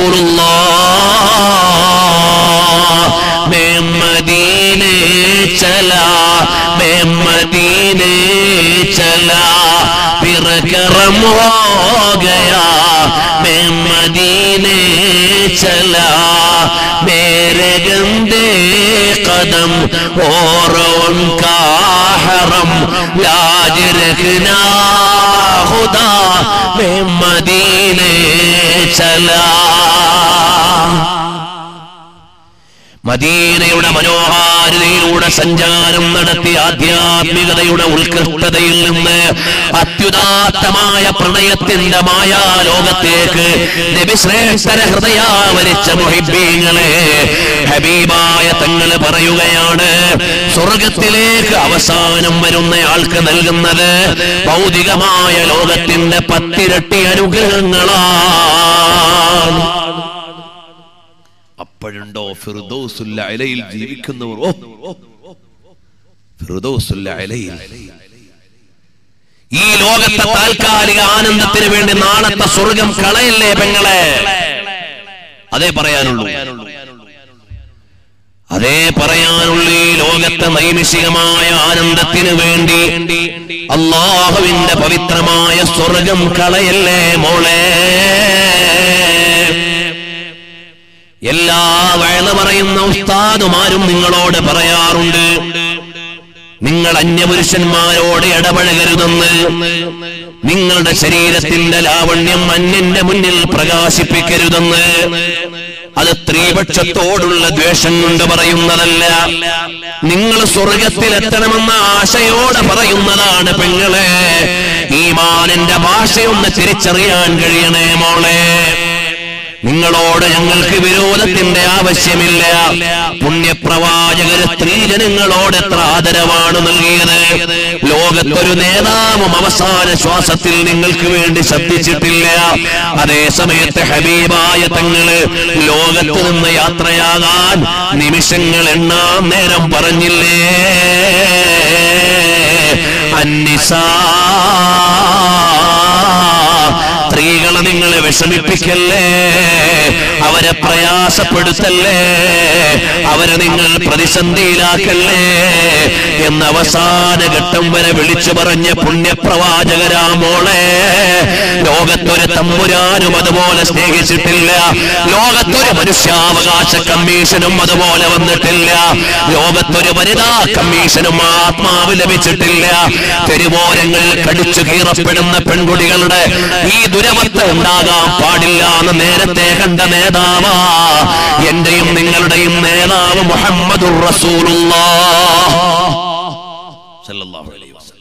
Speaker 2: റസൂലുള്ളാഹ്. मैं मदीने चला, मैं मदीने चला, फिर करम हो गया, मैं मदीने चला, मेरे गंदे कदम और उनका हरम लाज रखना खुदा, मैं मदीने चला. മദീനയുടെ മനോഹാരിതയിലൂടെ സഞ്ചാരം നടത്തി ആധ്യാത്മികതയുടെ ഉത്കൃഷ്ടതയിൽ നിന്ന് അത്യുദാത്തമായ പ്രണയത്തിന്റെ മായാലോകത്തേക്ക് നബി ശ്രേഷ്ഠര ഹൃദയാവരിച്ച മുഹിബ്ബീങ്ങളെ, ഹബീബായ തങ്ങൾ പറയുകയാണ്, സ്വർഗത്തിലേക്ക് അവസാനം വരുന്നയാൾക്ക് നൽകുന്നത് ഭൗതികമായ ലോകത്തിന്റെ പത്തിരട്ടി അനുഗ്രഹങ്ങളാണ്. അപ്പോഴുണ്ടോ ഫിർദൗസുൽ അലയിൽ ജീവിക്കുന്നവർ? ഓ ഫിർദൗസുൽ അലയിൽ ഈ ലോകത്തെ താൽക്കാലിക ആനന്ദത്തിന് വേണ്ടി നാളത്തെ സ്വർഗം കളയല്ലേ പെങ്ങളെ? അതേ പറയാനുള്ളൂ, അതേ പറയാനുള്ളൂ. ഈ ലോകത്തെ നൈമിഷികമായ ആനന്ദത്തിന് വേണ്ടി അല്ലാഹുവിന്റെ പവിത്രമായ സ്വർഗം കളയല്ലേ മോളെ. എല്ലാ വയല് പറയുന്ന ഉസ്താദുമാരും നിങ്ങളോട് പറയാറുണ്ട്, നിങ്ങൾ അന്യപുരുഷന്മാരോട് ഇടപഴകരുതെന്ന്, നിങ്ങളുടെ ശരീരത്തിന്റെ ലാവണ്യം അന്യന്റെ മുന്നിൽ പ്രകാശിപ്പിക്കരുതെന്ന്. അത് സ്ത്രീപക്ഷത്തോടുള്ള ദ്വേഷം കൊണ്ട് പറയുന്നതല്ല, നിങ്ങൾ സ്വർഗത്തിലെത്തണമെന്ന ആശയോടെ പറയുന്നതാണ്. പെങ്ങളെ, ഈമാനിന്റെ ഭാഷയൊന്ന് തിരിച്ചറിയാൻ കഴിയണേ മോളെ. നിങ്ങളോട് ഞങ്ങൾക്ക് വിരോധത്തിന്റെ ആവശ്യമില്ല. പുണ്യപ്രവാചകര് സ്ത്രീജനങ്ങളോട് എത്ര ആദരവാണ് നൽകിയത്. ലോകത്തൊരു നേതാവും അവസാന ശ്വാസത്തിൽ നിങ്ങൾക്ക് വേണ്ടി ശബ്ദിച്ചിട്ടില്ല. അതേ സമയത്ത് ഹബീബായ തങ്ങള് ലോകത്ത് നിന്ന് യാത്രയാകാൻ നിമിഷങ്ങൾ എണ്ണാം നേരം പറഞ്ഞില്ലേ, അന്നിസാ സ്ത്രീകളെ നിങ്ങളെ വിഷമിപ്പിക്കല്ലേ, അവരെ പ്രയാസപ്പെടുത്തല്ലേ, അവരെ നിങ്ങൾ പ്രതിസന്ധിയിലാക്കല്ലേ എന്ന അവസാന ഘട്ടം വരെ വിളിച്ചു പറഞ്ഞ പുണ്യപ്രവാചകരാ മോളെ. ലോകത്തൊരു തമ്പുരാനും അതുപോലെ സ്നേഹിച്ചിട്ടില്ല. ലോകത്തൊരു മനുഷ്യാവകാശ കമ്മീഷനും അതുപോലെ വന്നിട്ടില്ല. ലോകത്തൊരു വനിതാ കമ്മീഷനും ആത്മാവ് ലഭിച്ചിട്ടില്ല. തെരുവോരങ്ങളിൽ കടിച്ചു കീറപ്പെടുന്ന പെൺകുട്ടികളുടെ ഈ ദുരവസ്ഥ ഉണ്ടാകാൻ പാടില്ല എന്ന് നേരത്തെ കണ്ട നേതാവാ എന്റെയും നിങ്ങളുടെയും നേതാവ് മുഹമ്മദുർ റസൂലുള്ളാഹ് സല്ലല്ലാഹു അലൈഹി വസല്ലം.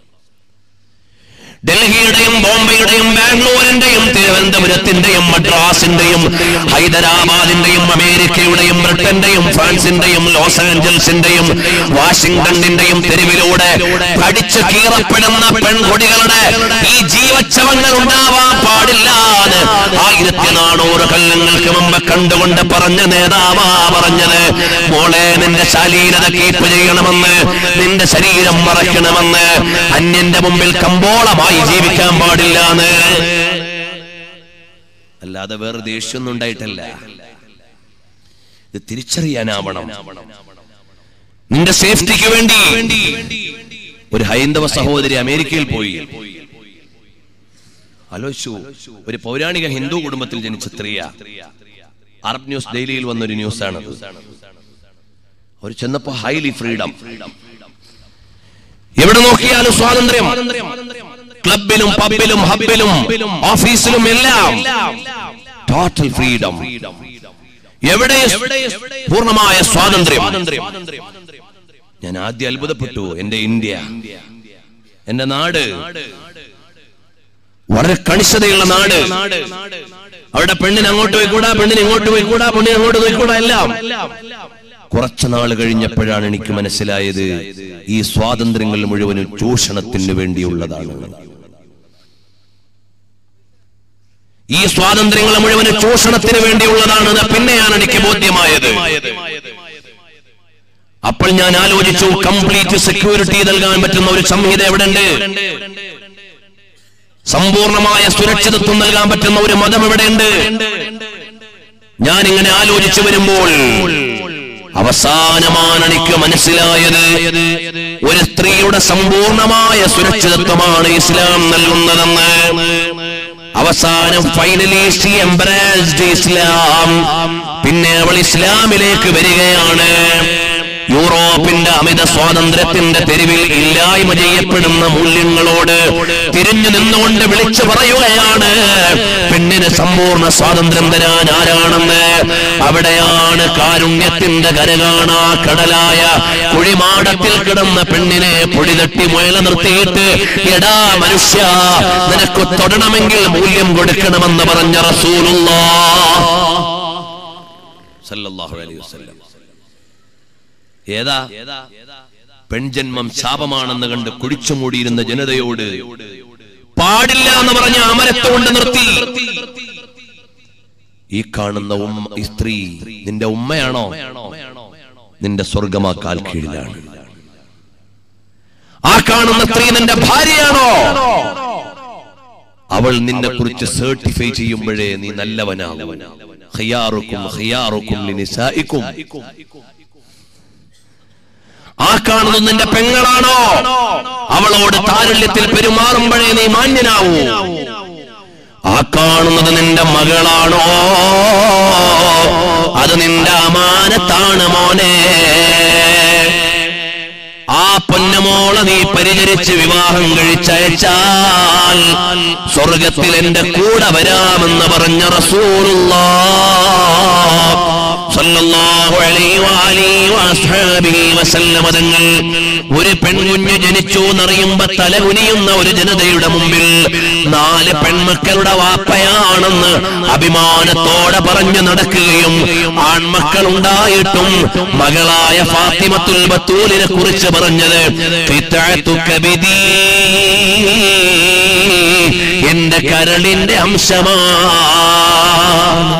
Speaker 2: ഡൽഹിയുടെയും ബോംബെയുടെയും ബാംഗ്ലൂരിന്റെയും തിരുവനന്തപുരത്തിന്റെയും മദ്രാസിന്റെയും ഹൈദരാബാദിന്റെയും അമേരിക്കയുടെയും ബ്രിട്ടന്റെയും ഫ്രാൻസിന്റെയും ലോസ് ആഞ്ചൽസിന്റെയും വാഷിംഗ്ടണിന്റെയും തെരുവിലൂടെ കടിച്ചു കീറപ്പെടുന്ന പെൺകുട്ടികളുടെ ഈ ജീവച്ഛവങ്ങൾ ഉണ്ടാവാൻ പാടില്ല എന്ന് ആയിരത്തി നാനൂറ് കൊല്ലങ്ങൾക്ക് മുമ്പ് കണ്ടുകൊണ്ട് പറഞ്ഞ നേതാവാ പറഞ്ഞത്. മോളെ, നിന്റെ ശാലീനത കീപ്പ് ചെയ്യണമെന്ന്, നിന്റെ ശരീരം മറയ്ക്കണമെന്ന്, അന്യന്റെ മുമ്പിൽ കമ്പോളമായി ജീവിക്കാൻ പാടില്ലാന്ന്. അല്ലാതെ വേറെ ദേഷ്യമൊന്നും ഉണ്ടായിട്ടല്ല. ഇത് തിരിച്ചറിയാനാവണം. നിന്റെ സേഫ്റ്റിക്ക് വേണ്ടി ഒരു ഹൈന്ദവ സഹോദരി അമേരിക്കയിൽ പോയി. ആലോചിച്ചു, ഒരു പൗരാണിക ഹിന്ദു കുടുംബത്തിൽ ജനിച്ച സ്ത്രീയ. അറബ് ന്യൂസ് ഡെയിലിയിൽ വന്നൊരു ന്യൂസാണ്. അവർ ചെന്നപ്പോ ഹൈലി ഫ്രീഡം, എവിടെ നോക്കിയാലും സ്വാതന്ത്ര്യം, ക്ലബിലും പബ്ബിലും ഹബ്ബിലും ഓഫീസിലും എല്ലാം ടോട്ടൽ ഫ്രീഡം, എവിടെ പൂർണ്ണമായ സ്വാതന്ത്ര്യം. ഞാൻ ആദ്യം അത്ഭുതപ്പെട്ടു. എന്റെ ഇന്ത്യ, എന്റെ നാട് വളരെ കണിശതയുള്ള നാട്. അവിടെ പെണ്ണിന് അങ്ങോട്ട് പോയിക്കൂടാ, പെണ്ണിന് ഇങ്ങോട്ട് പോയിക്കൂടാ, പെണ്ണിന് അങ്ങോട്ട് പോയിക്കൂടാ, എല്ലാം. കുറച്ചു നാൾ കഴിഞ്ഞപ്പോഴാണ് എനിക്ക് മനസ്സിലായത് ഈ സ്വാതന്ത്ര്യങ്ങൾ മുഴുവനും ചൂഷണത്തിന് വേണ്ടിയുള്ളതാണ്. ഈ സ്വാതന്ത്ര്യങ്ങൾ മുഴുവനും ചൂഷണത്തിന് വേണ്ടിയുള്ളതാണ്. പിന്നെയാണ് എനിക്ക് ബോധ്യമായത്. അപ്പോൾ ഞാൻ ആലോചിച്ചു, കംപ്ലീറ്റ് സെക്യൂരിറ്റി നൽകാൻ പറ്റുന്ന ഒരു സംഹിത എവിടെയുണ്ട്? സമ്പൂർണമായ സുരക്ഷിതത്വം നൽകാൻ പറ്റുന്ന ഒരു മതം എവിടെയുണ്ട്? ഞാൻ ഇങ്ങനെ ആലോചിച്ചു വരുമ്പോൾ അവസാനമാണ് എനിക്ക് മനസ്സിലായത്, ഒരു സ്ത്രീയുടെ സമ്പൂർണമായ സുരക്ഷിതത്വമാണ് ഇസ്ലാം നൽകുന്നതെന്ന്. അവസാനം ഫൈനലി ഷീ എംബ്രാസ്ഡ് ഇസ്ലാം. പിന്നെ അവൾ ഇസ്ലാമിലേക്ക് വരികയാണ്. യൂറോപ്പിന്റെ അമിത സ്വാതന്ത്ര്യത്തിന്റെ തെരുവിൽ ഇല്ലായ്മ ചെയ്യപ്പെടുന്ന മൂല്യങ്ങളോട് തിരിഞ്ഞു നിന്നുകൊണ്ട് വിളിച്ചു പറയുകയാണ്, പെണ്ണിന് സമ്പൂർണ്ണ സ്വാതന്ത്ര്യം തരാൻ ആരാണെന്ന്. അവിടെയാണ് കാരുണ്യത്തിന്റെ കരകാണാ കടലായ കുഴിമാടത്തിൽ കിടന്ന പെണ്ണിനെ പൊടി തട്ടി മുയല നിർത്തിയിട്ട്, എടാ മനുഷ്യ, നിനക്ക് തൊടണമെങ്കിൽ മൂല്യം കൊടുക്കണമെന്ന് പറഞ്ഞ റസൂലുള്ളാഹ് സല്ലല്ലാഹു അലൈഹി വസല്ലം. ഏതാ പെൺജന്മം ശാപമാണെന്ന് കണ്ട് കുടിച്ചു മൂടിയിരുന്ന ജനതയോട് പാടില്ല എന്ന് പറഞ്ഞ അമരത്തുകൊണ്ട് നിർത്തി. ഈ കാണുന്ന ഉമ്മ, ഈ സ്ത്രീ നിന്റെ ഉമ്മയാണോ? നിന്റെ സ്വർഗമാ കാൽ കീഴിലാണ്. ആ കാണുന്ന സ്ത്രീ നിന്റെ ഭാര്യയാണോ? അവൾ നിന്നെ കുറിച്ച് സർട്ടിഫൈ ചെയ്യുമ്പോഴേ നീ നല്ലവനാകും. ഖിയാറുക്കും ഖിയാറുക്കും ലിനിസാഇക്കും. ആ കാണുന്നത് നിന്റെ പെങ്ങളാണോ? അവളോട് താരല്യത്തിൽ പെരുമാറുമ്പോഴേ നീ മാന്യനാവൂ. ആ കാണുന്നത് നിന്റെ മകളാണോ? അത് നിന്റെ അമാനത്താണ് മോനെ. ആ പൊന്നമോളെ നീ പരിചരിച്ച് വിവാഹം കഴിച്ചയച്ചാൽ സ്വർഗത്തിൽ എന്റെ കൂടെ വരാമെന്ന് പറഞ്ഞ റസൂലുള്ളാഹ് സല്ലല്ലാഹു അലൈഹി വഅലിഹി വഅസ്ഹാബിഹി വസല്ലമ തങ്ങൾ ഒരു പെൺകുഞ്ഞ് ജനിച്ചു എന്നറിയുമ്പോ തലകുനിയുന്ന ഒരു ജനതയുടെ മുമ്പിൽ നാല് പെൺമക്കളുടെ വാപ്പയാണെന്ന് അഭിമാനത്തോടെ പറഞ്ഞു നടക്കുകയും ആൺമക്കൾ ഉണ്ടായിട്ടും മകളായ ഫാത്തിമത്തുൽ ബത്തൂലിനെ കുറിച്ച് പറഞ്ഞത് എന്റെ കരളിന്റെ അംശമാണ്.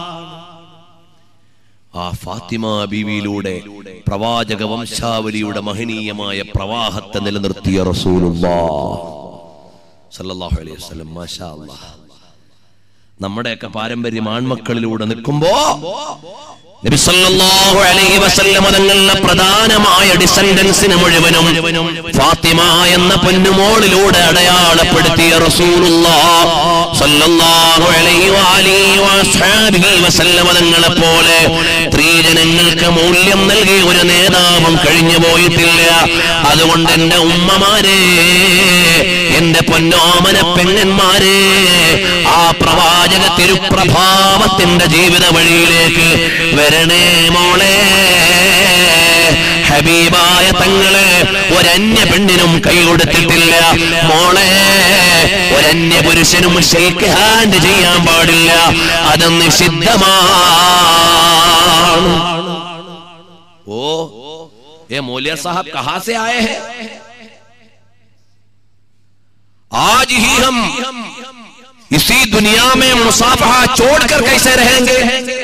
Speaker 2: ആ ഫാത്തിമ ബീവിയിലൂടെ പ്രവാചക വംശാവലിയുടെ മഹനീയമായ പ്രവാഹത്തെ നിലനിർത്തിയ റസൂലുള്ളാഹ് സല്ലല്ലാഹു അലൈഹി വസല്ലം. മാഷാ അല്ലാഹ്. നമ്മുടെയൊക്കെ പാരമ്പര്യം ആൺമക്കളിലൂടെ നിൽക്കുമ്പോ നബി സല്ലല്ലാഹു അലൈഹി വസല്ലം തങ്ങളുടെ പ്രധാനമായ ഡിസെൻഡൻസിനെ മുഴുവനും ഫാത്തിമ എന്ന പൊന്നുമോളിലൂടെ അടയാളപ്പെടുത്തിയ റസൂലുള്ളാഹ് സല്ലല്ലാഹു അലൈഹി വഅലിഹി വഅസ്ഹാബിഹി വസല്ലം തങ്ങളെ പോലെ സ്ത്രീജനങ്ങൾക്ക് മൂല്യം നൽകിയ ഒരു നേതാവും കഴിഞ്ഞു പോയിട്ടില്ല. അതുകൊണ്ട് എന്റെ ഉമ്മമാരെ, എന്റെ പൊന്നോമന പെണ്ണന്മാരെ, ആ പ്രവാചക തിരുപ്രഭാവത്തിന്റെ ജീവിത വഴിയിലേക്ക് വരണേ മോളെ. ഹബീബായ തങ്ങള് ഒരന്യ പെണ്ണിനും കൈ കൊടുത്തിട്ടില്ല മോളെ. ഒരന്യ പുരുഷനും ഷേക്ക് ഹാൻഡ് ചെയ്യാൻ പാടില്ല, അത് നിഷിദ്ധമാണ്. ഓ ഏ മൗലിയ സാഹബ് കഹാ സെ ആയേ ഹൈ? आज ही हम इसी दुनिया में मुसाफहा छोड़कर कैसे रहेंगे?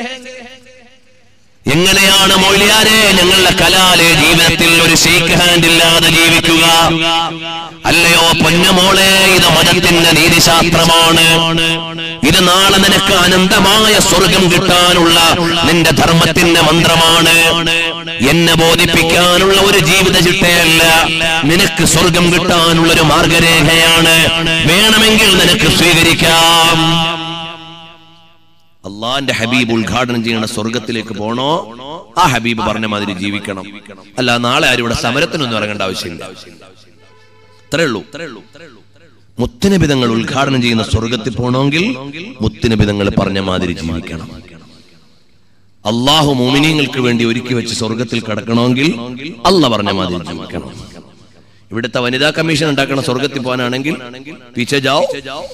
Speaker 2: എങ്ങനെയാണ് മൗലിയാരെ ഞങ്ങളുടെ കലാലെ ജീവിതത്തിൽ ഒരു ഷേക്ക് ഹാൻഡ് ഇല്ലാതെ ജീവിക്കുക? അല്ലയോ പൊന്നമോളെ, ഇത് മതത്തിന്റെ നീതിശാസ്ത്രമാണ്. ഇത് നാളെ നിനക്ക് അനന്തമായ സ്വർഗം കിട്ടാനുള്ള നിന്റെ ധർമ്മത്തിന്റെ മന്ത്രമാണ്. എന്നെ ബോധിപ്പിക്കാനുള്ള ഒരു ജീവിത ചിട്ടയല്ല, നിനക്ക് സ്വർഗം കിട്ടാനുള്ള ഒരു മാർഗരേഖയാണ്. വേണമെങ്കിൽ നിനക്ക് സ്വീകരിക്കാം. അള്ളാന്റെ ഹബീബ് ഉദ്ഘാടനം ചെയ്യുന്ന സ്വർഗത്തിലേക്ക് പോണോ, ആ ഹബീബ് പറഞ്ഞ മാതിരി ജീവിക്കണം. അല്ല നാളെ ആരും ഇവിടെ സമരത്തിനൊന്നും ഇറങ്ങേണ്ട ആവശ്യമില്ല. ഇത്രേ ഉള്ളൂ. മുത്തുനബിതങ്ങൾ ഉദ്ഘാടനം ചെയ്യുന്ന സ്വർഗത്തിൽ പോകണമെങ്കിൽ മുത്തുനബിതങ്ങൾ പറഞ്ഞ മാതിരി ജീവിക്കണം. അള്ളാഹു മോമിനീങ്ങൾക്ക് വേണ്ടി ഒരുക്കി വെച്ച് സ്വർഗത്തിൽ കടക്കണമെങ്കിൽ അള്ളാഹ് പറഞ്ഞ മാതിരി ജീവിക്കണം. ഇവിടുത്തെ വനിതാ കമ്മീഷൻ ഉണ്ടാക്കണ സ്വർഗത്തിൽ പോകാനാണെങ്കിൽ പീച്ചേ ജാओ,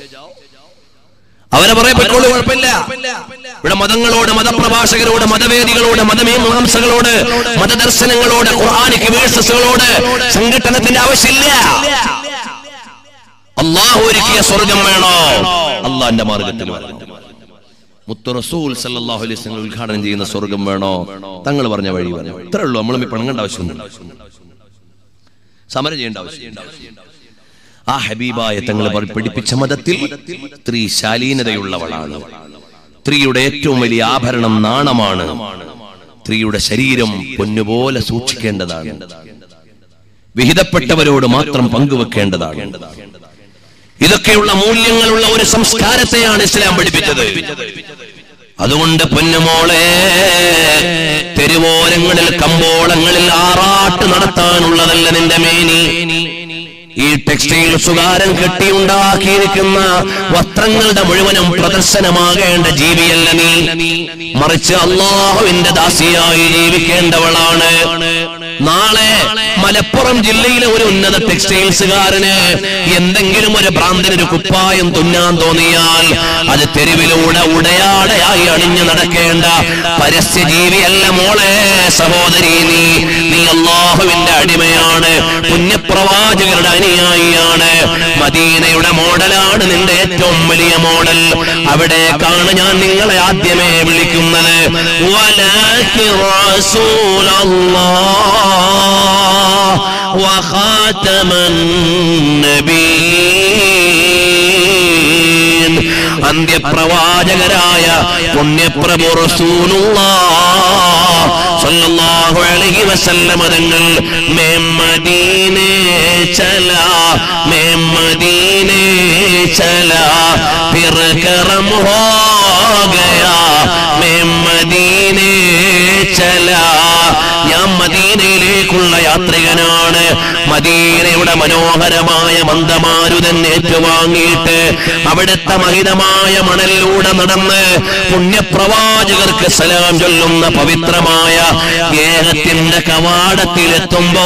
Speaker 2: അവരെ പറയപ്പെട്ടോളൂ, കുഴപ്പമില്ല. ഇവിടെ മതങ്ങളോട്, മതപ്രഭാഷകരോട്, മതവേദികളോട്, മതമീമാംസകളോട്, മതദർശനങ്ങളോട്, ഖുർആനിക് വേഴ്സസുകളോട് സംഘടനത്തിന്റെ ആവശ്യമില്ല. അള്ളാഹു ഒരുക്കിയ സ്വർഗം വേണോ, അള്ളാന്റെ മാർഗത്തിൽ വേണം. മുത്തു റസൂൽ സല്ലല്ലാഹു അലൈഹി വസല്ലം ഉദ്ഘാടനം ചെയ്യുന്ന സ്വർഗം വേണോ, തങ്ങൾ പറഞ്ഞ വഴി വേണം. ഇത്രേ ഉള്ളൂ. നമ്മളും പണങ്ങേണ്ട ആവശ്യമൊന്നുമില്ല, സമരം ചെയ്യേണ്ട ആവശ്യമില്ല. ആ ഹബീബായ തങ്ങൾ പഠിപ്പിച്ച മതത്തിൽ സ്ത്രീ ശാലീനതയുള്ളവളാണ്. സ്ത്രീയുടെ ഏറ്റവും വലിയ ആഭരണം നാണമാണ്. സ്ത്രീയുടെ ശരീരം പൊന്നുപോലെ സൂക്ഷിക്കേണ്ടതാണ്. വിഹിതപ്പെട്ടവരോട് മാത്രം പങ്കുവെക്കേണ്ടതാണ്. ഇതൊക്കെയുള്ള മൂല്യങ്ങളുള്ള ഒരു സംസ്കാരത്തെയാണ് ഇസ്ലാം പഠിപ്പിച്ചത്. അതുകൊണ്ട് പൊന്നുമോളെ, തെരുവോരങ്ങളിൽ കമ്പോളങ്ങളിൽ ആറാട്ട് നടത്താനുള്ളതല്ല നിന്റെ മേനി. ഈ ടെക്സ്റ്റൈൽസുകാരൻ കെട്ടിയുണ്ടാക്കിയിരിക്കുന്ന വസ്ത്രങ്ങളുടെ മുഴുവനും പ്രദർശനമാകേണ്ട ജീവിയല്ല നീ, മറിച്ച് അള്ളാഹുവിന്റെ ദാസിയായി ജീവിക്കേണ്ടവളാണ്. നാളെ മലപ്പുറം ജില്ലയിലെ ഒരു ഉന്നത ടെക്സ്റ്റൈൽസുകാരന് എന്തെങ്കിലും ഒരു ഭ്രാന്തനൊരു കുപ്പായം തുന്നാൻ തോന്നിയാൽ അത് തെരുവിലൂടെ ഉടയാടയായി അണിഞ്ഞു നടക്കേണ്ട പരസ്യജീവിയല്ല മോളെ. സഹോദരി, നീ നീ അള്ളാഹുവിന്റെ അടിമയാണ്, പുണ്യപ്രവാചകരുടെ അനുയായിയാണ്. മദീനയുടെ മോഡലാണ് നിന്റെ ഏറ്റവും വലിയ മോഡൽ. അവിടേക്കാണ് ഞാൻ നിങ്ങളെ ആദ്യമേ വിളിക്കുന്നത്. വലാകിൻ റസൂലല്ലാഹ് വഖാതമൻ നബിയ്യീൻ, അന്ത്യപ്രവാചകരായ പുണ്യപ്രഭു റസൂലുള്ളാഹ് സല്ലല്ലാഹു അലൈഹി വസല്ലം തങ്ങൾ मैं मदीने चला, मैं मदीने चला, फिर करम हो गया, मैं मदीने चला. ഞാൻ മദീനയിലേക്കുള്ള യാത്രികനാണ്. മദീനയുടെ മനോഹരമായ മന്ദമാരുതൻ ഏറ്റുവാങ്ങിയിട്ട് അവിടുത്തെ മഹിതമായ മണലിലൂടെ നടന്ന് പുണ്യപ്രവാചകർക്ക് സലാം ചൊല്ലുന്ന പവിത്രമായ ഗേഹത്തിന്റെ കവാടത്തിലെത്തുമ്പോ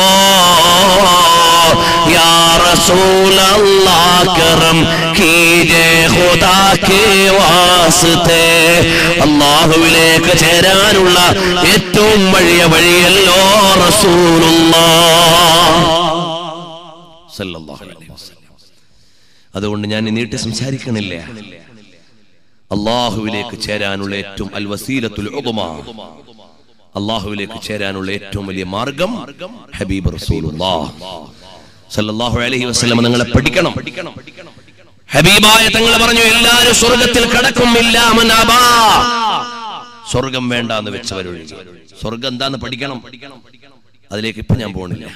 Speaker 2: യാ റസൂലല്ലാഹ് കറം കീജേ ഖുദാ കേ വാസ്തേ, അല്ലാഹുവിലേക്ക് ചേരാനുള്ള ഏറ്റവും വലിയ വഴിയല്ലോ റസൂലുള്ളാഹ് സല്ലല്ലാഹു അലൈഹി വസല്ലം. അതുകൊണ്ട് ഞാൻ നീട്ടി സംസാരിക്കണില്ല. അല്ലാഹുവിലേക്ക് ചേരാനുള്ള ഏറ്റവും അൽ വസീലത്തുൽ ഉദ്മാ, അല്ലാഹുവിലേക്ക് ചേരാനുള്ള ഏറ്റവും വലിയ മാർഗം ഹബീബ് റസൂലുള്ളാഹ് സല്ലല്ലാഹു അലൈഹി വസല്ലം നിങ്ങളെ പഠിക്കണം. ഹബീബായ തങ്ങൾ പറഞ്ഞു, എല്ലാവരും സ്വർഗത്തിൽ കടക്കും, ഇല്ലാ മൻ അബാ, സ്വർഗം വേണ്ട എന്ന് വെച്ചവരൊഴികെ. സ്വർഗം എന്താന്ന് പഠിക്കണം. അതിലേക്ക് ഇപ്പൊ ഞാൻ പോണില്ല.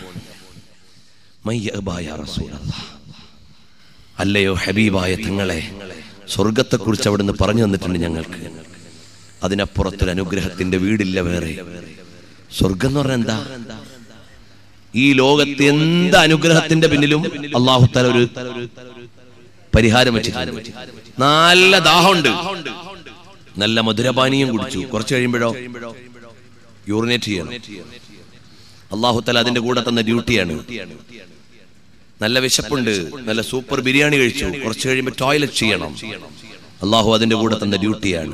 Speaker 2: അല്ലയോ ഹബീബായ തങ്ങളെ, സ്വർഗത്തെ കുറിച്ച് അവിടുന്ന് പറഞ്ഞു തന്നിട്ടുണ്ട് ഞങ്ങൾക്ക്. അതിനപ്പുറത്തൊരു അനുഗ്രഹത്തിന്റെ വീടില്ല വേറെ. സ്വർഗം എന്ന് പറഞ്ഞാൽ എന്താ? ഈ ലോകത്ത് എന്ത് അനുഗ്രഹത്തിന്റെ പിന്നിലും അല്ലാഹു തആല ഒരു പരിഹാരം വെച്ചിട്ടുണ്ട്. നല്ല ദാഹമുണ്ട്, നല്ല മധുരപാനീയം കുടിച്ചു, കുറച്ച് കഴിയുമ്പോഴോ യൂറിനേറ്റ് ചെയ്യണം. അല്ലാഹു തആല അതിന്റെ കൂടെ തന്ന ഡ്യൂട്ടിയാണ്. നല്ല വിശപ്പുണ്ട്, നല്ല സൂപ്പർ ബിരിയാണി കഴിച്ചു, കുറച്ച് കഴിയുമ്പോൾ ടോയ്ലറ്റ് ചെയ്യണം. അല്ലാഹു അതിന്റെ കൂടെ തന്ന ഡ്യൂട്ടിയാണ്.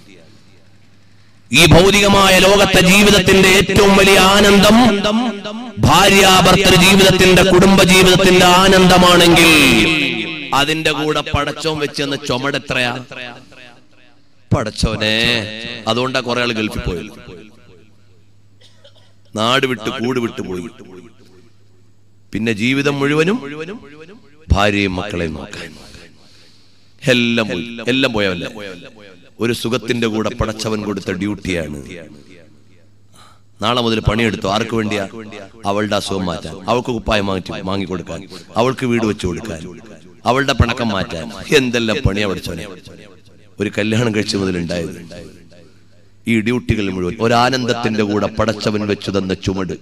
Speaker 2: ഈ ഭൗതികമായ ലോകത്തെ ജീവിതത്തിന്റെ ഏറ്റവും വലിയ ആനന്ദം ഭാര്യാഭർത്തൃ ജീവിതത്തിന്റെ കുടുംബ ജീവിതത്തിന്റെ ആനന്ദമാണെങ്കിൽ അതിന്റെ കൂടെ പടച്ചോൻ വെച്ചെന്ന ചുമടെത്രയാ പടച്ചോനെ. അതുകൊണ്ടാ കുറെ ആൾ ഗൾഫിൽ പോയത്, നാട് വിട്ട് കൂട് വിട്ടു പോയി. പിന്നെ ജീവിതം മുഴുവനും ഭാര്യയും മക്കളെയും നോക്കാൻ എല്ലാം പോയി, എല്ലാം പോയവല്ല. ഒരു സുഖത്തിന്റെ കൂടെ പടച്ചവൻ കൊടുത്ത ഡ്യൂട്ടിയാണ്. നാളെ മുതൽ പണിയെടുത്തു. ആർക്ക് വേണ്ടിയാ? അവളുടെ അസുഖം മാറ്റാൻ, അവൾക്ക് കുപ്പായം മാറ്റി വാങ്ങിക്കൊടുക്കാൻ, അവൾക്ക് വീട് വെച്ചു കൊടുക്കാൻ, അവളുടെ പിണക്കം മാറ്റാൻ. എന്തെല്ലാം പണിയാ പഠിച്ചോനെ ഒരു കല്യാണം കഴിച്ച മുതലുണ്ടായത്. ഈ ഡ്യൂട്ടികൾ മുഴുവൻ ഒരാനന്ദത്തിന്റെ കൂടെ പടച്ചവൻ വെച്ചു തന്ന ചുമട്.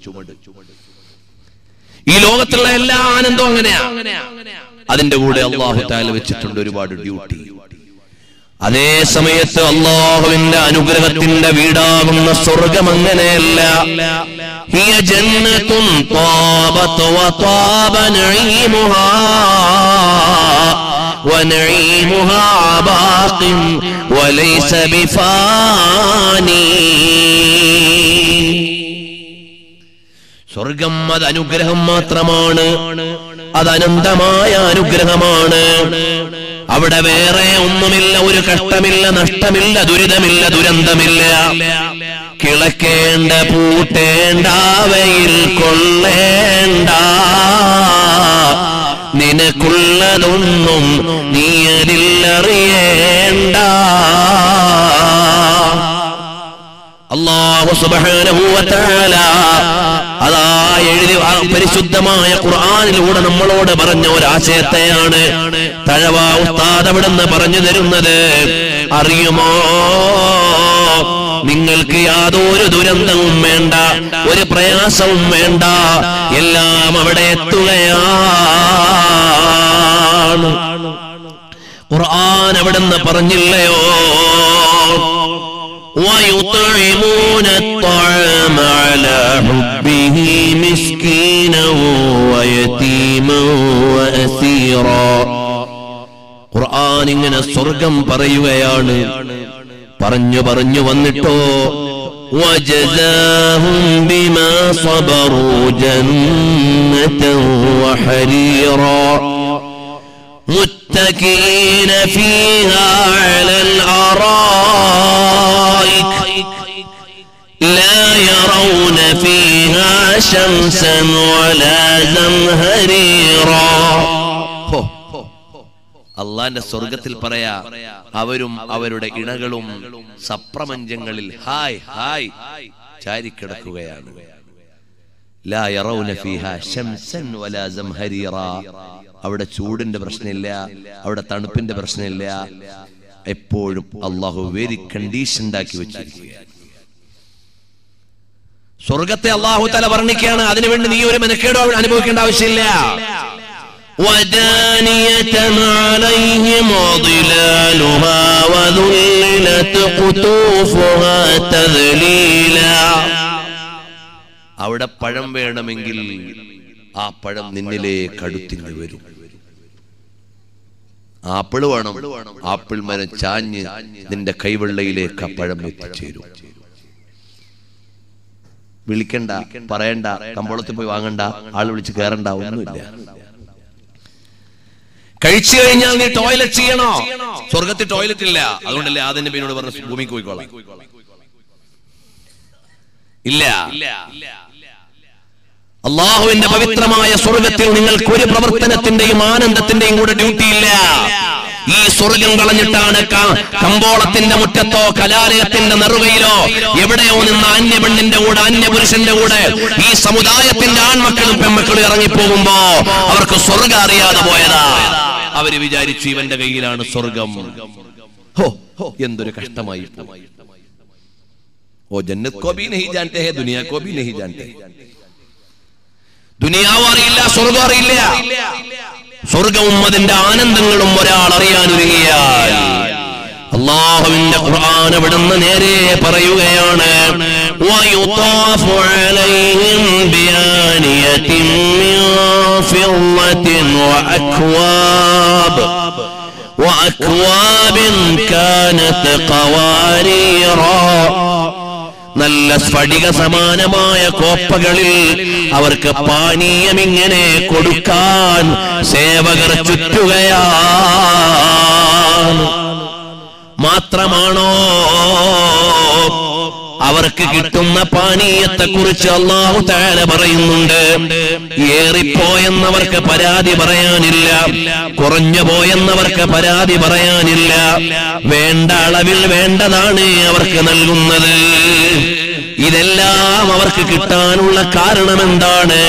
Speaker 2: ഈ ലോകത്തുള്ള എല്ലാ ആനന്ദവും അങ്ങനെയാ. അതിന്റെ കൂടെ അല്ലാഹു തആല വെച്ചിട്ടുണ്ട് ഒരുപാട് ഡ്യൂട്ടി. അതേ സമയത്ത് അല്ലാഹുവിന്റെ അനുഗ്രഹത്തിന്റെ വീടാകുന്ന സ്വർഗം അങ്ങനെയല്ല. ഹിയ ജന്നത്തുൻ ത്വാബത വത്വാബ നഈമുഹാ വനഈമുഹാ ബാഖിൻ വലൈസ ബിഫാനി. സ്വർഗം അത് അനുഗ്രഹം മാത്രമാണ്, അത് അനന്തമായ അനുഗ്രഹമാണ്. അവിടെ വേറെ ഒന്നുമില്ല, ഒരു കഷ്ടമില്ല, നഷ്ടമില്ല, ദുരിതമില്ല, ദുരന്തമില്ല. കിളക്കേണ്ട, പൂട്ടേണ്ട, വെയിൽ കൊള്ളേണ്ട, നിനക്കുള്ളതൊന്നും നീ അതിലറിയേണ്ട. അല്ലാഹു സുബ്ഹാനഹു വ തആല അതാ എഴുതി പരിശുദ്ധമായ ഖുർആനിലൂടെ നമ്മളോട് പറഞ്ഞ ഒരാശയത്തെയാണ് തഴവ ഉസ്താദ് അവിടുന്ന് പറഞ്ഞു തരുന്നത്. അറിയുമോ, നിങ്ങൾക്ക് യാതൊരു ദുരന്തവും വേണ്ട, ഒരു പ്രയാസവും വേണ്ട, എല്ലാം അവിടെ എത്തുകയാണ്. ഖുർആൻ അവിടുന്ന് പറഞ്ഞില്ലയോ, ويطعمون الطعام على حبه مسكينا ويتيما وأسيرا. ഖുർആൻ ഇങ്ങനെ സ്വർഗം പറയുകയാണ്. പറഞ്ഞു പറഞ്ഞു വന്നിട്ടോ, وجزاهم بما صبروا جنة وحريرا متكئين فيها على الأرائك لا يرون فيها شمسا ولا زمهريرا. അള്ളാന്റെ സ്വർഗത്തിൽ പറയാ, അവരും അവരുടെ ഇണകളും സപ്രപഞ്ചങ്ങളിൽ ഹായ് ഹായ് ചാരിക്കിടക്കുകയാണ്. ലാ യറൗന ഫീഹാ ശംസൻ വലാ സംഹരീറ. അവിടെ ചൂടിന്റെ പ്രശ്നമില്ല, അവിടെ തണുപ്പിന്റെ പ്രശ്നമില്ല. എപ്പോഴും അള്ളാഹു വെരി കണ്ടീഷൻ ഉണ്ടാക്കി വെച്ചിരിക്കുകയാണ്. സ്വർഗത്തെ അല്ലാഹു തആല വർണ്ണിക്കുകയാണ്. അതിനുവേണ്ടി നീ ഒരു മെനക്കേടോ അനുഭവിക്കേണ്ട ആവശ്യമില്ല. വദാനിയതൻ അലൈഹിം ളിലാലുഹാ വദുല്ലിലത് ഖുതൂഫുഹാ തദ്ലീലാ. അവിടെ പഴം വേണമെങ്കിൽ ആ പഴം നിന്നിലേക്ക് അടുത്തിങ്ങ് വരും. ആപ്പിൾ വേണം, ആപ്പിൾ മരം ചാഞ്ഞ് നിന്റെ കൈവെള്ളയിലേക്ക് ആ പഴം എത്തിച്ചേരും. വിളിക്കണ്ട, പറയണ്ട, കമ്പോളത്തിൽ പോയി വാങ്ങണ്ട, ആള് വിളിച്ച് കയറണ്ട, ഒന്നുമില്ല. കഴിച്ചു കഴിഞ്ഞാൽ നീ ടോയ്ലറ്റ് ചെയ്യണോ? സ്വർഗത്തിൽ ടോയ്ലറ്റ് ഇല്ല. അതുകൊണ്ടല്ലേ ആദ്യം പിന്നോട് പറഞ്ഞ ഭൂമിക്ക് പോയിക്കോളാം. ഇല്ല. അള്ളാഹുവിന്റെ പവിത്രമായ സ്വർഗത്തിൽ നിങ്ങൾക്ക് ഒരു പ്രവർത്തനത്തിന്റെയും ആനന്ദത്തിന്റെയും കൂടെ ഡ്യൂട്ടി ഇല്ല. ഈ സ്വർഗം കളഞ്ഞിട്ടാണ് കമ്പോളത്തിന്റെ മുറ്റത്തോ കലാലയത്തിന്റെ നെറുകയിലോ എവിടെയോ നിന്ന് അന്യ പെണ്ണിന്റെ കൂടെ അന്യ പുരുഷന്റെ കൂടെ ഈ സമുദായത്തിന്റെ ആൺമക്കളും പെൺമക്കളും ഇറങ്ങിപ്പോകുമ്പോ അവർക്ക് സ്വർഗം അറിയാതെ പോയതാ. അവര് വിചാരിച്ചു ഇവന്റെ കയ്യിലാണ് സ്വർഗം. ഹോ, എന്തൊരു കഷ്ടമായി പോയി. ഓ ജന്നത്ത് കോ ഭി നഹീ ജാനത്തെ ഹൈ, ദുനിയ കോ ഭി നഹീ ജാനത്തെ. ദുനിയാവ് അറിയില്ല, സ്വർഗം അറിയില്ല. സ്വർഗവും അതിന്റെ ആനന്ദങ്ങളും ഒരാൾ അറിയാനൊരുങ്ങിയാൽ അല്ലാഹുവിന്റെ ഖുർആൻ അവിടുന്ന് നേരെ പറയുകയാണ്. വയുതാഫു അലൈഹിം ബിയാനിയതിൻ മിൻ ഫിദ്ദത്തിൻ വഅക്വാബ് വഅക്വാബിൻ കാനത് ഖവാരീറാ. നല്ല സ്ഫടിക സമാനമായ കോപ്പകളിൽ അവർക്ക് പാനീയം ഇങ്ങനെ കൊടുക്കാൻ സേവകർ ചുറ്റുകയാണ്. മാത്രമാണോ അവർക്ക് കിട്ടുന്ന പാനീയത്തെ കുറിച്ച് അല്ലാഹു തആല പറയുന്നുണ്ട്. ഏറിപ്പോയെന്നവർക്ക് പരാതി പറയാനില്ല, കുറഞ്ഞു പോയെന്നവർക്ക് പരാതി പറയാനില്ല. വേണ്ട അളവിൽ വേണ്ടതാണ് അവർക്ക് നൽകുന്നത്. ഇതെല്ലാം അവർക്ക് കിട്ടാനുള്ള കാരണം എന്താണ്?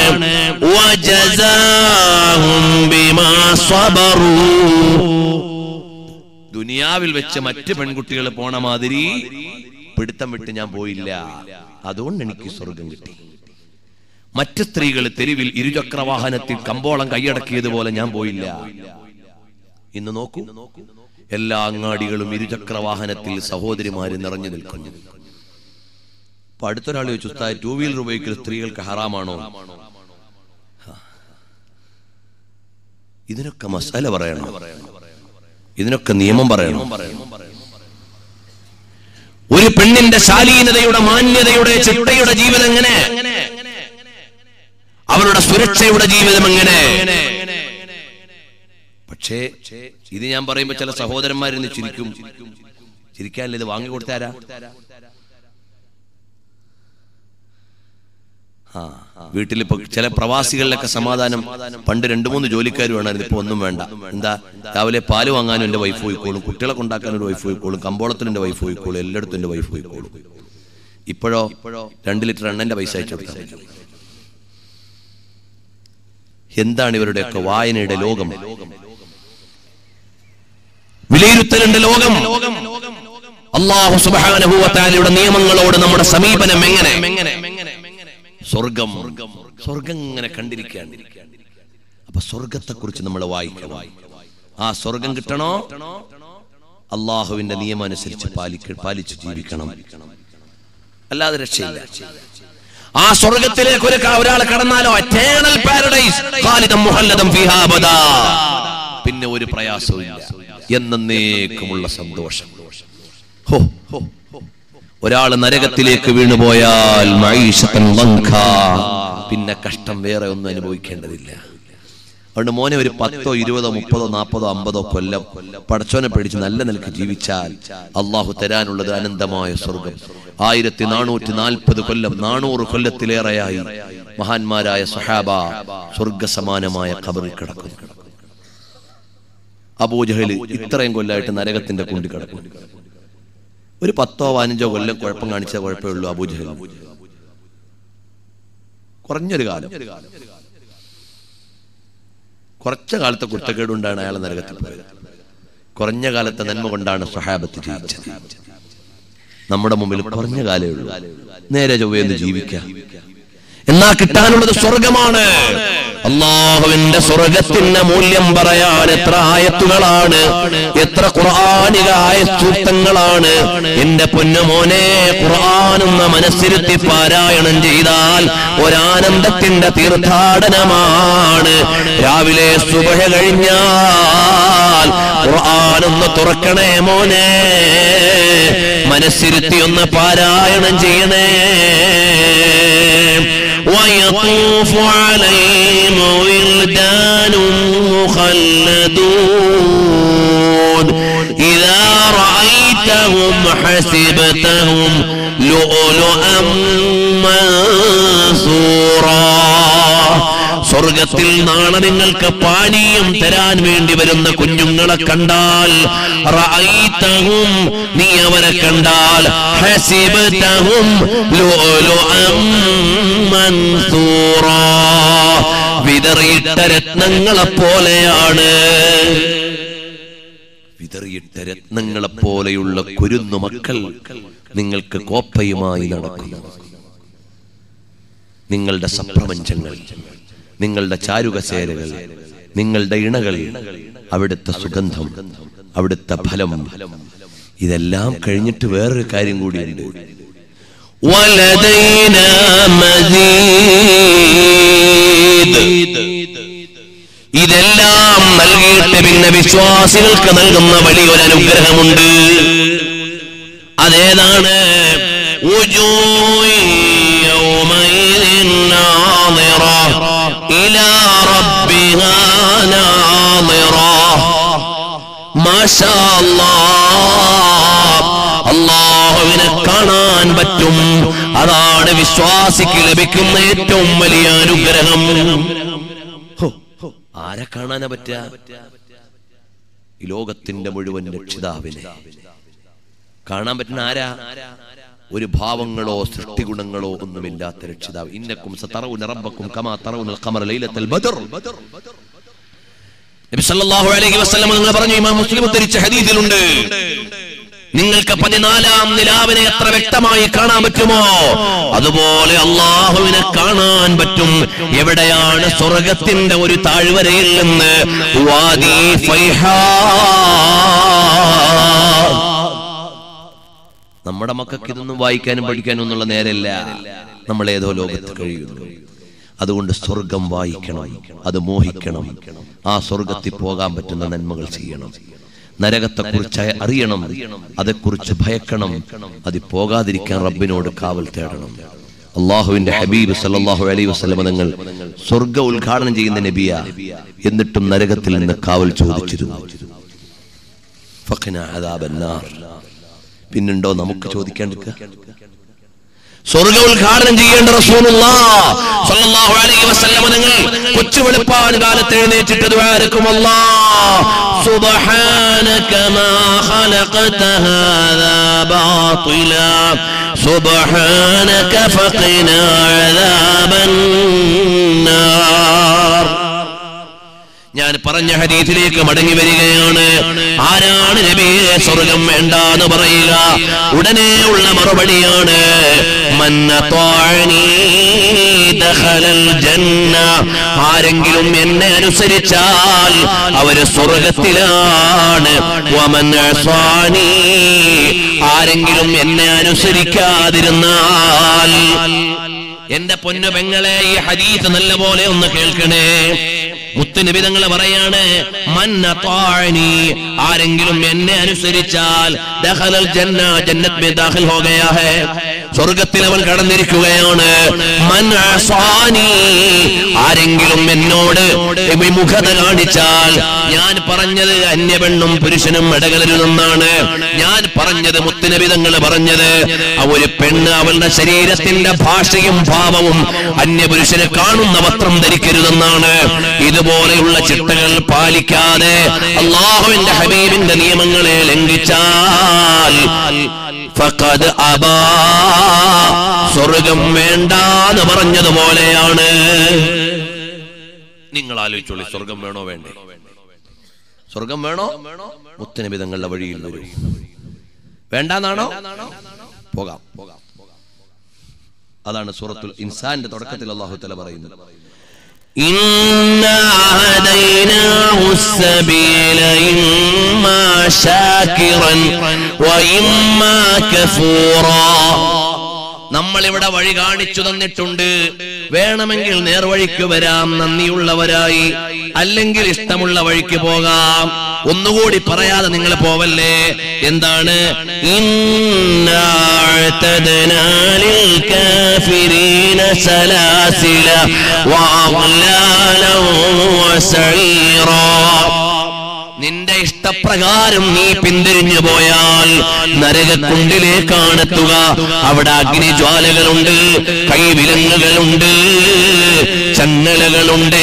Speaker 2: വജസാഹും ബിമാ സബറൂ. ദുനിയാവിൽ വെച്ച് മറ്റ് പെൺകുട്ടികൾ പോണ മാതിരി പിടുത്തം വിട്ട് ഞാൻ പോയില്ല, അതുകൊണ്ട് എനിക്ക് സ്വർഗം കിട്ടി. മറ്റ് സ്ത്രീകൾ തെരുവിൽ ഇരുചക്രവാഹനത്തിൽ കമ്പോളം കൈയടക്കിയതുപോലെ ഞാൻ പോയില്ല. ഇന്ന് നോക്കൂ, എല്ലാ അങ്ങാടികളും ഇരുചക്രവാഹനത്തിൽ സഹോദരിമാര് നിറഞ്ഞു നിൽക്കുന്നു. അപ്പൊ അടുത്തൊരാൾ ചോദിച്ചു, ഉസ്താദ് ടൂ വീലർ ഉപയോഗിക്കുന്ന സ്ത്രീകൾക്ക് ഹറാമാണോ? ഇതിനൊക്കെ മസാല പറയണം, ഇതിനൊക്കെ നിയമം പറയണം. ഒരു പെണ്ണിന്റെ ശാലീനതയുടെ, മാന്യതയുടെ, ചിട്ടയുടെ ജീവിതം എങ്ങനെ? അവരുടെ സുരക്ഷയുടെ ജീവിതം എങ്ങനെ? പക്ഷേ ഇത് ഞാൻ പറയുമ്പോ ചില സഹോദരന്മാരിന്ന് ചിരിക്കും. ചിരിക്കാനില്ല, ഇത് വാങ്ങിക്കൊടുത്താരാ? ആ വീട്ടിലിപ്പോ ചില പ്രവാസികളിലൊക്കെ സമാധാനം, പണ്ട് രണ്ടു മൂന്ന് ജോലിക്കാർ വേണമായിരുന്നു, ഇപ്പൊ ഒന്നും വേണ്ട. എന്താ, രാവിലെ പാല് വാങ്ങാനും എന്റെ വൈഫ് പോയിക്കോളും, കുട്ടികളെ കൊണ്ടാക്കാനും ഒരു വൈഫ് പോയിക്കോളും, കമ്പോളത്തിൽ എന്റെ വൈഫ് പോയിക്കോളും, എല്ലായിടത്തും എന്റെ വൈഫ് പോയിക്കോളും. ഇപ്പോഴോ രണ്ടു ലിറ്റർ എണ്ണന്റെ പൈസ അയച്ചു കൊടുത്താൽ. എന്താണ് ഇവരുടെയൊക്കെ വായനയുടെ ലോകം, വിലയിരുത്തലിന്റെ ലോകം. അല്ലാഹു സുബ്ഹാനഹു വ തആലയുടെ നിയമങ്ങളോട് നമ്മുടെ സമീപനം എങ്ങനെ? സ്വർഗം, സ്വർഗം ഇങ്ങനെ കണ്ടിരിക്കുകയാണ്. അപ്പൊ സ്വർഗത്തെ കുറിച്ച് നമ്മൾ വായിക്കണം. ആ സ്വർഗം കിട്ടണോ അള്ളാഹുവിന്റെ നിയമം അനുസരിച്ച് പാലിക്ക പാലിച്ച് ജീവിക്കണം, അല്ലാതെ രക്ഷയില്ല. ആ സ്വർഗത്തിലേക്ക് ഒരു ഒരാൾ കടന്നാലോ എറ്റേണൽ പാരഡൈസ്, ഖാലിദൻ മുഖല്ലദൻ ഫീഹാ അബദാ, പിന്നെ ഒരു പ്രയാസവും ഇല്ല, എന്നേക്കുമുള്ള സന്തോഷം. ഹോ ഹോ ഒരാൾ നരകത്തിലേക്ക് വീണുപോയാൽ മഈശത്തൻ ലൻകാ, പിന്നെ കഷ്ടം വേറെ ഒന്നും അനുഭവിക്കേണ്ടതില്ല. അതുകൊണ്ട് മോനെ ഒരു പത്തോ ഇരുപതോ മുപ്പതോ നാൽപ്പതോ അമ്പതോ കൊല്ലം പടച്ചോനെ പേടിച്ച് നല്ല നിലക്ക് ജീവിച്ചാൽ അള്ളാഹു തരാനുള്ളത് അനന്തമായ സ്വർഗം. ആയിരത്തി നാനൂറ്റി നാൽപ്പത് കൊല്ലം, നാനൂറ് കൊല്ലത്തിലേറെയായി മഹാന്മാരായ സഹാബ സ്വർഗസമാനമായ ഖബറിൽ കിടക്കുന്നു. അബൂജഹൽ ഇത്രയും കൊല്ലമായിട്ട് നരകത്തിന്റെ കുണ്ടി കിടക്കുന്നു. ഒരു പത്തോ പതിനഞ്ചോ കൊല്ലം കുഴപ്പം കാണിച്ച കുഴപ്പമേ ഉള്ളൂ അബൂജഹൽ. കുറഞ്ഞൊരു കാലം, കുറച്ച കാലത്തെ കുറ്റക്കേടുകൊണ്ടാണ് അയാൾ നരകത്തിൽ പോയത്. കുറഞ്ഞ കാലത്തെ നന്മ കൊണ്ടാണ് സ്വഹാബത്ത് ജീവിച്ചത്. നമ്മുടെ മുമ്പിൽ കുറഞ്ഞ കാലേ ഉള്ളൂ. നേരെ ചൊവ്വേന്ന് ജീവിക്കാം. എന്നാ കിട്ടാനുള്ളത് സ്വർഗമാണ്. അല്ലാഹുവിന്റെ സ്വർഗത്തിന്റെ മൂല്യം പറയാൻ എത്ര ആയത്തുകളാണ്, എത്ര ഖുർആനികായ സൂക്തങ്ങളാണ്. എന്റെ പൊന്നുമോനെ, ഖുർആനെന്ന മനസ്സിരുത്തി പാരായണം ചെയ്താൽ ഒരാനന്ദത്തിന്റെ തീർത്ഥാടനമാണ്. രാവിലെ സുബഹ കഴിഞ്ഞാൽ ഖുർആനൊന്ന് തുറക്കണേ മോനെ, മനസ്സിരുത്തി ഒന്ന് പാരായണം ചെയ്യണേ. ويطوف عليهم ولدان مخلدون إذا رأيتهم حسبتهم لؤلؤا منثورا. സ്വർഗത്തിൽ നാളെ നിങ്ങൾക്ക് പാനീയം തരാൻ വേണ്ടി വരുന്ന കുഞ്ഞുങ്ങളെ കണ്ടാൽ, റഅയ്തഹും, നീ അവരെ കണ്ടാൽ, ഹസിബതഹും ലുഅലുഅൻ മൻസൂറാ, വിതറിയിട്ട രത്നങ്ങളെ പോലെയാണ്. വിതറിയിട്ട രത്നങ്ങളെ പോലെയുള്ള കുരുന്നു മക്കൾ നിങ്ങൾക്ക് കോപ്പയുമായി നടക്കുന്നു. നിങ്ങളുടെ സപ്രപഞ്ചങ്ങൾ, നിങ്ങളുടെ ചാരുകസേരകൾ, നിങ്ങളുടെ ഇണകൾ, അവിടുത്തെ സുഗന്ധം, അവിടുത്തെ ഫലം, ഇതെല്ലാം കഴിഞ്ഞിട്ട് വേറൊരു കാര്യം കൂടിയുണ്ട്. വലദൈനാ മസീദ്. ഇതെല്ലാം നൽകിയിട്ട് പിന്നെ വിശ്വാസികൾക്ക് നൽകുന്ന വലിയൊരു അനുഗ്രഹമുണ്ട്. അതേതാണ്? إلى ربها ناظرة. ما شاء الله, അല്ലാഹുവിനെ കാണാൻ പറ്റും. അതാണ് വിശ്വാസിക്ക് ലഭിക്കുന്ന ഏറ്റവും വലിയ അനുഗ്രഹം. ആരെ കാണാനാ പറ്റുക? ഈ ലോകത്തിന്റെ മുഴുവൻ രക്ഷിതാവിനെ കാണാൻ പറ്റുന്ന ആരാ? ഒരു ഭാവങ്ങളോ സൃഷ്ടിഗുണങ്ങളോ ഒന്നുമില്ലാത്ത രക്ഷിതാവ്. ഇന്നക്കും സതറൗന റബ്ബക്കും കമാ തറൗനൽ ഖമറ ലൈലത്തുൽ ബദർ. നബി സല്ലല്ലാഹു അലൈഹി വസല്ലം നിങ്ങൾ പറഞ്ഞു, ഇമാം മുസ്ലിം ഉദ്ധരിച്ച ഹദീസിലുണ്ട്, നിങ്ങൾക്ക് പതിനാലാം നിലാവിനെ എത്ര വ്യക്തമായി കാണാൻ പറ്റുമോ അതുപോലെ അല്ലാഹുവിനെ കാണാൻ പറ്റും. എവിടെയാണ്? സ്വർഗത്തിന്റെ ഒരു താഴ്വരയിൽ നിന്ന്. വാദി ഫൈഹാ. നമ്മുടെ മക്കൾക്ക് ഇതൊന്നും വായിക്കാനും പഠിക്കാനും ഒന്നുള്ള നേരല്ല. നമ്മൾ ഏതോ ലോകത്ത് കഴിയുന്നു. അതുകൊണ്ട് സ്വർഗം വായിക്കണം, അത് മോഹിക്കണം, ആ സ്വർഗത്തിൽ പോകാൻ പറ്റുന്ന നന്മകൾ ചെയ്യണം. നരകത്തെക്കുറിച്ച് അറിയണം, അതേക്കുറിച്ച് ഭയക്കണം, അത് പോകാതിരിക്കാൻ റബ്ബിനോട് കാവൽ തേടണം. അല്ലാഹുവിന്റെ ഹബീബ് സല്ലല്ലാഹു അലൈഹി വസല്ലം തങ്ങൾ സ്വർഗ ഉദ്ഘാടനം ചെയ്യുന്ന നബിയ, എന്നിട്ടും നരകത്തിൽ നിന്ന് കാവൽ ചോദിച്ചിരുന്നു. ഫഖ്നാ അദാബന്നാർ. പിന്നുണ്ടോ നമുക്ക് ചോദിക്കാണ്ടിരിക്കുക? സ്വർഗ ഉദ്ഘാടനം ചെയ്യേണ്ട റസൂലുള്ളാഹ് സ്വല്ലല്ലാഹു അലൈഹി വസല്ലം തങ്ങൾ കൊച്ചു വെളുപ്പാൻ കാലത്ത് എഴുന്നേറ്റിട്ട് ദുആ എടുക്കും. അല്ലാഹ് സുബ്ഹാനക മാ ഖലഖത ഹാദാ ബാതിലാ സുബ്ഹാനക ഫഖിനാ അദാബന്നാർ. ഞാൻ പറഞ്ഞ ഹദീസിലേക്ക് മടങ്ങി വരികയാണ്. ആരാണ് നബിയെ സ്വർഗം വേണ്ടാന്ന് പറയുക? ഉടനെ ഉള്ള മറുപടിയാണ് മൻ അത്വഅനി ദഖലൽ ജന്ന. ആരെങ്കിലും എന്നെ അനുസരിച്ചാൽ അവര് സ്വർഗത്തിലാണ്. വമൻ അസാനി, ആരെങ്കിലും എന്നെ അനുസരിക്കാതിരുന്നാൽ. എന്റെ പൊന്നു പെങ്ങളെ, ഈ ഹദീസ് നല്ലപോലെ ഒന്ന് കേൾക്കണേ. മുത്തുനബി തങ്ങൾ പറയാണ്, മൻ അത്വഅനി, ആരെങ്കിലും എന്നെ അനുസരിച്ചാൽ ദഖലൽ ജന്ന, ജന്നത്ത് में दाखिल हो गया है, സ്വർഗ്ഗത്തിൽ അവൻ കടന്നിരിക്കുകയാണ്. മൻ അസാനി, ആരെങ്കിലും എന്നോട് വിമുഖത കാണിച്ചാൽ, ഞാൻ പറഞ്ഞത് അന്യപെണ്ണും പുരുഷനും ഇടകലരുതെന്നാണ്. ഞാൻ പറഞ്ഞത് മുത്തുനബി തങ്ങൾ പറഞ്ഞത് ഒരു പെണ്ണ് അവളുടെ ശരീരത്തിന്റെ ഭാഷയും ഭാവവും അന്യപുരുഷനെ കാണുന്ന വസ്ത്രം ധരിക്കരുതെന്നാണ്. ഇതുപോലെയുള്ള ചിട്ടകൾ പാലിക്കാതെ അല്ലാഹുവിന്റെ ഹബീബിന്റെ നിയമങ്ങളെ ലംഘിച്ചാൽ ഫഖദ് അബാ, സ്വർഗം വേണ്ടാന്ന് പറഞ്ഞതുപോലെയാണ്. നിങ്ങൾ ആലോചിച്ചോളി, സ്വർഗം വേണോ വേണ്ടേ? സ്വർഗം വേണോ? മുത്തുനബി തങ്ങളുടെ വഴിയിൽ വരൂ. വേണ്ടാന്നാണോ? പോകാം. അതാണ് സൂറത്തുൽ ഇൻസാന്റെ തുടക്കത്തിൽ അല്ലാഹു തആല പറയുന്നത്. ഇന്നാ ഹദൈനാഹുസ് സബീല ഇമ്മാ ശാകിറൻ വ ഇമ്മാ കഫൂറാ. നമ്മൾ ഇവിടെ വഴി കാണിച്ചു തന്നിട്ടുണ്ട്. വേണമെങ്കിൽ നേർവഴിക്ക് വരാം നന്ദിയുള്ളവരായി, അല്ലെങ്കിൽ ഇഷ്ടമുള്ള വഴിക്ക് പോകാം. ഒന്നുകൂടി പറയാതെ നിങ്ങൾ പോവല്ലേ. എന്താണ്? ഇന്നാ അഅ്തദ്നാ ലിൽ കാഫിരീന സലാസില വഅഗ്ലാലൻ വസഈറാ. നിന്റെ ഇഷ്ടപ്രകാരം നീ പിന്തിരിഞ്ഞു പോയാൽ നരകക്കുണ്ടിലേക്കാണെത്തുക. അവിടെ അഗ്നിജ്വാലകളുണ്ട്, കൈവിലങ്ങുകളുണ്ട്, ചങ്ങലകളുണ്ട്.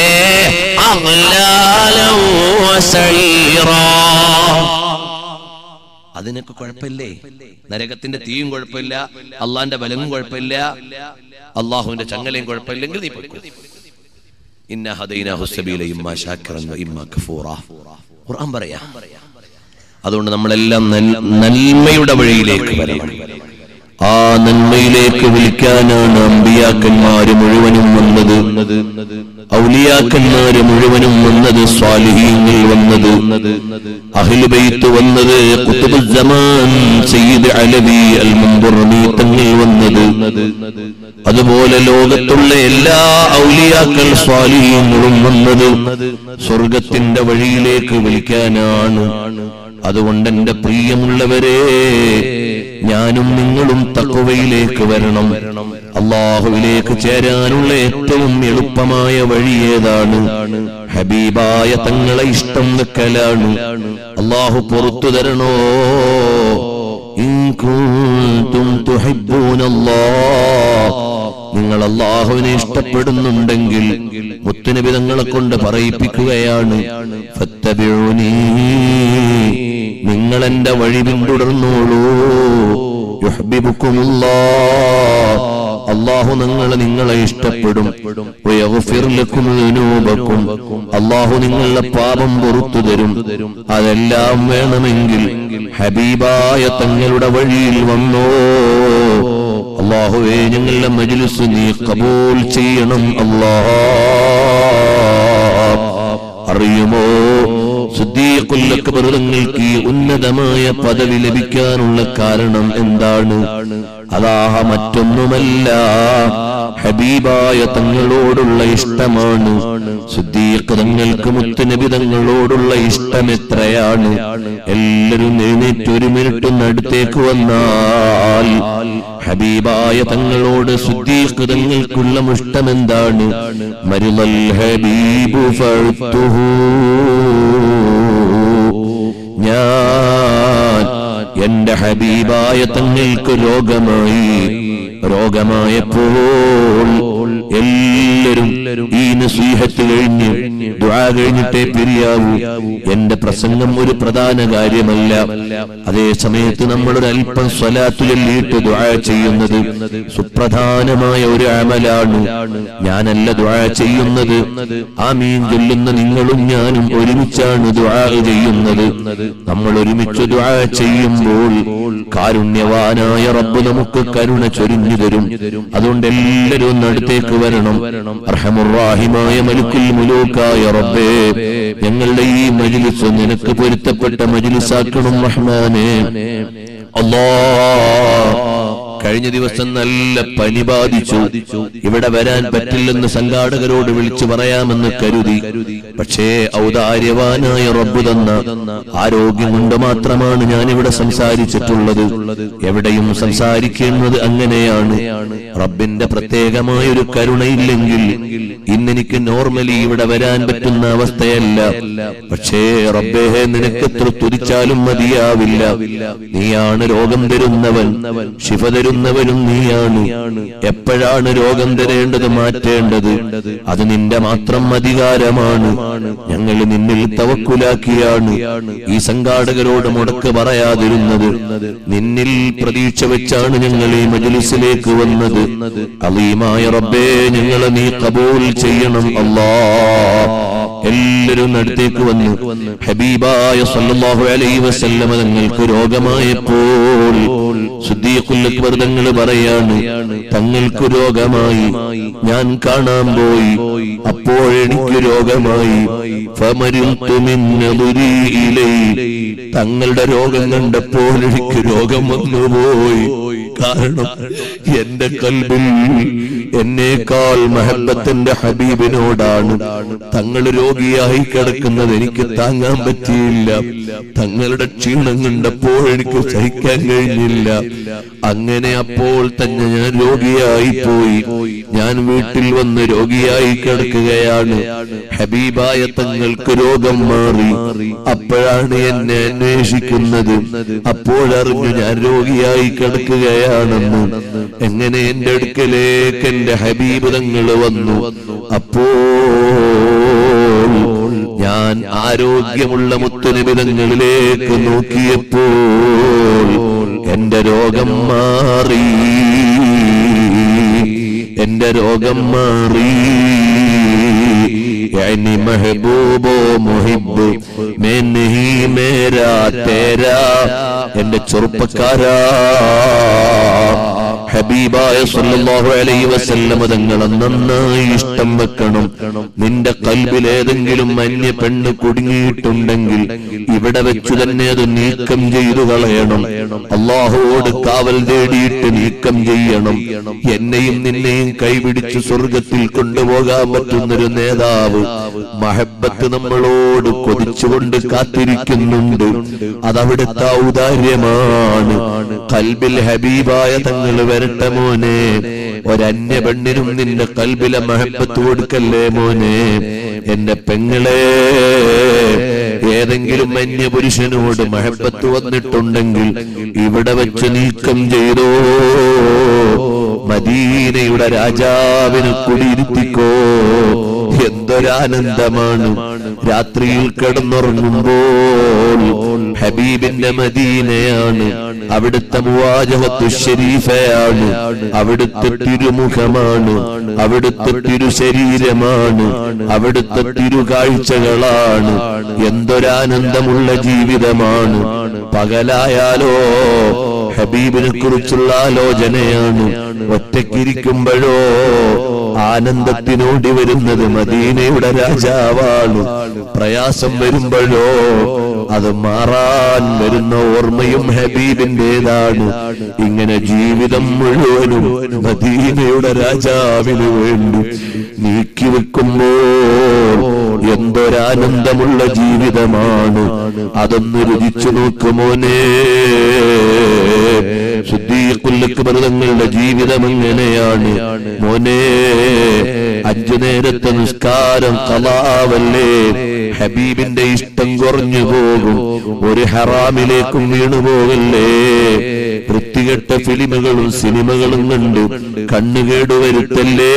Speaker 2: അതിനൊക്കെ കുഴപ്പമില്ലേ? നരകത്തിന്റെ തീയും കുഴപ്പമില്ല, അള്ളാന്റെ ബലവും കുഴപ്പമില്ല, അള്ളാഹുവിന്റെ ചങ്ങലയും കുഴപ്പമില്ലെങ്കിൽ നീ പോയിക്കോ. ഇന്നാ ഹദൈനാഹുസ് സബീല ഇമ്മാ ശാകിറൻ വ ഇമ്മാ കഫൂറാ. ഖുർആൻ പറയാ. അതുകൊണ്ട് നമ്മളെല്ലാം നന്മയുടെ വഴിയിലേക്ക് വരണം. ആ നന്മയിലേക്ക് വിളിക്കാനാണ് അമ്പിയാക്കന്മാര് മുഴുവനും വന്നത്, ഔലിയാക്കന്മാര് മുഴുവനും വന്നത്, സ്വാലിഹീങ്ങൾ വന്നത്, അഹ്ലു ബൈത്ത് വന്നത്, ഖുത്ബുസ് സമാൻ സയ്യിദ് അലവി അൽ മുൻദുർമി തങ്ങൾ വന്നത്. അതുപോലെ ലോകത്തുള്ള എല്ലാ ഔലിയാക്കൾ സ്വാലിഹീങ്ങളും വന്നത് സ്വർഗത്തിന്റെ വഴിയിലേക്ക് വിളിക്കാനാണ്. അതുകൊണ്ട് എന്റെ പ്രിയമുള്ളവരെ, ഞാനും നിങ്ങളും തഖ്വയിലേക്ക് വരണം. അല്ലാഹുവിലേക്ക് ചേരാനുള്ള ഏറ്റവും എളുപ്പമായ വഴി ഏതാണ്? ഹബീബായ തങ്ങളെ ഇഷ്ടം വെക്കലാണ്. അല്ലാഹു പുറത്തു തരണോ. ഇൻ കുൻതും തുഹിബ്ബൂനല്ലാഹ്, നിങ്ങൾ അല്ലാഹുവിനെ ഇഷ്ടപ്പെടുന്നുണ്ടെങ്കിൽ മുത്തുനബി തങ്ങളെ കൊണ്ട് പറയിപ്പിക്കുകയാണ്, ഫത്തബിഊനി, നിങ്ങൾ എന്റെ വഴി പിന്തുടർന്നോളൂ. യുഹ്ബിബുക്കുമുല്ലാഹ്, അല്ലാഹു നിങ്ങൾ നിങ്ങളെ ഇഷ്ടപ്പെടും. വയഗ്ഫിർ ലക്കും ദുനൂബക്കും, അല്ലാഹു നിങ്ങളുടെ പാപം പുറത്തു തരും. അതെല്ലാം വേണമെങ്കിൽ ഹബീബായ തങ്ങളുടെ വഴിയിൽ വന്നോ. അല്ലാഹുവേ, ഞങ്ങളുടെ മജ്ലിസ് നീ ഖബൂൽ ചെയ്യണം. അല്ലാഹ് അറിയുമോ, സിദ്ദീഖുൽ അക്ബർ തങ്ങൾക്ക് ഈ ഉന്നതമായ പദവി ലഭിക്കാനുള്ള കാരണം എന്താണ്? അതാ മറ്റൊന്നുമല്ല, ഹബീബായ തങ്ങളോടുള്ള ഇഷ്ടമാണ്. സിദ്ദീഖ് തങ്ങൾക്ക് മുത്തുനബി തങ്ങളോടുള്ള ഇഷ്ടം എത്രയാണ്? എല്ലാവരും എഴുന്നേറ്റ് ഒരു മിനിറ്റ് ഒന്ന് അടുത്തേക്ക് വന്നാൽ ഹബീബായ തങ്ങളോട് സിദ്ദീഖ് തങ്ങൾക്കുള്ള ഇഷ്ടം എന്താണ്? മരിളൽ ഹബീബു ഫഅ്തുഹു, ഞാൻ എന്റെ ഹബീബായ തങ്ങൾക്ക് രോഗമായി. രോഗമായപ്പോൾ എല്ലാവരും ഈ നസീഹത്ത് കഴിഞ്ഞ് ദുആ കഴിഞ്ഞിട്ടേ പിരിയാവൂ. എന്റെ പ്രസംഗം ഒരു പ്രധാന കാര്യമല്ല. അതേ സമയത്ത് നമ്മളൊരു അല്പം സ്വലാത്ത് ചൊല്ലിയിട്ട് ദുആ ചെയ്യുന്നത് സുപ്രധാനമായ ഒരു അമലാണ്. ഞാനല്ല ദുആ ചെയ്യുന്നത്, ആമീൻ ചൊല്ലുന്ന നിങ്ങളും ഞാനും ഒരുമിച്ചാണ് ദുആ ചെയ്യുന്നത്. നമ്മൾ ഒരുമിച്ച് ദുആ ചെയ്യുമ്പോൾ കാരുണ്യവാനായ റബ്ബ് നമുക്ക് കരുണ ചൊരിഞ്ഞു തരും. അതുകൊണ്ട് എല്ലാവരും ഒന്ന് അടുത്തേക്ക് വരണം. അർഹമുർറാഹിമായ മലിക്കുൽ മുലൂക്കായ റബ്ബേ, ഞങ്ങളുടെ ഈ മജ്ലിസ് നിനക്ക് പൊരുത്തപ്പെട്ട മജ്ലിസാക്കണം റഹ്മാനേ. അല്ലാഹ്, കഴിഞ്ഞ ദിവസം നല്ല പനി ബാധിച്ചു. ഇവിടെ വരാൻ പറ്റില്ലെന്ന് സംഘാടകരോട് വിളിച്ചു പറയാമെന്ന് കരുതി. പക്ഷേ ഔദാര്യവാനായ റബ്ബ് തന്ന ആരോഗ്യം കൊണ്ട് മാത്രമാണ് ഞാൻ ഇവിടെ സംസാരിച്ചിട്ടുള്ളത്. എവിടെയും സംസാരിക്കുന്നത് അങ്ങനെയാണ്. റബ്ബിന്റെ പ്രത്യേകമായ ഒരു കരുണയില്ലെങ്കിൽ ഇന്നെനിക്ക് നോർമലി ഇവിടെ വരാൻ പറ്റുന്ന അവസ്ഥയല്ല. പക്ഷേ റബ്ബേ, നിനക്ക് എത്ര തുതിച്ചാലും മതിയാവില്ല. നീയാണ് രോഗം തരുന്നവൻ, ശിഫ തരുന്നവനും നീയാണ്. എപ്പോഴാണ് രോഗം തരേണ്ടത്, മാറ്റേണ്ടത്, അത് നിന്റെ മാത്രം അധികാരമാണ്. ഞങ്ങൾ നിന്നിൽ തവക്കുലാക്കിയാണ് ഈ സംഘാടകരോട് മുടക്ക് പറയാതിരുന്നത്. നിന്നിൽ പ്രതീക്ഷ വെച്ചാണ് ഞങ്ങൾ ഈ മജ്ലിസിലേക്ക് വന്നത്. അലീമായ റബ്ബേ, ഞങ്ങളെ നീ ഖബൂൽ ചെയ്യണം. അല്ലാഹ്, എല്ലാവരും അടുത്തേക്ക് വന്നു. ഹബീബായ സല്ലല്ലാഹു അലൈഹി വസല്ലമ തങ്ങൾക്ക് രോഗമായപ്പോൾ
Speaker 1: സിദ്ദീഖുൽ അക്ബർ തങ്ങൾ പറയാണ്, തങ്ങൾക്ക് രോഗമായി, ഞാൻ കാണാൻ പോയി, അപ്പോഴെനിക്ക് രോഗമായി. ഫമരിൽതു മിൻ നദരി ഇലൈഹി, തങ്ങളുടെ രോഗം കണ്ടപ്പോൾ എനിക്ക് രോഗം വന്നുപോയി. കാരണം എന്റെ കൽബിൽ എന്നേക്കാൾ മഹബത്തിന്റെ ഹബീബിനോടാണ്. തങ്ങൾ രോഗിയായി കിടക്കുന്നത് എനിക്ക് താങ്ങാൻ പറ്റിയില്ല. തങ്ങളുടെ ക്ഷീണം കണ്ടപ്പോൾ എനിക്ക് സഹിക്കാൻ കഴിഞ്ഞില്ല. അങ്ങനെ അപ്പോൾ തന്നെ ഞാൻ രോഗിയായി പോയി. ഞാൻ വീട്ടിൽ വന്ന് രോഗിയായി കിടക്കുകയാണ്. ഹബീബായ തങ്ങൾക്ക് രോഗം മാറി. അപ്പോഴാണ് എന്നെ അന്വേഷിക്കുന്നത്. അപ്പോഴറിഞ്ഞു ഞാൻ രോഗിയായി കിടക്കുകയാണെന്ന്. എങ്ങനെ എന്റെ അടുക്കലേക്ക് എന്റെ ഹബീബ് തങ്ങൾ വന്നു. അപ്പോൾ ഞാൻ ആരോഗ്യമുള്ള മുത്തുനബി തങ്ങളിലേക്ക് നോക്കിയപ്പോൾ എന്റെ രോഗം മാറി, എന്റെ രോഗം മാറി. यानी महबूबो मुहिब मैं नहीं मेरा तेरा, എന്റെ ചെറുപ്പക്കാരാ, ഹബീബായ സല്ലല്ലാഹു അലൈഹി വസല്ലം തങ്ങളെ നന്നായി ഇഷ്ടം വെക്കണം. നിന്റെ കൽബിൽ ഏതെങ്കിലും അന്യ പെണ്ണ് കുടുങ്ങിയിട്ടുണ്ടെങ്കിൽ ഇവിടെ വെച്ചു തന്നെ അത് നീക്കം ചെയ്തു കളയണം. അല്ലാഹുവോട് കാവൽ തേടിയിട്ട് നീക്കം ചെയ്യണം. എന്നെയും നിന്നെയും കൈപിടിച്ച് സ്വർഗത്തിൽ കൊണ്ടുപോകാൻ പറ്റുന്നൊരു നേതാവ് മഹബത്ത് നമ്മളോട് കൊതിച്ചുകൊണ്ട് കാത്തിരിക്കുന്നുണ്ട്. അതവിടുത്തെ ഔദാര്യമാണ്. കൽബിൽ ഹബീബായ തങ്ങൾ വരട്ടെ മോനെ. ഒരന്യ പെണ്ണിനും നിന്റെ കൽബിലെ മഹബത്ത് കൊടുക്കല്ലേ മോനെ. എന്റെ പെങ്ങളെ, ഏതെങ്കിലും അന്യ പുരുഷനോട് മഹബത്ത് വന്നിട്ടുണ്ടെങ്കിൽ ഇവിടെ വെച്ച് നീക്കം ചെയ്തോ. മദീനയുടെ രാജാവിന് കുടിയിരുത്തിക്കോ. എന്തൊരാനന്ദമാണ് രാത്രിയിൽ കിടന്നുറങ്ങുമ്പോൾ. ഹബീബിന്റെ മദീനയാണ്, അവിടുത്തെ മുവാജഹത്തു ശരീഫയാണ്, അവിടുത്തെ തിരുമുഖമാണ്, അവിടുത്തെ തിരുശരീരമാണ്, അവിടുത്തെ തിരുകാഴ്ചകളാണ്. എന്തൊരാനന്ദമുള്ള ജീവിതമാണ്. പകലായാലോ ഹബീബിനെ കുറിച്ചുള്ള ആലോചനയാണ്. ഒറ്റയ്ക്കിരിക്കുമ്പോഴോ ആനന്ദത്തിനോടി വരുന്നത് മദീനയുടെ രാജാവാണ്. പ്രയാസം വരുമ്പോഴോ അത് മാറാൻ വരുന്ന ഓർമ്മയും ഹബീബിന്റേതാണ്. ഇങ്ങനെ ജീവിതം മുഴുവനും മദീനയുടെ രാജാവിന് വേണ്ടി നീക്കിവെക്കുമ്പോൾ എന്തൊരാനന്ദമുള്ള ജീവിതമാണ്. അതൊന്ന് രുചിച്ചു നോക്കുമോനേ. സിദ്ദീഖുൽ അക്ബർ തങ്ങളുടെ ജീവിതം എങ്ങനെയാണ് മോനെ? അഞ്ചു നേരത്തെ നിസ്കാരം ഖളാവല്ലേ. ഹബീബിന്റെ ഇഷ്ടം കുറഞ്ഞു പോകും. ഒരു ഹറാമിലേക്കും വീണു പോകല്ലേ. വൃത്തികെട്ട ഫിലിമുകളും സിനിമകളും കണ്ട് കണ്ണുകേട് വരുത്തല്ലേ.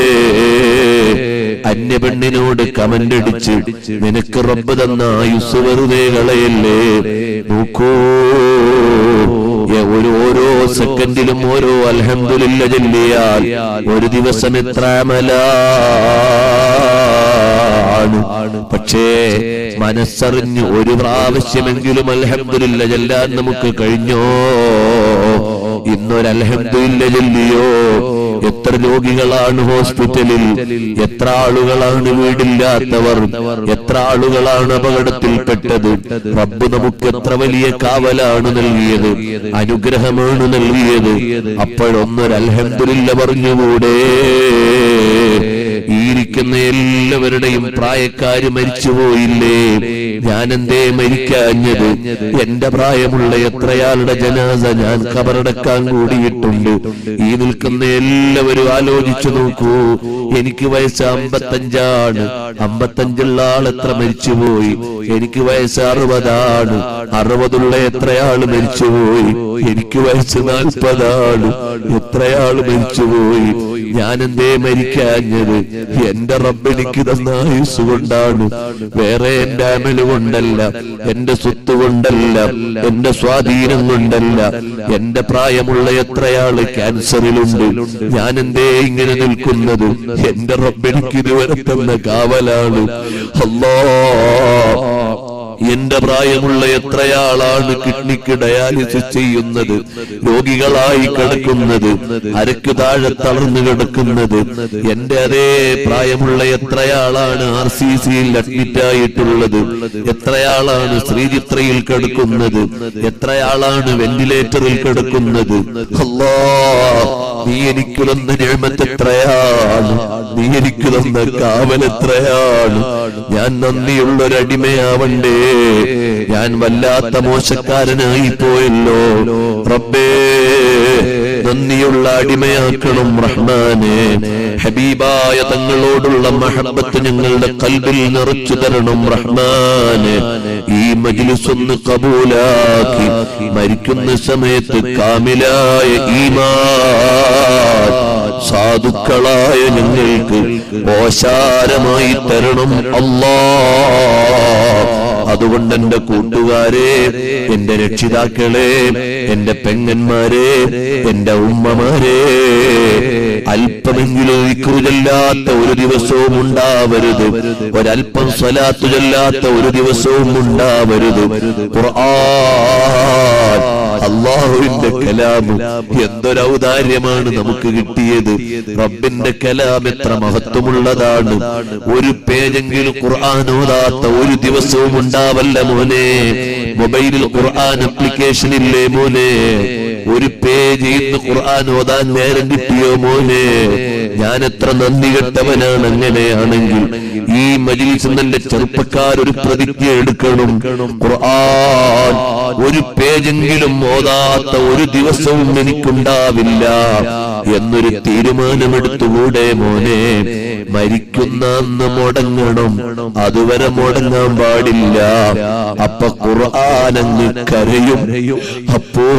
Speaker 1: അന്യ പെണ്ണിനോട് കമന്റ് അടിച്ച് നിനക്ക് റബ്ബ് തന്ന ആയുസ് വെറുതെ കളയല്ലേ. നോക്കൂ, ഒരു ഓരോ സെക്കൻഡിലും ഓരോ അൽഹംദുലില്ലാഹ് ചൊല്ലിയാൽ ഒരു ദിവസം എത്ര അമലാണ്. പക്ഷേ മനസ്സറിഞ്ഞ് ഒരു പ്രാവശ്യമെങ്കിലും അൽഹംദുലില്ലാഹ് ചൊല്ലാൻ നമുക്ക് കഴിഞ്ഞോ? ഇന്നൊരു അൽഹംദുലില്ലാഹ് ചൊല്ലിയോ? എത്ര രോഗികളാണ് ഹോസ്പിറ്റലിൽ, എത്ര ആളുകളാണ് വീടില്ലാത്തവർ, എത്ര ആളുകളാണ് അപകടത്തിൽപ്പെട്ടത്. റബ്ബ് നമുക്ക് എത്ര വലിയ കാവലാണ് നൽകിയത്, അനുഗ്രഹമാണ് നൽകിയത്. അപ്പോഴൊന്നൊരു അൽഹംദുലില്ലാഹ് പറഞ്ഞുകൂടെ? ഈ ഇരിക്കുന്ന എല്ലാവരുടെയും പ്രായക്കാര് മരിച്ചുപോയില്ലേ? ഞാനെന്തേ മരിക്കാഞ്ഞത്? എന്റെ പ്രായമുള്ള എത്രയാളുടെ ജനാസ ഞാൻ ഖബറടക്കാൻ കൂടിയിട്ടുണ്ട്. ഈ നിൽക്കുന്ന എല്ലാവരും ആലോചിച്ചു നോക്കൂ. എനിക്ക് വയസ്സ് അമ്പത്തഞ്ചാണ്. അമ്പത്തഞ്ചുള്ള ആൾ എത്ര മരിച്ചുപോയി? എനിക്ക് വയസ്സ് അറുപതാണ്. അറുപതുള്ള എത്രയാള് മരിച്ചുപോയി? എനിക്ക് വയസ്സ് നാൽപ്പതാണ്. എത്രയാള് മരിച്ചുപോയി? ഞാനെന്തേ മരിക്കാഞ്ഞത്? എന്റെ റബ്ബ് എനിക്ക് തന്ന ആയുസ് കൊണ്ടാണ്. വേറെ എന്റെ അമല് കൊണ്ടല്ല, എന്റെ സ്വത്ത് കൊണ്ടല്ല, എന്റെ സ്വാധീനം കൊണ്ടല്ല. എന്റെ പ്രായമുള്ള എത്രയാള് ക്യാൻസറിലുണ്ട്. ഞാനെന്തേ ഇങ്ങനെ നിൽക്കുന്നത്? എന്റെ റബ്ബ് എനിക്ക് ഇതുവരെ തന്ന കാവലാണ്. അല്ലാഹ് എന്റെ പ്രായമുള്ള എത്രയാളാണ് കിഡ്നിക്ക് ഡയാലിസിസ് ചെയ്യുന്നത്, രോഗികളായി കിടക്കുന്നത്, അരക്ക് താഴെ തളർന്നു കിടക്കുന്നത്. എന്റെ അതേ പ്രായമുള്ള എത്രയാളാണ് ആർ സി സിയിൽ അഡ്മിറ്റ് ആയിട്ടുള്ളത്, എത്രയാളാണ് ശ്രീചിത്രയിൽ കിടക്കുന്നത്, എത്രയാളാണ് വെന്റിലേറ്ററിൽ കിടക്കുന്നത്. അല്ലാഹ്, നീ എനിക്ക് തന്ന നിഅമത്ത് എത്രയാണ്, നീ എനിക്ക് തന്ന കാവൽ എത്രയാണ്. ഞാൻ നന്ദിയുള്ളൊരടിമയാവണ്ടേ. ഞാൻ വല്ലാത്ത മോശക്കാരനായി പോയല്ലോ റബ്ബേ, നന്ദിയുള്ള അടിമയാക്കണം റഹ്മാനെ. ഹബീബായ തങ്ങളോടുള്ള മഹബ്ബത്ത് ഞങ്ങളുടെ ഖൽബിൽ നിറച്ചു തരണം റഹ്മാനെ. ഈ മജ്ലിസ് ഒന്ന് ഖബൂലാക്കി മരിക്കുന്ന സമയത്ത് കാമിലായ ഈമാൻ സാധുക്കളായ ഞങ്ങൾക്ക് ഓശാരമായി തരണം അല്ലാഹ്. അതുകൊണ്ട് എന്റെ കൂട്ടുകാരെ, എന്റെ രക്ഷിതാക്കളെ, എന്റെ പെങ്ങന്മാരെ, എന്റെ ഉമ്മമാരെ, അല്പമെങ്കിലും ദിക്റ് ചൊല്ലാത്ത ഒരു ദിവസവും ഉണ്ടാവരുത്, ഒരല്പം സ്വലാത്ത് ചൊല്ലാത്ത ഒരു ദിവസവും ഉണ്ടാവരുത്. ഖുർആൻ അല്ലാഹുവിന്റെ കലാം എന്തൊരൗദാര്യമാണ് നമുക്ക് കിട്ടിയത്. റബ്ബിന്റെ കലാം എത്ര മഹത്വമുള്ളതാണ്. ഒരു പേജെങ്കിലും ഖുർആൻ ഓതാത്ത ഒരു ദിവസവും ഉണ്ടാവല്ല മോനെ. മൊബൈലിൽ ഖുർആൻ ആപ്ലിക്കേഷൻ ഇല്ലേ മോനെ? ഒരു പേജ് ഇന്ന് ഖുർആൻ ഓതാൻ നേരം കിട്ടിയോ മോനെ? ഞാൻ എത്ര നന്ദി കെട്ടവനാണ് അങ്ങനെയാണെങ്കിൽ. ഈ മജ്ലിസിൽ എന്റെ ചെറുപ്പക്കാർ ഒരു പ്രതിജ്ഞ എടുക്കണം, ഖുർആൻ ഒരു പേജെങ്കിലും ഓതാത്ത ഒരു ദിവസവും എനിക്കുണ്ടാവില്ല എന്നൊരു തീരുമാനമെടുത്തുകൂടെ മോനെ? മരിക്കുന്ന അന്ന് മുടങ്ങണം, അതുവരെ മുടങ്ങാൻ പാടില്ല. അപ്പൊ ഖുർആൻ അങ്ങ് കരയും. അപ്പോൾ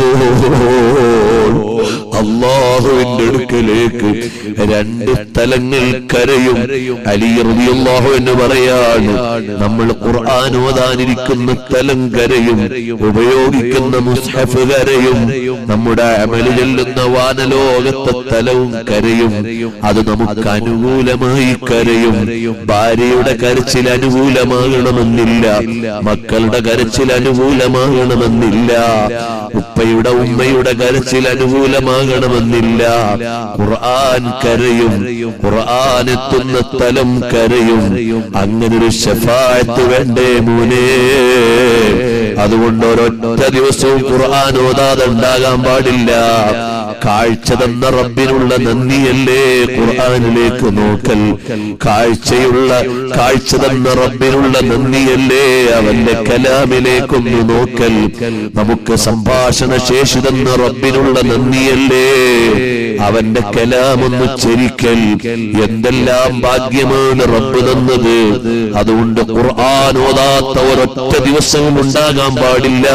Speaker 1: അല്ലാഹുവിന്റെ അടുക്കലേക്ക് രണ്ട് സ്ഥലങ്ങൾ കരയും. അലി റളിയല്ലാഹു അൻഹു പറയാണ്, നമ്മൾ ഖുർആൻ ഓതാനിരിക്കുന്ന സ്ഥലം കരയും, ഉപയോഗിക്കുന്ന മുസ്ഹഫ് കരയും, നമ്മുടെ അമല് ചെല്ലുന്ന വാനലോകത്തെ സ്ഥലവും കരയും. അത് നമുക്ക് അനുകൂലമായി കരയും. ഭാര്യയുടെ കരച്ചിൽ അനുകൂലമാകണമെന്നില്ല, മക്കളുടെ കരച്ചിൽ അനുകൂലമാകണമെന്നില്ല, ഉപ്പയുടെ ഉമ്മയുടെ കരച്ചിൽ അനുകൂലമാകണമെന്നില്ല. ഖുർആൻ കരയും, ഖുർആൻ എത്തുന്ന സ്ഥലം കരയും. അങ്ങനൊരു ശഫാഅത്ത് വേണ്ടേ മോനെ? അതുകൊണ്ട് ഒരൊറ്റ ദിവസവും ഖുർആൻ ഓതാതെ ഉണ്ടാകാൻ പാടില്ല. കാഴ്ച തന്ന റബ്ബിനുള്ള നന്ദിയല്ലേ ഖുർആനിലേക്ക് നോക്കൽ? കാഴ്ചയുള്ള കാഴ്ച തന്ന റബ്ബിനുള്ള നന്ദിയല്ലേ അവന്റെ കലാമിലേക്കൊന്ന് നോക്കൽ? നമുക്ക് സംഭാഷണ ശേഷി തന്ന റബ്ബിനുള്ള നന്ദിയല്ലേ അവന്റെ കലാമൊന്ന് ചരിക്കൽ? എന്തെല്ലാം ഭാഗ്യമാണ് റബ്ബ് തന്നത്. അതുകൊണ്ട് ഖുർആൻ ഓതാത്ത ഒരൊറ്റ ദിവസവും ഉണ്ടാകാൻ പാടില്ല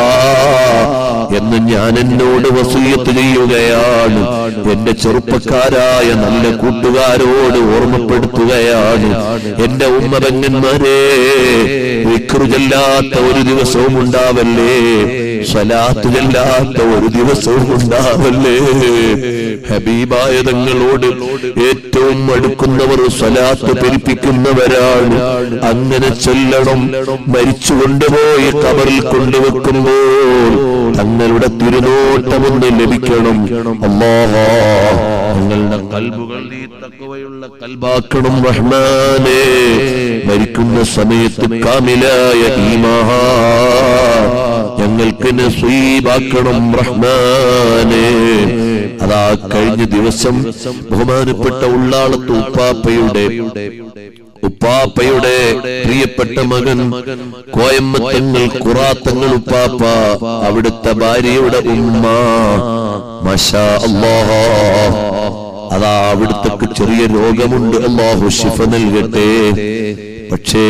Speaker 1: എന്ന് ഞാൻ എന്നോട് വസിയത്ത് ചെയ്യുകയാണ്. എന്റെ ചെറുപ്പക്കാരായ നല്ല കൂട്ടുകാരോട് ഓർമ്മപ്പെടുത്തുകയാണ്. എന്റെ ഉമ്മ പെങ്ങന്മാരെ, ദിക്റ് ചൊല്ലാത്ത ഒരു ദിവസവും ഉണ്ടാവല്ലേ, സ്വലാത്ത് ചൊല്ലാത്ത ഒരു ദിവസവും ഉണ്ടാവല്ലേ. ഹബീബായ തങ്ങളോട് ഏറ്റവും അടുക്കുന്നവർ സ്വലാത്ത് പെരുപ്പിക്കുന്നവരാണ്. അങ്ങനെ ചൊല്ലണം. മരിച്ചു കൊണ്ടുപോയി ഖബറിൽ കൊണ്ടുവെക്കുമ്പോൾ തങ്ങളുടെ തിരുനോട്ടമൊന്ന് ലഭിക്കണം. അല്ലാഹ്, ഞങ്ങളുടെ ഖൽബുകൾ നീ തഖ്വയുള്ള ഖൽബാക്കണം റഹ്മാനേ. മരിക്കുന്ന സമയത്ത് കാമിലായ ഈമാൻ ഞങ്ങൾക്ക് നസീബാക്കണം റഹ്മാനേ. അതാ കഴിഞ്ഞ ദിവസം ബഹുമാനപ്പെട്ട ഉള്ളാളത്ത് ഉപ്പാപ്പയുടെ ഉപ്പാപ്പയുടെ പ്രിയപ്പെട്ട മകൻ കോയമ്മത്തങ്ങൾ ഖുറാത്തങ്ങൾ ഉപ്പാപ്പ, അവിടുത്തെ ഭാര്യയുടെ ഉമ്മ, മാഷാ അല്ലാഹ്, അതാ അവിടുത്തെ ചെറിയ രോഗമുണ്ട്. അല്ലാഹു ശിഫ നൽകട്ടെ. പക്ഷേ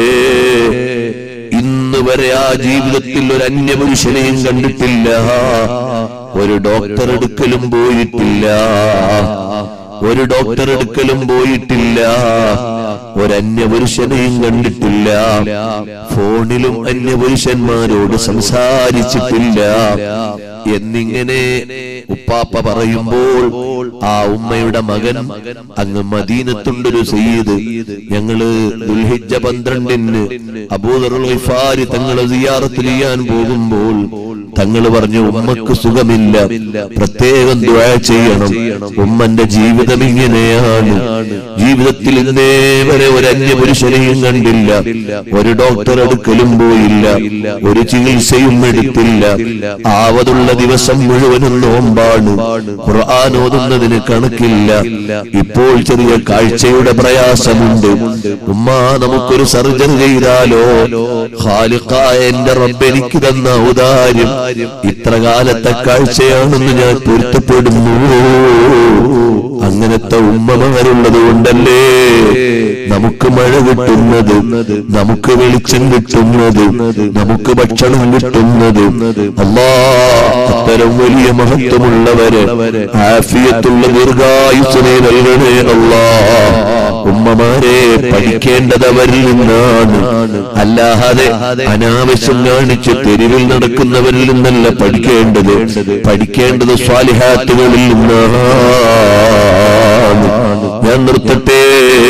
Speaker 1: ഇന്ന് വരെ ആ ജീവിതത്തിൽ ഒരു അന്യപുരുഷനെയും കണ്ടിട്ടില്ല, ഒരു ഡോക്ടർ എടുക്കലും പോയിട്ടില്ല, ഒരു ഡോക്ടർ എടുക്കലും പോയിട്ടില്ല, ഒരന്യപുരുഷനെയും കണ്ടിട്ടില്ല, ഫോണിലും അന്യപുരുഷന്മാരോട് സംസാരിച്ചിട്ടില്ല. എന്നിങ്ങനെ ഉപ്പാപ്പ പറയുമ്പോൾ ആ ഉമ്മയുടെ മകൻ അങ്ങ് മദീനത്തുണ്ടൊരു സയ്യിദ്. ഞങ്ങള് ദുൽഹിജ്ജ പന്ത്രണ്ടിന് അബൂദറുൽ ഗിഫാരി തങ്ങളെ സിയാറത്ത് ചെയ്യാൻ പോകുമ്പോൾ തങ്ങള് പറഞ്ഞു ഉമ്മക്ക് സുഖമില്ല, പ്രത്യേകം ദുആ ചെയ്യണം. ഉമ്മന്റെ ജീവിതം ഇങ്ങനെയാണ്. ജീവിതത്തിൽ ഇന്നേ വരെ ഒരു അന്യപുരുഷനെയും കണ്ടില്ല, ഒരു ഡോക്ടർ അടുക്കലും പോയില്ല, ഒരു ചികിത്സയും എടുത്തില്ല. ആവതുള്ള ദിവസം മുഴുവനും നോമ്പാണ്, ഖുർആൻ ഓതുന്നതിന് കണക്കില്ല. ഇപ്പോൾ ചെറിയ കാഴ്ചയുടെ പ്രയാസമുണ്ട്. ഉമ്മ നമുക്കൊരു സർജറി ചെയ്താലോ? ഖാലിഖായ എന്റെ റബ്ബ് എനിക്ക് തന്ന ഔദാര്യം ഇത്ര കാലത്തെ കാഴ്ചയാണെന്ന് ഞാൻ പൊരുത്തപ്പെടുന്നു. അങ്ങനത്തെ ഉമ്മമാരുള്ളത് കൊണ്ടല്ലേ നമുക്ക് മഴ കിട്ടുന്നത്, നമുക്ക് വെളിച്ചം കിട്ടുന്നത്, നമുക്ക് ഭക്ഷണം കിട്ടുന്നത്. അല്ലാഹ് അത്തരം വലിയ മഹത്വമുള്ളവരെ ആഫിയത്തുള്ള ദീർഘായുസ്സിനെ നൽകണേ അല്ലാഹ്. ഉമ്മമാരെ പഠിക്കേണ്ടത് അവരിൽ നിന്നാണ്, അല്ലാതെ അനാവശ്യം കാണിച്ച് തെരുവിൽ നടക്കുന്നവരിൽ നിന്നല്ല പഠിക്കേണ്ടത്. പഠിക്കേണ്ടത് സ്വാലിഹാത്തുകളിൽ നിന്നാണ്. ഞാൻ നിർത്തട്ടെ.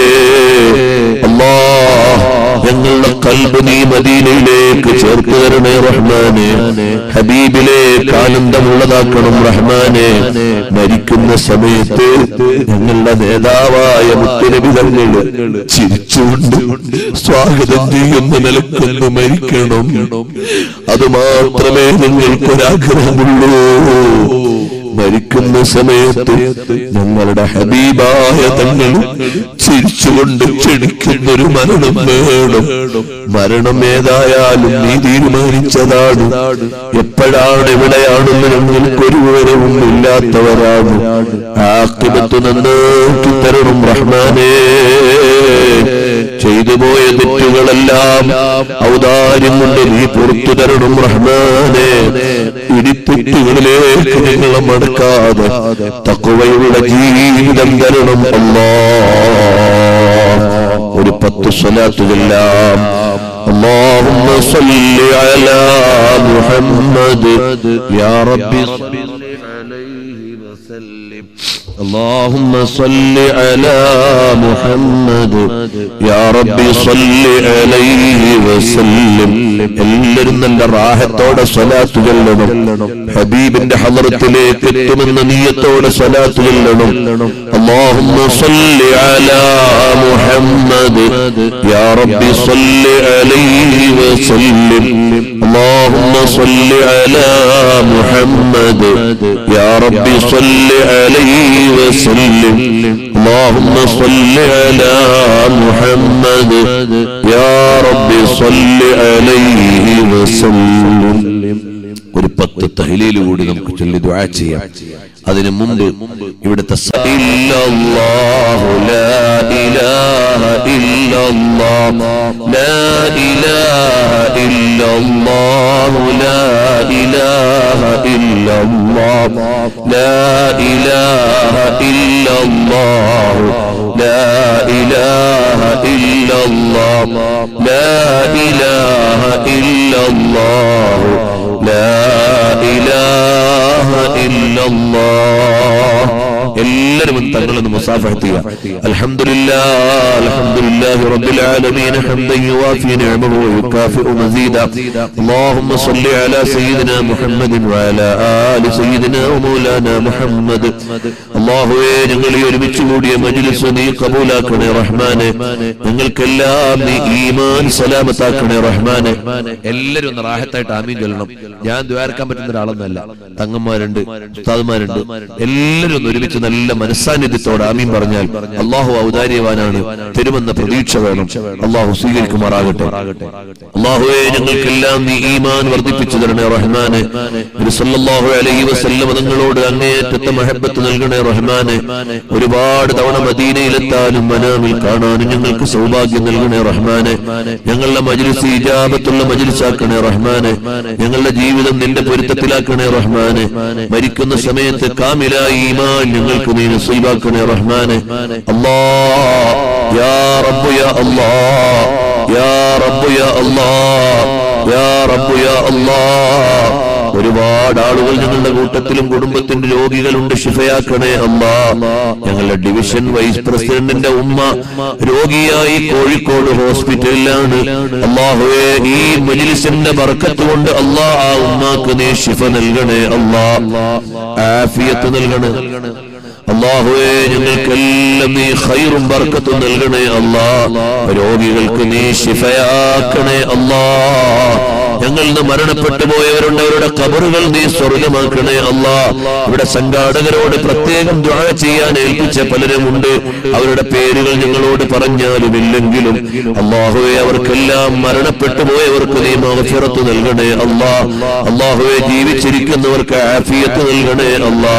Speaker 1: അല്ലാഹ് ഞങ്ങളുടെ ഖൽബ് നീ മദീനയിലേക്ക് ചേർത്ത് തരണേ റഹ്മാനെ. ഹബീബിലേക്ക് ആനന്ദമുള്ളതാക്കണം റഹ്മാനെ. മരിക്കുന്ന സമയത്ത് ഞങ്ങളുടെ നേതാവായ മുത്തുനബി തങ്ങൾ ചിരിച്ചുകൊണ്ട് സ്വാഗതം ചെയ്യുന്ന നിലക്കൊന്ന് മരിക്കണം. അതുമാത്രമേ ഞങ്ങൾക്കൊരാഗ്രഹമുള്ളൂ. മരിക്കുന്ന സമയത്ത് ഞങ്ങളുടെ ഹബീബായ തങ്ങൾ ചിരിച്ചുകൊണ്ട് ക്ഷണിക്കുന്നൊരു മരണം വേണം. മരണം ഏതായാലും നീ തീരുമാനിച്ചതാണ്. എപ്പോഴാണ് എവിടെയാണെന്ന് ഞങ്ങൾക്കൊരു വിവരവും ഇല്ലാത്തവരാണ്. ആഖിബത്ത് നന്നാക്കി തരണം റഹ്മാനേ. ചെയ്തുപോയ തെറ്റുകളെല്ലാം ഔദാര്യം കൊണ്ട് നീ പുറത്തു തരണം റഹ്മാനേ. ഇടിത്തെറ്റുകളിലേക്ക് ഞങ്ങളെ മടക്കാതെ തഖ്വയുടെ ജീവിതം തരണം അല്ലാഹ്. ഒരു പത്ത് സ്വലാത്ത് ചൊല്ലാം. اللهم صل على محمد يا ربي صل عليه وسلم. اللهم صل على محمد يا ربي صل عليه وسلم. എല്ലാവരും നല്ല റാഹത്തോടെ സ്വലാത്ത് ചൊല്ലണം. ഹബീബിന്റെ ഹളറത്തിലേക്ക് എത്തുമെന്ന നിയ്യത്തോടെ സ്വലാത്ത് ചൊല്ലണം. اللهم صل على محمد يا ربي صل عليه وسلم. اللهم صل على محمد يا ربي صل عليه وسلم. اللهم صل على محمد يا ربي صل عليه وسلم. ഒരു പത്ത് തഹ്ലീൽ കൂടി നമുക്ക് ചൊല്ലി ദുആ ചെയ്യാം. അതിനു മുമ്പ് ഇവിടുത്തെ ഇല്ലല്ലാഹു ലാ ഇലാഹ ഇല്ലല്ലാഹ് ലാ ഇലാഹ ഇല്ലല്ലാഹു ലാ ഇലാഹ ഇല്ലല്ലാഹ് ലാ ഇലാഹ ഇല്ലല്ലാഹു ലാ ഇലാഹ ഇല്ലല്ലാഹ് ലാ ഇലാഹ ഇല്ലല്ലാഹു ലാ ഇലാഹ ഇല്ലല്ലാഹ്. എല്ലാവരും തങ്ങളൊന്ന് മുസാഫഹത്ത് ചെയ്യുക. അൽഹംദുലില്ലാഹ് അൽഹംദുലില്ലാഹി റബ്ബിൽ ആലമീൻ ഹംദൻ യുവാഫി നിഅമഹു വയുകാഫിഉ മസീദാ. اللهم صل على سيدنا محمد وعلى آل سيدنا ومولانا محمد. അല്ലാഹുവേ ഞങ്ങൾ ഈ ഒരുമിച്ച് കൂടിയ മജ്ലിസ് നീ കബൂലാക്കണേ റഹ്മാനെ. ഞങ്ങൾക്കെല്ലാം നീ ഈമാൻ സലാമത്താക്കണേ റഹ്മാനെ. എല്ലാവരും ഒന്ന് റാഹത്തായിട്ട് ആമീൻ ചൊല്ലണം. ഞാൻ ദ്വാരക്കാൻ പറ്റുന്ന ഒരാളൊന്നല്ല, തങ്ങന്മാരുണ്ട്, ഉസ്താദുമാരുണ്ട്. എല്ലാവരും ഒന്ന് ഒരുമിച്ച് നല്ല മനസ്സാന്നിധ്യത്തോടെ ആമീൻ പറഞ്ഞാൽ അല്ലാഹു ഔദാര്യവാനാണ്. തരുമെന്ന പ്രതീക്ഷ വേണം. അല്ലാഹു സ്വീകരിക്കുമാറാകട്ടെ. അല്ലാഹുവേ ഞങ്ങൾക്കെല്ലാം നീ ഈമാൻ വർദ്ധിപ്പിച്ചു തരണേ റഹ്മാനെ. നബി സല്ലല്ലാഹു അലൈഹി വസല്ലം തങ്ങളോട് അങ്ങേയറ്റത്തെ മഹബ്ബത്ത് നൽകണേ റഹ്മാനെ. ഒരുപാട് തവണ മദീനയിലെത്താനും മനാമിൽ കാണാനും ഞങ്ങൾക്ക് സൗഭാഗ്യം നൽകണേ റഹ്മാനെ. ഞങ്ങളുടെ മജ്ലിസ് ഇജാബത്തുള്ള മജ്ലിസാക്കണേ റഹ്മാനെ. ഞങ്ങളുടെ ജീവിതം നിന്റെ പൊരുത്തത്തിലാക്കണേ റഹ്മാനെ. മരിക്കുന്ന സമയത്ത് കാമിലായ ഈമാൻ ഞങ്ങൾക്ക് നീ നസീബാക്കണേ റഹ്മാനെ. അല്ലാഹ് യാ റബ്ബ് യാ അല്ലാഹ് യാ റബ്ബ് യാ അല്ലാഹ് യാ റബ്ബ് യാ അല്ലാഹ്. ഒരു ഒരുപാട് ആളുകൾ ഞങ്ങളുടെ കൂട്ടത്തിലും കുടുംബത്തിന്റെ രോഗികളുണ്ട്, ശിഫയാക്കണേ അല്ലാ. ഞങ്ങളുടെ ഡിവിഷൻ വൈസ് പ്രസിഡന്റിന്റെ ഉമ്മ രോഗിയായി കോഴിക്കോട് ഹോസ്പിറ്റലിലാണ്. അല്ലാഹുവേ, ഈ മജ്ലിസിന്റെ ബർക്കത്ത് കൊണ്ട് അല്ലാ ആ ഉമ്മാക്ക് നീ ശിഫ നൽകണേ അല്ലാ, ആഫിയത്ത് നൽകണേ അല്ലാഹുവേ. ഞങ്ങൾക്കെല്ലാം നീ ഖൈറും ബർക്കത്തും നൽകണേ അല്ലാ. രോഗികൾക്ക് നീ ശിഫയാക്കണേ അല്ലാ. ഞങ്ങളിൽ നിന്ന് മരണപ്പെട്ടു പോയവരുണ്ട്, അവരുടെ ഖബറുകൾ നീ സ്വർഗമാക്കണേ അല്ലാ. ഇവിടെ സംഘാടകരോട് പ്രത്യേകം ദുആ ചെയ്യാൻ ഏൽപ്പിച്ച പലരുമുണ്ട്, അവരുടെ പേരുകൾ ഞങ്ങളോട് പറഞ്ഞാലും ഇല്ലെങ്കിലും അല്ലാഹുവേ അവർക്കെല്ലാം മരണപ്പെട്ടു പോയവർക്ക് നീ മഗ്ഫിറത്ത് നൽകണേ അല്ലാ. അല്ലാഹുവേ, ജീവിച്ചിരിക്കുന്നവർക്ക് ആഫിയത്ത് നൽകണേ അല്ലാ.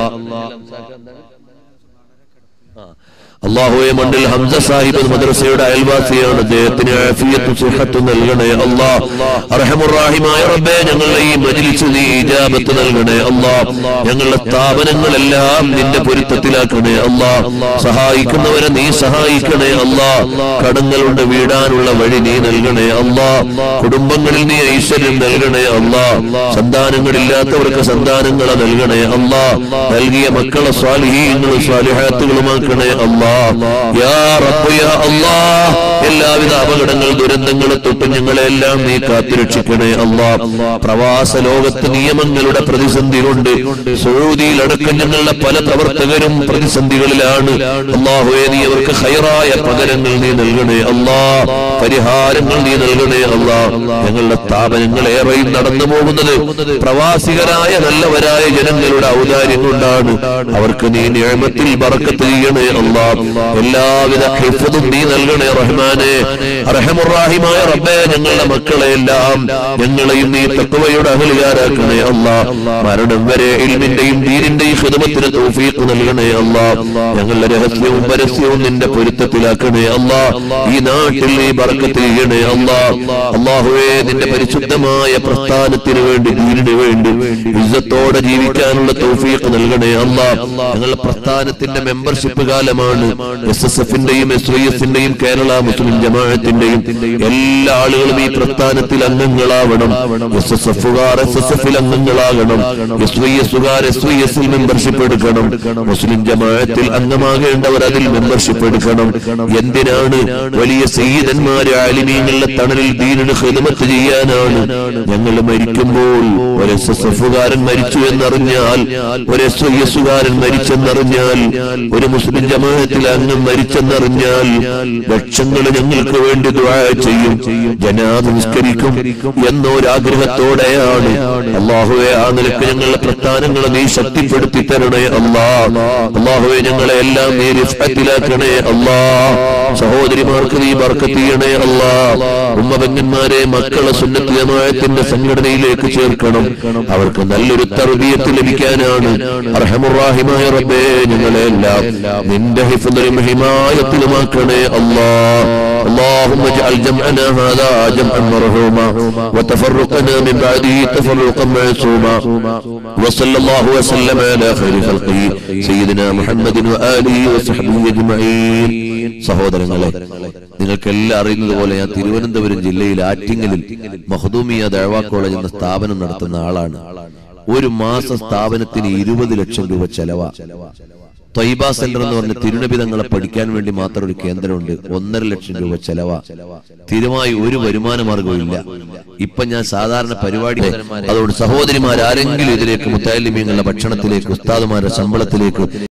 Speaker 1: അല്ലാഹുവേ, മണ്ണിൽ ഹംസ സാഹിബ് മദ്രസയുടെ അയൽവാസിയാണ്, അദ്ദേഹത്തിന് ആഫിയത്ത് സുഹത്ത് നൽകണേ അല്ലാ. അർഹമുർ റഹീമായ റബ്ബേ, ഞങ്ങളുടെ ഈ മജ്ലിസ് നീ ഇജാബത്ത് നൽകണേ അല്ലാ. ഞങ്ങളുടെ സ്ഥാപനങ്ങളെല്ലാം നിന്റെ പൊരുത്തത്തിലാക്കണേ അല്ലാ. സഹായിക്കുന്നവരെ നീ സഹായിക്കണേ അല്ലാ. കടങ്ങളുണ്ട്, വീടാനുള്ള വഴി നീ നൽകണേ അല്ലാ. കുടുംബങ്ങളിൽ നീ ഐശ്വര്യം നൽകണേ അല്ലാ. സന്താനങ്ങളില്ലാത്തവർക്ക് സന്താനങ്ങളെ നൽകണേ അല്ലാ. നൽകിയ മക്കളെ സ്വാലിഹീങ്ങളും സ്വാലിഹാത്തുകളുമാക്കണേ അല്ലാ. യാ റബ്ബ് യാ അല്ലാഹ്, എല്ലാവിധ അപകടങ്ങൾ ദുരന്തങ്ങളെ തൊട്ട് ഞങ്ങളെല്ലാം നീ കാത്തുരക്ഷിക്കണേ അല്ലാ. പ്രവാസ ലോകത്ത് നിയമങ്ങളുടെ പ്രതിസന്ധി കൊണ്ട് സൗദിയിലടക്കം ഞങ്ങളുടെ പല പ്രവർത്തകരും പ്രതിസന്ധികളിലാണ്. അല്ലാഹുവേ, നീ അവർക്ക് ഖൈറായ പകരങ്ങൾ നീ നൽകണേ അല്ലാ, പരിഹാരങ്ങൾ നീ നൽകണേ അല്ലാ. ഞങ്ങളുടെ സ്ഥാപനങ്ങൾ ഏറെയും നടന്നു പോകുന്നത് പ്രവാസികരായ നല്ലവരായ ജനങ്ങളുടെ ഔദാര്യം കൊണ്ടാണ്. അവർക്ക് നീ നിഅമത്തിൽ ബറക്കത്ത് ചെയ്യണേ അല്ലാ. എല്ലാവിധ ഹിഫ്ദും നീ നൽകണേ റഹ്മാനേ. അർഹമുർ റഹീമായ റബ്ബേ, ഞങ്ങളുടെ മക്കളെല്ലാം ഞങ്ങളെയും നീ തഖ്വയുടെ അഹ്ലുകാരാക്കണേ അല്ലാ. മരണം വരെ ഇൽമിന്റെയും ദീനിന്റെയും ഖിദ്മത്തിന് തൗഫീഖ് നൽകണേ അല്ലാ. ഞങ്ങളുടെ രഹസ്യവും പരസ്യവും നിന്റെ പൊരുത്തത്തിലാക്കണേ അല്ലാ. ഈ നാട്ടിൽ നീ ബർക്കത്ത് ചെയ്യണേ അല്ലാ. അല്ലാഹുവേ, നിന്റെ പരിശുദ്ധമായ പ്രസ്ഥാനത്തിന് വേണ്ടി, ദീനിന് വേണ്ടി ഇസ്സത്തോടെ ജീവിക്കാനുള്ള തൗഫീഖ് നൽകണേ അല്ലാ. ഞങ്ങളുടെ പ്രസ്ഥാനത്തിന്റെ മെമ്പർഷിപ്പ് കാലമാണ്. എസ് എസ് എഫിന്റെയും എസ് വൈ എസിന്റെയും കേരള മുസ്ലിം ജമാഅത്തിന്റെയും എല്ലാ ആളുകളും ഈ പ്രസ്ഥാനത്തിൽ അംഗങ്ങളാവണം. എസ് എസ് എഫുകാർ എസ് എസ് എഫിൽ അംഗങ്ങളാകണം. എസ് വൈ എസുകാർ എസ് വൈ എസിൽ മെമ്പർഷിപ്പ് എടുക്കണം. മുസ്ലിം ജമാഅത്തിൽ അംഗമാകേണ്ടവർ അതിൽ മെമ്പർഷിപ്പ് എടുക്കണം. എന്തിനാണ്? വലിയ സയ്യിദന്മാര് ആലിമീങ്ങളുടെ തണലിൽ ദീനിന് ഖിദ്മത്ത് ചെയ്യാനാണ്. ഞങ്ങൾ മരിക്കുമ്പോൾ ഒരു എസ് എസ് എഫുകാരൻ മരിച്ചു എന്നറിഞ്ഞാൽ, ഒരു എസ് വൈ എസുകാരൻ മരിച്ചെന്നറിഞ്ഞാൽ, ഒരു മുസ്ലിം ജമാഅത്തിൽ അംഗം മരിച്ചെന്നറിഞ്ഞാൽ ലക്ഷങ്ങൾ ഞങ്ങൾക്ക് വേണ്ടി ദുആ ചെയ്യും, ജനാസ നിസ്കരിക്കും എന്നൊരാഗ്രഹത്തോടെയാണ്. അല്ലാഹുവേ, ആ നിലക്ക് ഞങ്ങളുടെ പ്രസ്ഥാനങ്ങളെ നീ ശക്തിപ്പെടുത്തി തരണേ അല്ലാ. അല്ലാഹുവേ, ഞങ്ങളെ എല്ലാം നീ റിഫഅത്തിലാക്കണേ അല്ലാ. സഹോദരിമാർക്ക് നീ ബർക്കത്ത് ചെയ്യണേ അല്ലാ. ഉമ്മ പെങ്ങന്മാരെ, മക്കളെ സുന്നത്ത് ജമാഅത്തിന്റെ സംഘടനയിലേക്ക് ചേർക്കണം. അവർക്ക് നല്ലൊരു തർബിയത്ത് ലഭിക്കാനാണ്. അർഹമുർ റഹീമായ റബ്ബേ, ഞങ്ങളെല്ലാം നിന്റെ ഹിഫ്ദിലും ഹിമായത്തിലുമാക്കണേ അല്ലാ. اللهم اجعل جمعنا هذا جمعا مرحوما وتفرقنا من بعده تفرقا معصوما وصلى الله وسلم على خير خلقه سيدنا محمد وآله وصحبه أجمعين. സഹോദരങ്ങളെ, നിങ്ങൾക്കെല്ലാം അറിയുന്നത് പോലെ ഞാൻ തിരുവനന്തപുരം ജില്ലയിൽ ആറ്റിങ്ങലിൽ മഖ്ദൂമിയ ദഅവാ കോളേജ് എന്ന സ്ഥാപനം നടത്തുന്ന ആളാണ്. ഒരു മാസ സ്ഥാപനത്തിന് ഇരുപത് ലക്ഷം രൂപ ചെലവാ. ത്വയ്ബ സെന്റർ എന്ന് പറഞ്ഞ തിരുനബിതങ്ങളെ പഠിക്കാൻ വേണ്ടി മാത്രം ഒരു കേന്ദ്രമുണ്ട്. ഒന്നര ലക്ഷം രൂപ ചെലവാ. സ്ഥിരമായി ഒരു വരുമാന മാർഗവും ഇല്ല. ഇപ്പൊ ഞാൻ സാധാരണ പരിപാടി, അതുകൊണ്ട് സഹോദരിമാർ ആരെങ്കിലും ഇതിലേക്ക് മുത്തഅല്ലിമീങ്ങളുടെ ഭക്ഷണത്തിലേക്ക്, ഉസ്താദുമാരുടെ ശമ്പളത്തിലേക്ക്